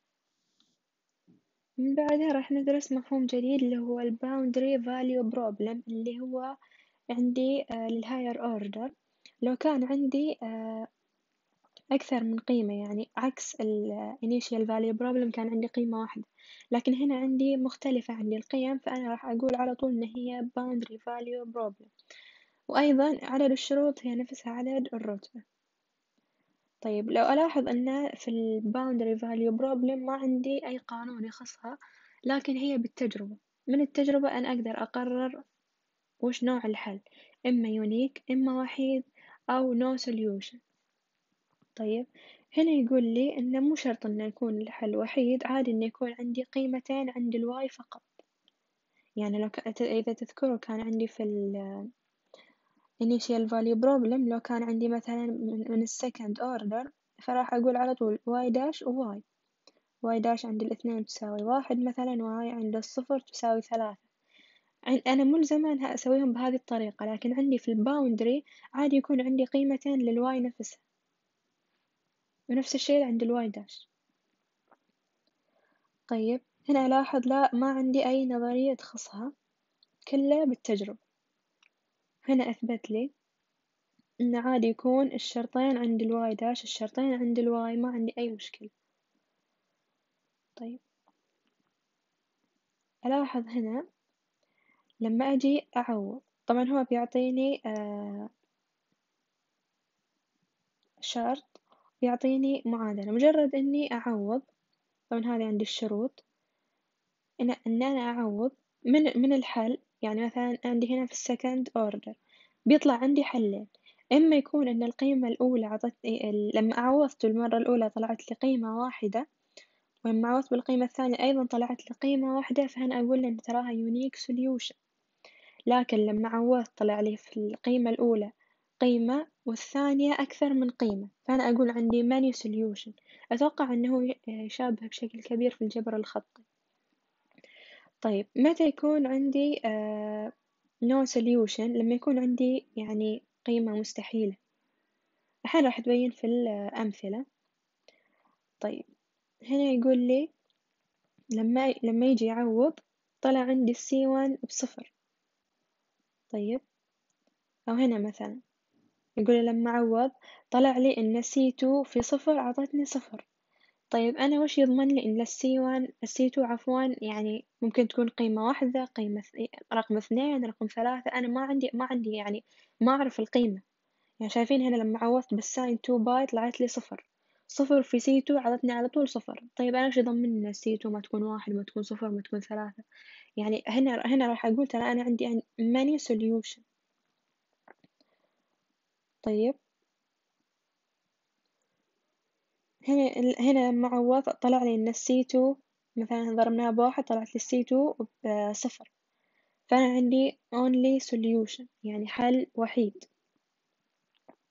[SPEAKER 1] من بعدها راح ندرس مفهوم جديد اللي هو ال boundary value problem، اللي هو عندي للهاير أوردر لو كان عندي أكثر من قيمة، يعني عكس ال initial value problem كان عندي قيمة واحدة، لكن هنا عندي مختلفة عندي القيم، فأنا راح أقول على طول إن هي boundary value problem. وأيضا عدد الشروط هي نفسها عدد الرتبة. طيب لو ألاحظ أن في ال boundary value problem ما عندي أي قانون يخصها، لكن هي بالتجربة، من التجربة أنا أقدر أقرر وش نوع الحل، إما يونيك إما وحيد أو no solution. طيب هنا يقول لي إنه مو شرط إنه يكون الحل وحيد، عادي إنه يكون عندي قيمتين عند الواي فقط. يعني لو إذا تذكروا كان عندي في ال initial value problem لو كان عندي مثلا من ال second order، فراح أقول على طول y داش و y. y داش عند الاثنين تساوي واحد مثلا، y عند الصفر تساوي ثلاثة. أنا ملزمة إنها أسويهم بهذه الطريقة، لكن عندي في الباوندري عادي يكون عندي قيمتين للواي نفسها، ونفس الشيء عند الواي داش. طيب هنا ألاحظ لا ما عندي أي نظرية تخصها، كله بالتجربة. هنا أثبت لي إن عادي يكون الشرطين عند الواي داش الشرطين عند الواي، ما عندي أي مشكلة. طيب ألاحظ هنا لما أجي أعوض، طبعا هو بيعطيني شرط، بيعطيني معادلة، مجرد إني أعوض. طبعا هذه عندي الشروط إن أنا أعوض من الحل. يعني مثلا عندي هنا في السكند أوردر بيطلع عندي حلين، إما يكون إن القيمة الأولى عطتني لما عوضت المرة الأولى طلعت لي قيمة واحدة، ولما عوضت بالقيمة الثانية أيضا طلعت لي قيمة واحدة، فهنا أقول إن تراها يونيك سوليوشن. لكن لما عوضت طلع لي في القيمة الأولى قيمة والثانية أكثر من قيمة، فأنا أقول عندي ماني سوليوشن. أتوقع أنه يشابه بشكل كبير في الجبر الخطي. طيب متى يكون عندي no solution؟ لما يكون عندي يعني قيمة مستحيلة. الحين راح تبين في الأمثلة. طيب هنا يقول لي لما يجي يعوض طلع عندي C1 بصفر. طيب أو هنا مثلا يقول لي لما عوض طلع لي إن C2 في صفر عطتني صفر. طيب أنا وش يضمن لي إن الC2 عفوا يعني ممكن تكون قيمة واحدة، رقم اثنين، رقم ثلاثة، أنا ما عندي يعني ما أعرف القيمة. يعني شايفين هنا لما عوضت بالساين 2 باي طلعت لي صفر، صفر في C2 عطتني على طول صفر. طيب أنا وش يضمن إن C2 ما تكون واحد، ما تكون صفر، ما تكون ثلاثة؟ يعني هنا راح أقول ترى أنا عندي many solution. طيب هنا لما عوضت طلع لي إن الC2 مثلا ضربناها بواحد طلعت لي C2 بصفر، فأنا عندي only solution يعني حل وحيد.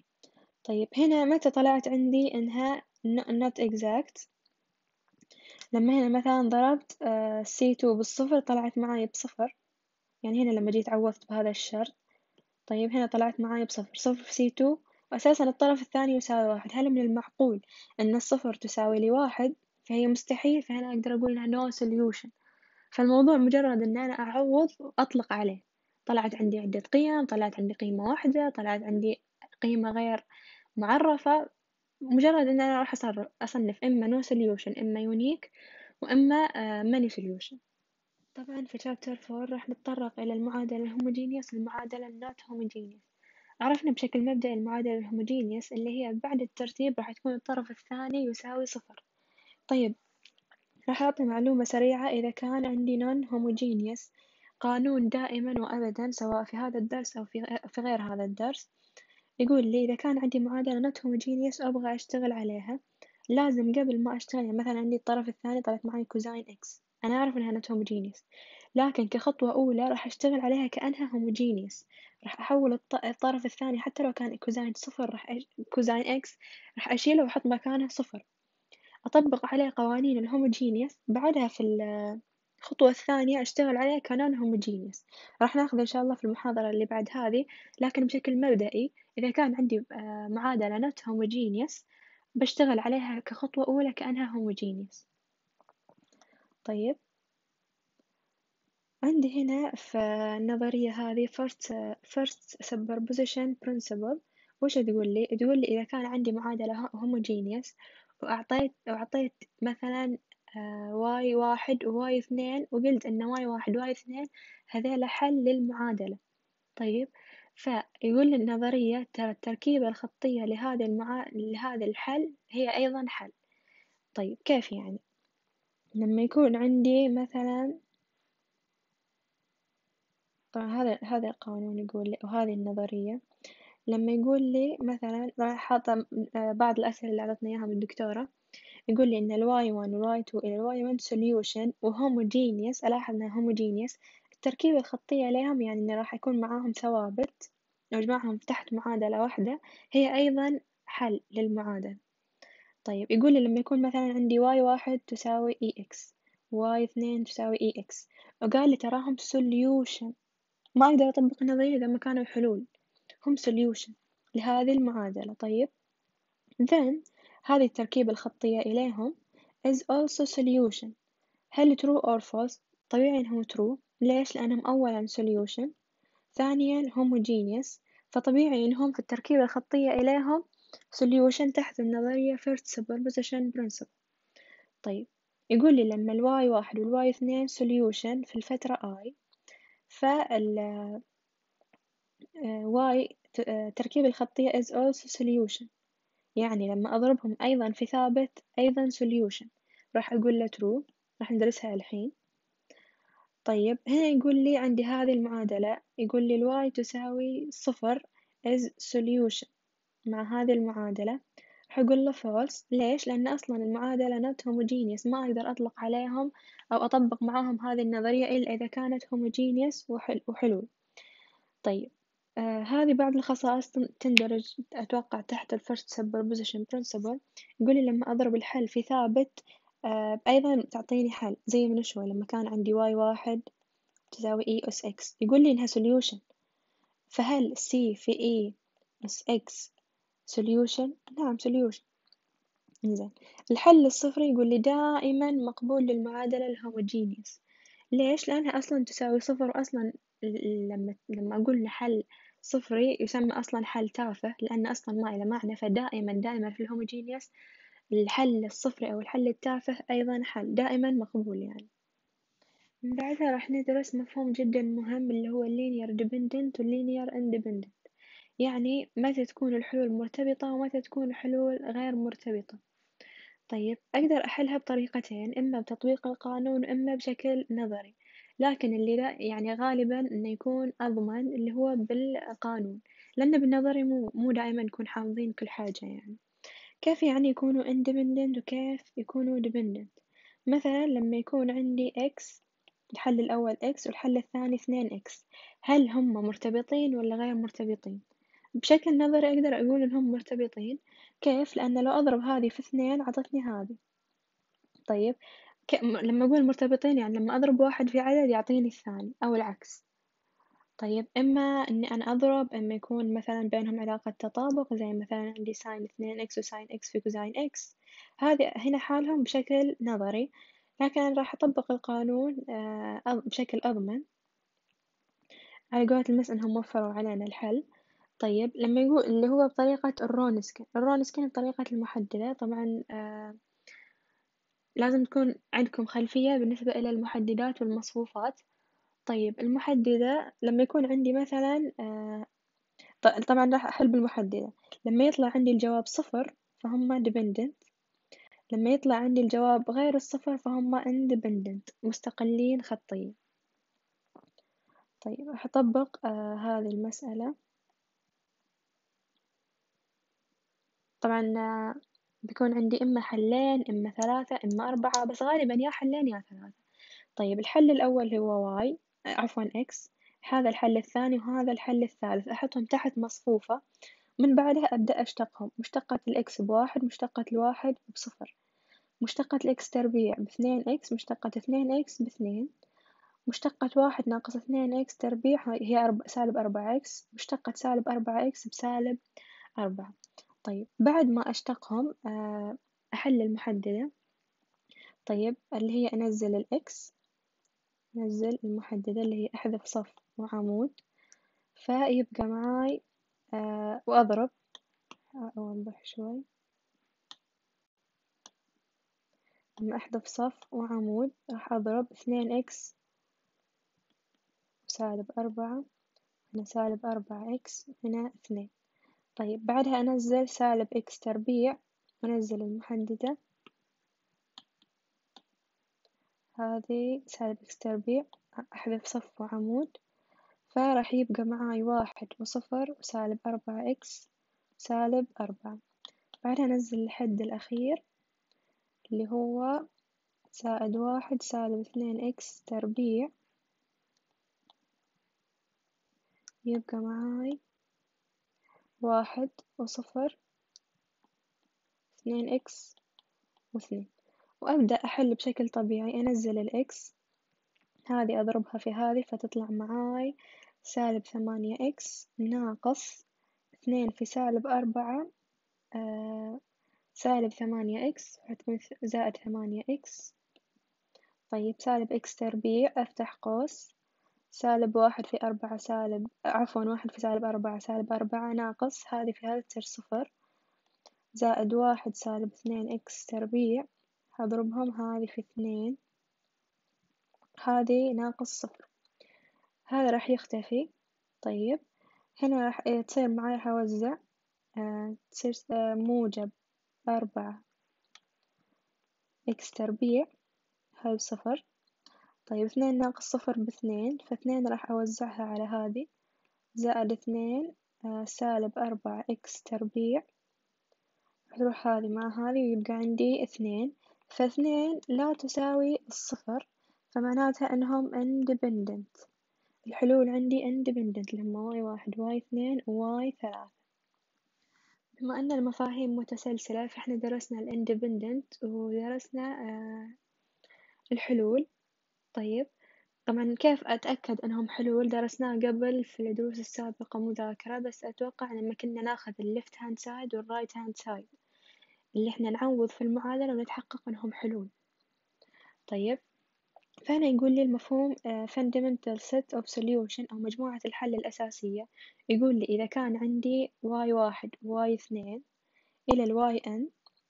[SPEAKER 1] طيب هنا متى طلعت عندي إنها not exact؟ لما هنا مثلا ضربت C2 بالصفر طلعت معاي بصفر، يعني هنا لما جيت عوضت بهذا الشرط، طيب هنا طلعت معاي بصفر، صفر في C2 وأساسا الطرف الثاني يساوي واحد. هل من المعقول أن الصفر تساوي لي واحد؟ فهي مستحيل، فهنا أقدر أقول إنها no solution. فالموضوع مجرد إن أنا أعوض وأطلق عليه، طلعت عندي عدة قيم، طلعت عندي قيمة واحدة، طلعت عندي قيمة غير معرفة، مجرد إن أنا راح أصنف إما no solution إما unique وإما many solution. طبعا في chapter 4 راح نتطرق إلى المعادلة الهوموجينيوس والمعادلة النوت هوموجينيوس. عرفنا بشكل مبدئي المعادلة الهوموجينيوس اللي هي بعد الترتيب راح تكون الطرف الثاني يساوي صفر. طيب راح أعطي معلومة سريعة، إذا كان عندي non homogeneous قانون دائما وأبدا سواء في هذا الدرس أو في غير هذا الدرس، يقول لي إذا كان عندي معادلة not homogeneous وأبغى أشتغل عليها، لازم قبل ما أشتغل، يعني مثلا عندي الطرف الثاني طلعت معي كوزين إكس، أنا أعرف إنها not homogeneous، لكن كخطوة أولى راح أشتغل عليها كأنها homogeneous، راح أحول الطرف الثاني حتى لو كان كوزين صفر، كوزين إكس راح أشيله وأحط مكانه صفر، أطبق عليه قوانين الهوموجينيوس، بعدها في الخطوة الثانية أشتغل عليه كنون هوموجينيوس. راح ناخذ إن شاء الله في المحاضرة اللي بعد هذه، لكن بشكل مبدئي إذا كان عندي معادلة نوت هوموجينيوس بشتغل عليها كخطوة أولى كأنها هوموجينيوس. طيب عندي هنا في النظرية هذه first superposition principle، وش تقول لي؟ تقول لي إذا كان عندي معادلة homogeneous وأعطيت مثلا واي واحد وواي اثنين، وقلت إن واي واحد وواي اثنين هذيلا حل للمعادلة. طيب فيقول لي النظرية ترى التركيبة الخطية لهذا الحل هي أيضا حل. طيب كيف يعني؟ لما يكون عندي مثلا، طبعا هذا القانون يقول لي، وهذه النظرية لما يقول لي مثلا، راح حاطة بعض الأسئلة اللي عطتنا إياها من الدكتورة، يقول لي إن الواي 1 والواي 2 إلى الواي 1 solution وهوموجينيوس، ألاحظ إنها هوموجينيوس، التركيبة الخطية لهم يعني إن راح يكون معاهم ثوابت، نجمعهم تحت معادلة واحدة، هي أيضا حل للمعادلة. طيب يقول لي لما يكون مثلا عندي واي واحد تساوي إي إكس، واي اثنين تساوي إي إكس، وقال لي تراهم solution، ما أقدر أطبق النظرية إذا ما كانوا حلول، هم solution لهذه المعادلة. طيب then هذه التركيبة الخطية إليهم is also solution. هل true or false؟ طبيعي إنهم true. ليش؟ لأنهم أولا solution، ثانيا homogeneous، فطبيعي إنهم في التركيبة الخطية إليهم solution تحت النظرية first superposition principle. طيب يقول لي لما الواي واحد والواي اثنين solution في الفترة I، فال y تركيب الخطية is also solution، يعني لما أضربهم أيضا في ثابت أيضا solution، راح أقول له true، راح ندرسها الحين. طيب هنا يقول لي عندي هذه المعادلة، يقول لي الواي تساوي صفر is solution مع هذه المعادلة، راح أقول له false. ليش؟ لأن أصلا المعادلة not homogeneous، ما أقدر أطلق عليهم أو أطبق معاهم هذه النظرية إلا إذا كانت homogeneous وحلول. طيب هذه بعض الخصائص تندرج أتوقع تحت ال first superposition principle. يقول لي لما أضرب الحل في ثابت أيضا تعطيني حل زي من شوي، لما كان عندي واي واحد تساوي إي أس إكس، يقول لي إنها solution، فهل C في إي أس إكس solution؟ نعم solution. إنزين الحل الصفري يقول لي دائما مقبول للمعادلة الهوموجينيوس. ليش؟ لأنها أصلا تساوي صفر، وأصلا لما أقول حل صفري يسمى أصلا حل تافه، لأن أصلا ما له معنى، فدائما في الهوموجينيوس الحل الصفري أو الحل التافه أيضا حل دائما مقبول يعني. من بعدها راح ندرس مفهوم جدا مهم اللي هو linear dependent و linear independent، يعني متى تكون الحلول مرتبطة ومتى تكون الحلول غير مرتبطة. طيب أقدر أحلها بطريقتين، إما بتطبيق القانون وإما بشكل نظري، لكن اللي لا يعني غالبا إنه يكون أضمن اللي هو بالقانون، لأن بالنظري مو دائما نكون حافظين كل حاجة يعني. كيف يعني يكونوا independent وكيف يكونوا dependent؟ مثلا لما يكون عندي x، الحل الأول x والحل الثاني 2x، هل هم مرتبطين ولا غير مرتبطين؟ بشكل نظري أقدر أقول إنهم مرتبطين. كيف؟ لأن لو أضرب هذي في 2 عطتني هذي. طيب لما أقول مرتبطين يعني لما أضرب واحد في عدد يعطيني الثاني أو العكس. طيب إما إني أنا أضرب، إما يكون مثلا بينهم علاقة تطابق، زي مثلا عندي ساين 2 إكس وساين إكس في كوزاين إكس، هذه هنا حالهم بشكل نظري، لكن أنا راح أطبق القانون بشكل أضمن. على قولة المس إنهم وفروا علينا الحل. طيب لما يقول اللي هو بطريقة الرونسكين بطريقة المحددة، طبعا لازم تكون عندكم خلفية بالنسبة إلى المحددات والمصفوفات. طيب المحددة لما يكون عندي مثلا طبعا راح أحل بالمحددة. لما يطلع عندي الجواب صفر فهم dependent، لما يطلع عندي الجواب غير الصفر فهم independent، مستقلين خطيا. طيب راح أطبق هذه المسألة. طبعا بيكون عندي إما حلين إما ثلاثة إما أربعة، بس غالبا يا حلين يا ثلاثة. طيب الحل الأول هو y عفوا x، هذا الحل الثاني وهذا الحل الثالث، أحطهم تحت مصفوفة، من بعدها أبدأ أشتقهم. مشتقة الإكس بواحد، مشتقة الواحد بصفر، مشتقة الإكس تربيع باثنين إكس، مشتقة اثنين إكس باثنين، مشتقة واحد ناقص اثنين إكس تربيع هي سالب أربعة إكس، مشتقة سالب أربعة إكس بسالب أربعة. طيب بعد ما أشتقهم أحل المحددة. طيب اللي هي أنزل الإكس، أنزل المحددة اللي هي أحذف صف وعمود، فيبقى معاي وأضرب. أوضح شوي، لما أحذف صف وعمود راح أضرب اثنين إكس سالب أربعة، هنا سالب أربعة إكس، هنا اثنين. طيب بعدها أنزل سالب إكس تربيع، وأنزل المحددة هذه سالب إكس تربيع، أحذف صف وعمود، فراح يبقى معاي واحد وصفر وسالب أربعة إكس سالب أربعة. بعدها أنزل الحد الأخير اللي هو زائد واحد سالب اثنين إكس تربيع، يبقى معاي واحد وصفر اثنين إكس واثنين. وأبدأ أحل بشكل طبيعي، أنزل الإكس هذه أضربها في هذه فتطلع معاي سالب ثمانية إكس ناقص اثنين في سالب أربعة سالب ثمانية إكس، حتكون زائد ثمانية إكس. طيب سالب إكس تربيع أفتح قوس، سالب واحد في أربعة سالب عفوا واحد في سالب أربعة سالب أربعة ناقص هذه في هذا تصير صفر، زائد واحد سالب اثنين إكس تربيع، هضربهم هذه في اثنين، هذه ناقص صفر، هذا راح يختفي. طيب هنا راح تصير معاي هوزع تصير موجب أربعة إكس تربيع، هاي بصفر. طيب اثنين ناقص صفر باثنين، فاثنين راح أوزعها على هذه، زائد اثنين سالب أربعة إكس تربيع، تروح هذه مع هذه ويبقى عندي اثنين، فاثنين لا تساوي الصفر، فمعناتها أنهم independent. الحلول عندي independent اللي هم واي واحد واي اثنين وواي ثلاثة. بما أن المفاهيم متسلسلة فإحنا درسنا الindependent ودرسنا الحلول. طيب طبعا كيف أتأكد أنهم حلول درسناه قبل في الدروس السابقة مذاكرة، بس أتوقع لما كنا ناخذ الليفت هاند سايد والرايت هاند سايد اللي إحنا نعوض في المعادلة ونتحقق أنهم حلول. طيب فهنا يقول لي المفهوم fundamental set of solution أو مجموعة الحل الأساسية. يقول لي إذا كان عندي y واحد y اثنين إلى ال yn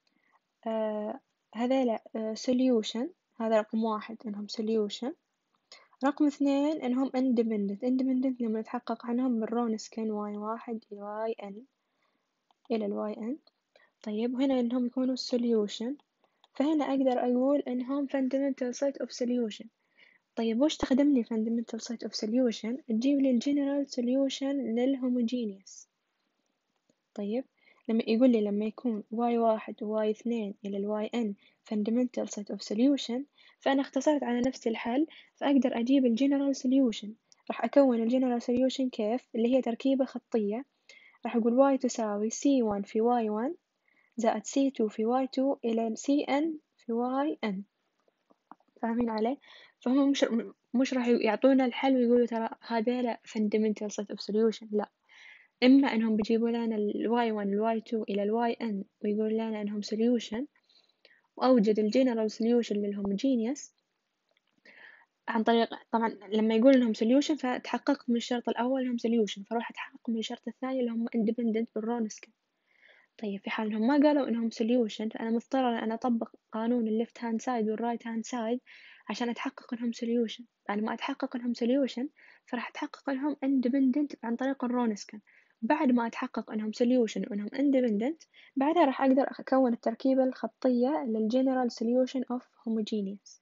[SPEAKER 1] هذيلا solution، هذا رقم واحد إنهم solution، رقم اثنين إنهم independent لما نتحقق عنهم من رونسكين y واحد y n إلى ال yn. طيب هنا إنهم يكونوا solution، فهنا أقدر أقول إنهم fundamental set of solution. طيب وش تخدم لي fundamental set of solution؟ تجيب لي general solution للhomogeneous. طيب لما يقول لي لما يكون y واحد y اثنين إلى ال yn fundamental set of solution، فأنا اختصرت على نفس الحل، فأقدر أجيب general solution. راح أكون general solution كيف؟ اللي هي تركيبة خطية، راح أقول y تساوي c1 في y1 زائد c2 في y2 إلى cn في yn. فاهمين علي؟ فهم مش راح يعطونا الحل ويقولوا ترى هذيلا fundamental set of solution، لا، إما إنهم بيجيبوا لنا ال y1 ال y2 إلى ال yn ويقولوا لنا إنهم solution، وأوجد ال general solution للhomogeneous عن طريق، طبعا لما يقول إنهم solution فتحققت من الشرط الأول إنهم solution، فأروح أتحقق من الشرط الثاني اللي هم independent بالرونسكي. طيب في حال إنهم ما قالوا إنهم solution فأنا مضطرة إن أنا أطبق قانون ال left hand side وال right hand side عشان أتحقق إنهم solution. بعد ما أتحقق إنهم solution فراح أتحقق إنهم independent عن طريق الرونسكن. بعد ما أتحقق إنهم solution وإنهم independent بعدها راح أقدر أكون التركيبة الخطية لل general solution of homogeneous.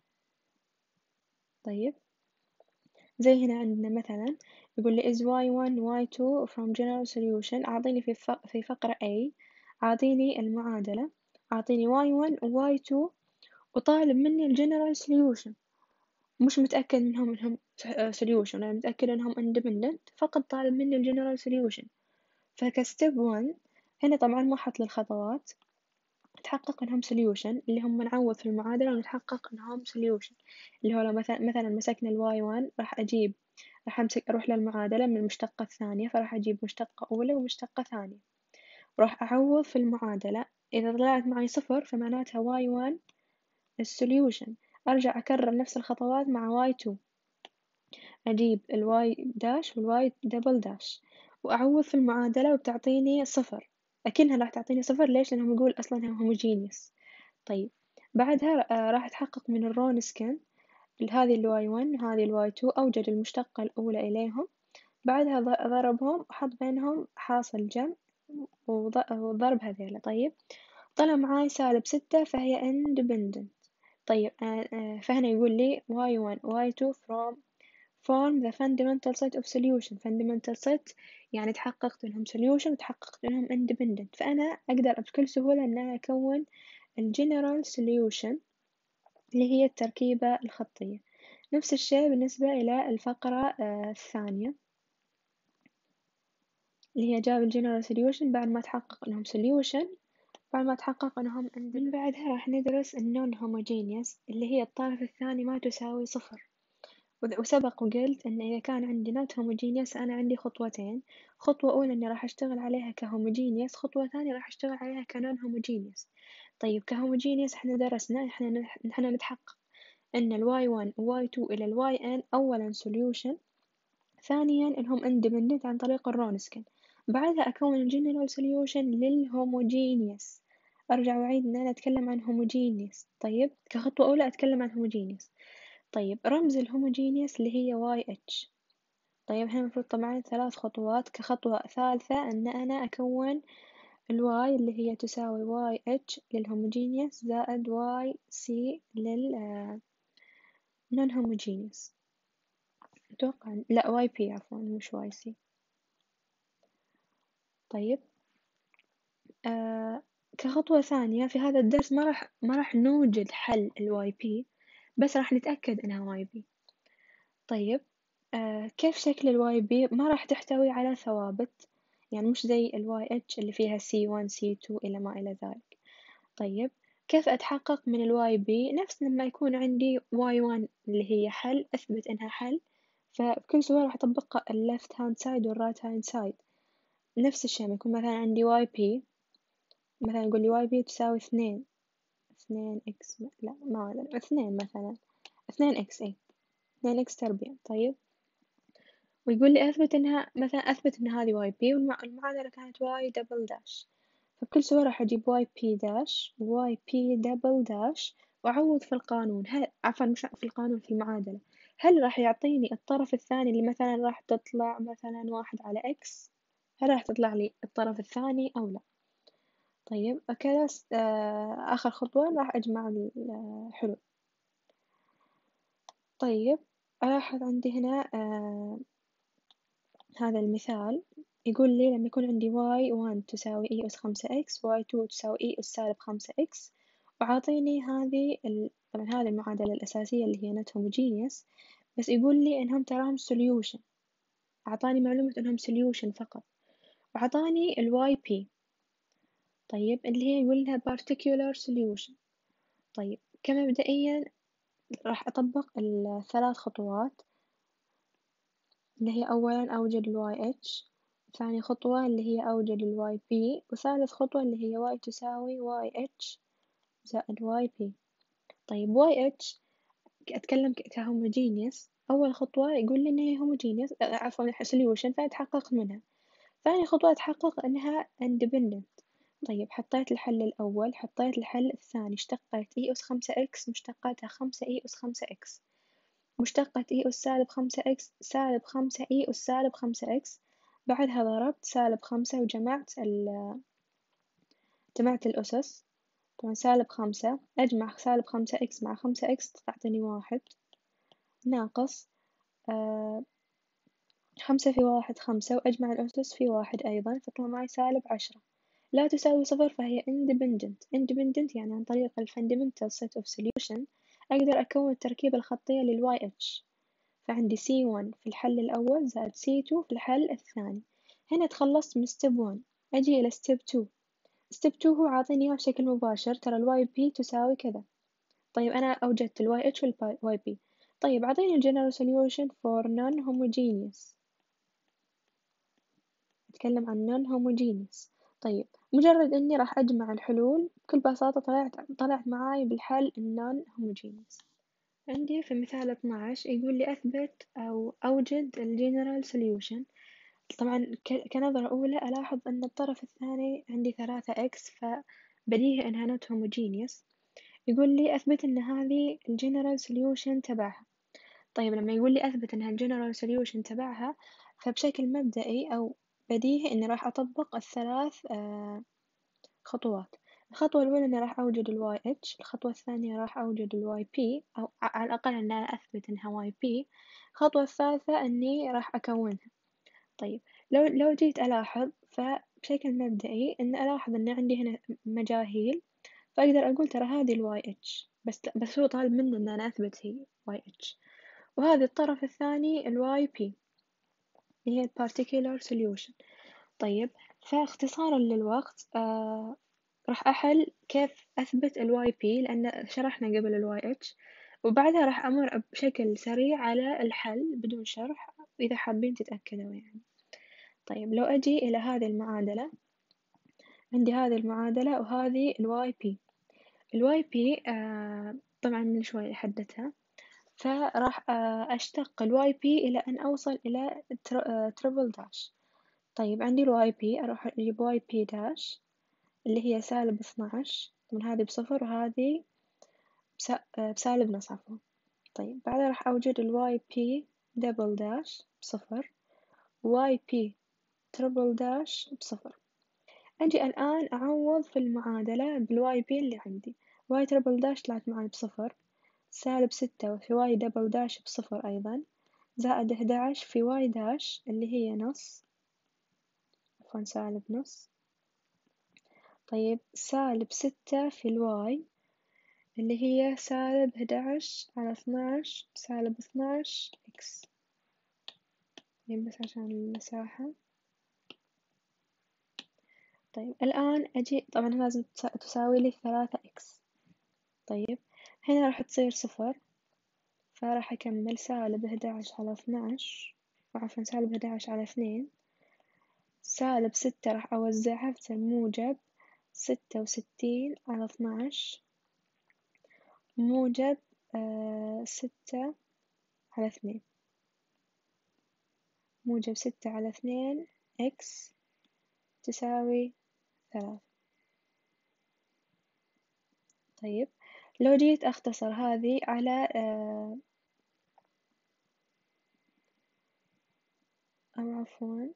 [SPEAKER 1] طيب زي هنا عندنا مثلا يقول لي is y1 y2 from general solution، أعطيني في فقرة A أعطيني المعادلة، أعطيني y1 و y2 وطالب مني ال general solution، مش متأكد إنهم solution، أنا متأكد إنهم independent، فقط طالب مني ال general solution. فكستيب 1 هنا طبعا ما حط لي الخطوات، نتحقق إنهم solution اللي هم نعوض في المعادلة ونتحقق إنهم solution، اللي هو لو مثلا مسكنا ال y1 راح أروح للمعادلة من المشتقة الثانية، فراح أجيب مشتقة أولى ومشتقة ثانية، وراح أعوض في المعادلة، إذا طلعت معي صفر فمعناتها y1 السوليوشن، أرجع أكرر نفس الخطوات مع y2، أجيب ال y داش وال y دبل داش وأعوض في المعادلة وبتعطيني صفر، أكنها راح تعطيني صفر. ليش؟ لأنهم يقول أصلا homogeneous. طيب بعدها راح أتحقق من الرونسكن، هذه ال y1 وهذه ال y2، أوجد المشتقة الأولى إليهم، بعدها ضربهم وحط بينهم حاصل جمع وضرب هذيلا. طيب طلع معاي -6 فهي independent. طيب فهنا يقول لي y1 y2 form the fundamental set of solution. fundamental set يعني تحققت إنهم solution وتحققت إنهم independent، فأنا أقدر بكل سهولة إن أنا أكون ال general solution اللي هي التركيبة الخطية. نفس الشيء بالنسبة إلى الفقرة الثانية اللي هي جاب الجنرال solution بعد ما تحقق إنهم solution، بعد ما تحقق إنهم من بعدها راح ندرس النون homogeneous اللي هي الطرف الثاني ما تساوي صفر. وسبق وقلت إن إذا كان عندي not homogeneous أنا عندي خطوتين، خطوة أولى إني راح أشتغل عليها كهوموجينيوس، خطوة ثانية راح أشتغل عليها كنون homogeneous. طيب كهوموجينيوس إحنا درسنا إحنا نتحقق إن ال y1 و y2 إلى ال yn أولا solution، ثانيا إنهم independent عن طريق الرونسكن، بعدها أكون الجنرال solution للهوموجينيوس. أرجع وأعيد إن أنا أتكلم عن هوموجينيوس. طيب كخطوة أولى أتكلم عن هوموجينيوس. طيب رمز الهوموجينيوس اللي هي YH. طيب هنا المفروض طبعا 3 خطوات، كخطوة ثالثة إن أنا أكون الواي اللي هي تساوي YH للهوموجينيوس زائد YC لل non homogeneous. أتوقع لا YP عفوا مش YC. طيب كخطوة ثانية في هذا الدرس ما راح نوجد حل ال YP، بس راح نتأكد إنها YP. طيب كيف شكل ال YP؟ ما راح تحتوي على ثوابت، يعني مش زي ال YH اللي فيها C1 C2 إلى ما إلى ذلك. طيب كيف أتحقق من ال YP؟ نفس لما يكون عندي Y1 اللي هي حل، أثبت إنها حل، فبكل سهولة راح أطبق ال left hand side وال right hand side. نفس الشيء يكون مثلا عندي YP، مثلا يقول لي YP تساوي 2 إكس، لا ما أدري 2 مثلا 2 إكس، 2 إكس تربيع. طيب ويقول لي أثبت إنها مثلا أثبت إن هذه YP والمعادلة كانت Y دبل داش، فبكل سهولة راح أجيب YP داش YP دبل داش وأعوض في القانون. عفوا مش في القانون، في المعادلة، هل راح يعطيني الطرف الثاني اللي مثلا راح تطلع مثلا 1 على X؟ هل راح تطلع لي الطرف الثاني أو لا؟ طيب كذا آخر خطوة راح أجمع الحلول. طيب ألاحظ عندي هنا هذا المثال يقول لي لما يكون عندي y1 تساوي e أس 5x y2 تساوي e أس سالب 5x، وعاطيني طبعا هذه المعادلة الأساسية اللي هي not homogeneous، بس يقول لي إنهم تراهم solution، أعطاني معلومة إنهم solution فقط، وعطاني ال yp. طيب اللي هي يقول لها particular solution. طيب كمبدئيا راح أطبق الثلاث خطوات اللي هي أولا أوجد ال YH، ثاني خطوة اللي هي أوجد ال YP، وثالث خطوة اللي هي Y تساوي YH زائد YP. طيب YH أتكلم كهوموجينيوس، أول خطوة يقول لي إن هي هوموجينيوس، عفوا solution فأتحقق منها. ثاني خطوة أتحقق إنها independent. طيب حطيت الحل الأول، حطيت الحل الثاني، اشتقيت E أس 5x مشتقاتها 5E أس 5x، مشتقة E أس سالب 5x سالب 5E أس سالب 5x، بعدها ضربت سالب 5 وجمعت جمعت الأسس. طبعا سالب 5 أجمع سالب 5x مع 5x تعطيني 1 ناقص 5 في 1 5، وأجمع الأسس في 1 أيضا فطلع معي سالب 10. لا تساوي صفر فهي independent يعني عن طريق ال fundamental set of solution أقدر أكون التركيبة الخطية لل YH. فعندي C1 في الحل الأول زائد C2 في الحل الثاني. هنا تخلصت من step 1، أجي إلى step 2. step 2 هو عاطيني إياه بشكل مباشر، ترى ال YP تساوي كذا. طيب أنا أوجدت ال YH وال YP. طيب عاطيني general solution for non-homogeneous، أتكلم عن non-homogeneous. طيب مجرد إني راح أجمع الحلول بكل بساطة طلعت معاي بالحل non-homogeneous. عندي في مثال 12 يقول لي أثبت أو أوجد ال general solution. طبعا كنظرة أولى ألاحظ أن الطرف الثاني عندي 3x فبديهي أنها not homogeneous. يقول لي أثبت أن هذه ال general solution تبعها. طيب لما يقول لي أثبت أنها ال general solution تبعها فبشكل مبدئي أو بديهي إني راح أطبق الثلاث خطوات. الخطوة الأولى إني راح أوجد ال YH، الخطوة الثانية راح أوجد ال YP أو على الأقل إن أنا أثبت إنها YP، الخطوة الثالثة إني راح أكونها. طيب لو جيت ألاحظ فبشكل مبدئي إن ألاحظ إن عندي هنا مجاهيل، فأقدر أقول ترى هذه ال YH بس هو طالب مني إن أنا أثبت هي YH، وهذا الطرف الثاني ال YP اللي هي ال particular solution. طيب فاختصارا للوقت راح أحل كيف أثبت ال YP لأن شرحنا قبل ال YH، وبعدها راح أمر بشكل سريع على الحل بدون شرح إذا حابين تتأكدوا يعني. طيب لو أجي إلى هذه المعادلة، عندي هذه المعادلة وهذه ال YP. ال YP طبعا من شوي حددتها، فراح أشتق ال YP إلى أن أوصل إلى تربل داش. طيب عندي ال YP أروح أجيب YP داش اللي هي سالب 12، طبعا هذه بصفر وهذه بسالب نص عفوا. طيب بعدها راح أوجد ال YP دبل داش بصفر، YP تربل داش بصفر. أجي الآن أعوض في المعادلة بالواي بي اللي عندي. واي تربل داش طلعت معي بصفر، سالب 6 في واي دبل داش بصفر أيضا، زائد 11 في واي داش اللي هي نص، عفوا سالب نص. طيب سالب 6 في الواي اللي هي سالب 11 على 12 سالب 12 إكس. طيب بس عشان المساحة. طيب الآن أجي طبعا لازم تساوي لي 3 إكس. طيب هنا راح تصير صفر، فراح أكمل سالب 11 على 12، عفوا سالب 11 على 2، سالب 6 راح أوزعها فتصير موجب 66 على 12، موجب 6 على 2، موجب 6 على 2 إكس تساوي 3. طيب لو جيت أختصر هذه على أو عفوا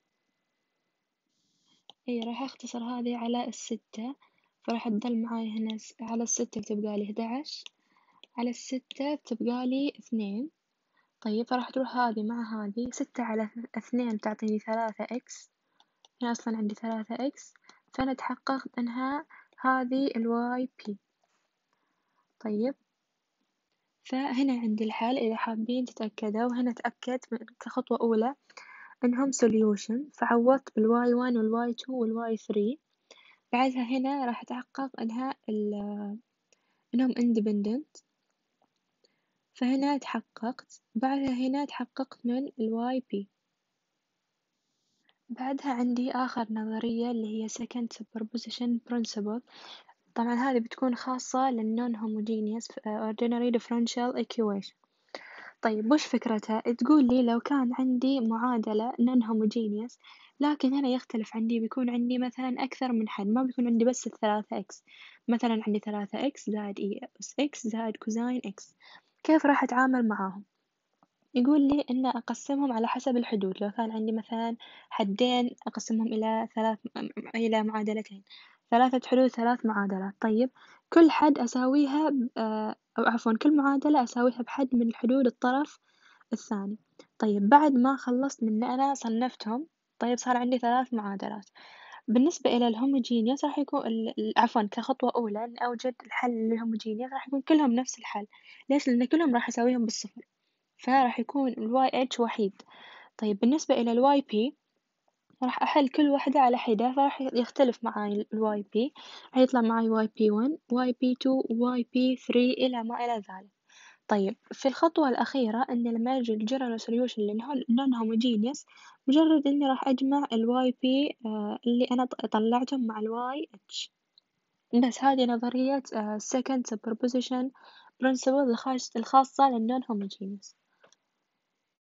[SPEAKER 1] إي راح أختصر هذه على الستة، فراح تضل معاي هنا على الستة بتبقالي 11 على الستة بتبقالي 2. طيب فراح تروح هذه مع هذه، 6 على 2 بتعطيني 3 إكس، هنا أصلا عندي 3 إكس، فأنا تحققت إنها هذه الواي بي. طيب فهنا عندي الحل إذا حابين تتأكدوا، وهنا تأكدت كخطوة أولى إنهم solution، فعوضت بالواي 1 والواي 2 والواي 3. بعدها هنا راح أتحقق إنهم independent. فهنا تحققت، بعدها هنا تحققت من ال YP. بعدها عندي آخر نظرية اللي هي second superposition principle. طبعا هذه بتكون خاصة لل non homogeneous ordinary differential equation. طيب وش فكرتها؟ تقول لي لو كان عندي معادلة non homogeneous، لكن هنا يختلف عندي، بيكون عندي مثلا أكثر من حل، ما بيكون عندي بس الثلاثة إكس، مثلا عندي ثلاثة إكس زائد إي أس إكس زائد كوزاين إكس، كيف راح أتعامل معاهم؟ يقول لي إن أقسمهم على حسب الحدود. لو كان عندي مثلا حدين أقسمهم إلى إلى معادلتين، ثلاثة حدود ثلاث معادلات. طيب كل حد أساويها أو عفوا كل معادلة أساويها بحد من الحدود الطرف الثاني. طيب بعد ما خلصت من إن أنا صنفتهم، طيب صار عندي ثلاث معادلات. بالنسبة إلى الهوموجينيوس راح يكون عفوا كخطوة أولى إن أوجد الحل للهوموجينيوس راح يكون كلهم نفس الحل. ليش؟ لأن كلهم راح أساويهم بالصفر، فراح يكون ال YH وحيد. طيب بالنسبة إلى ال YP راح أحل كل واحدة على حدة، فراح يختلف معاي ال YP، راح يطلع معاي YP1 YP2 YP3 إلى ما إلى ذلك. طيب في الخطوة الأخيرة إن لما أجي الجنرال سوليوشن للنون هوموجينيوس، مجرد إني راح أجمع ال YP اللي أنا طلعتهم مع ال YH. بس هذه نظرية second superposition principle الخاصة للنون homogeneous.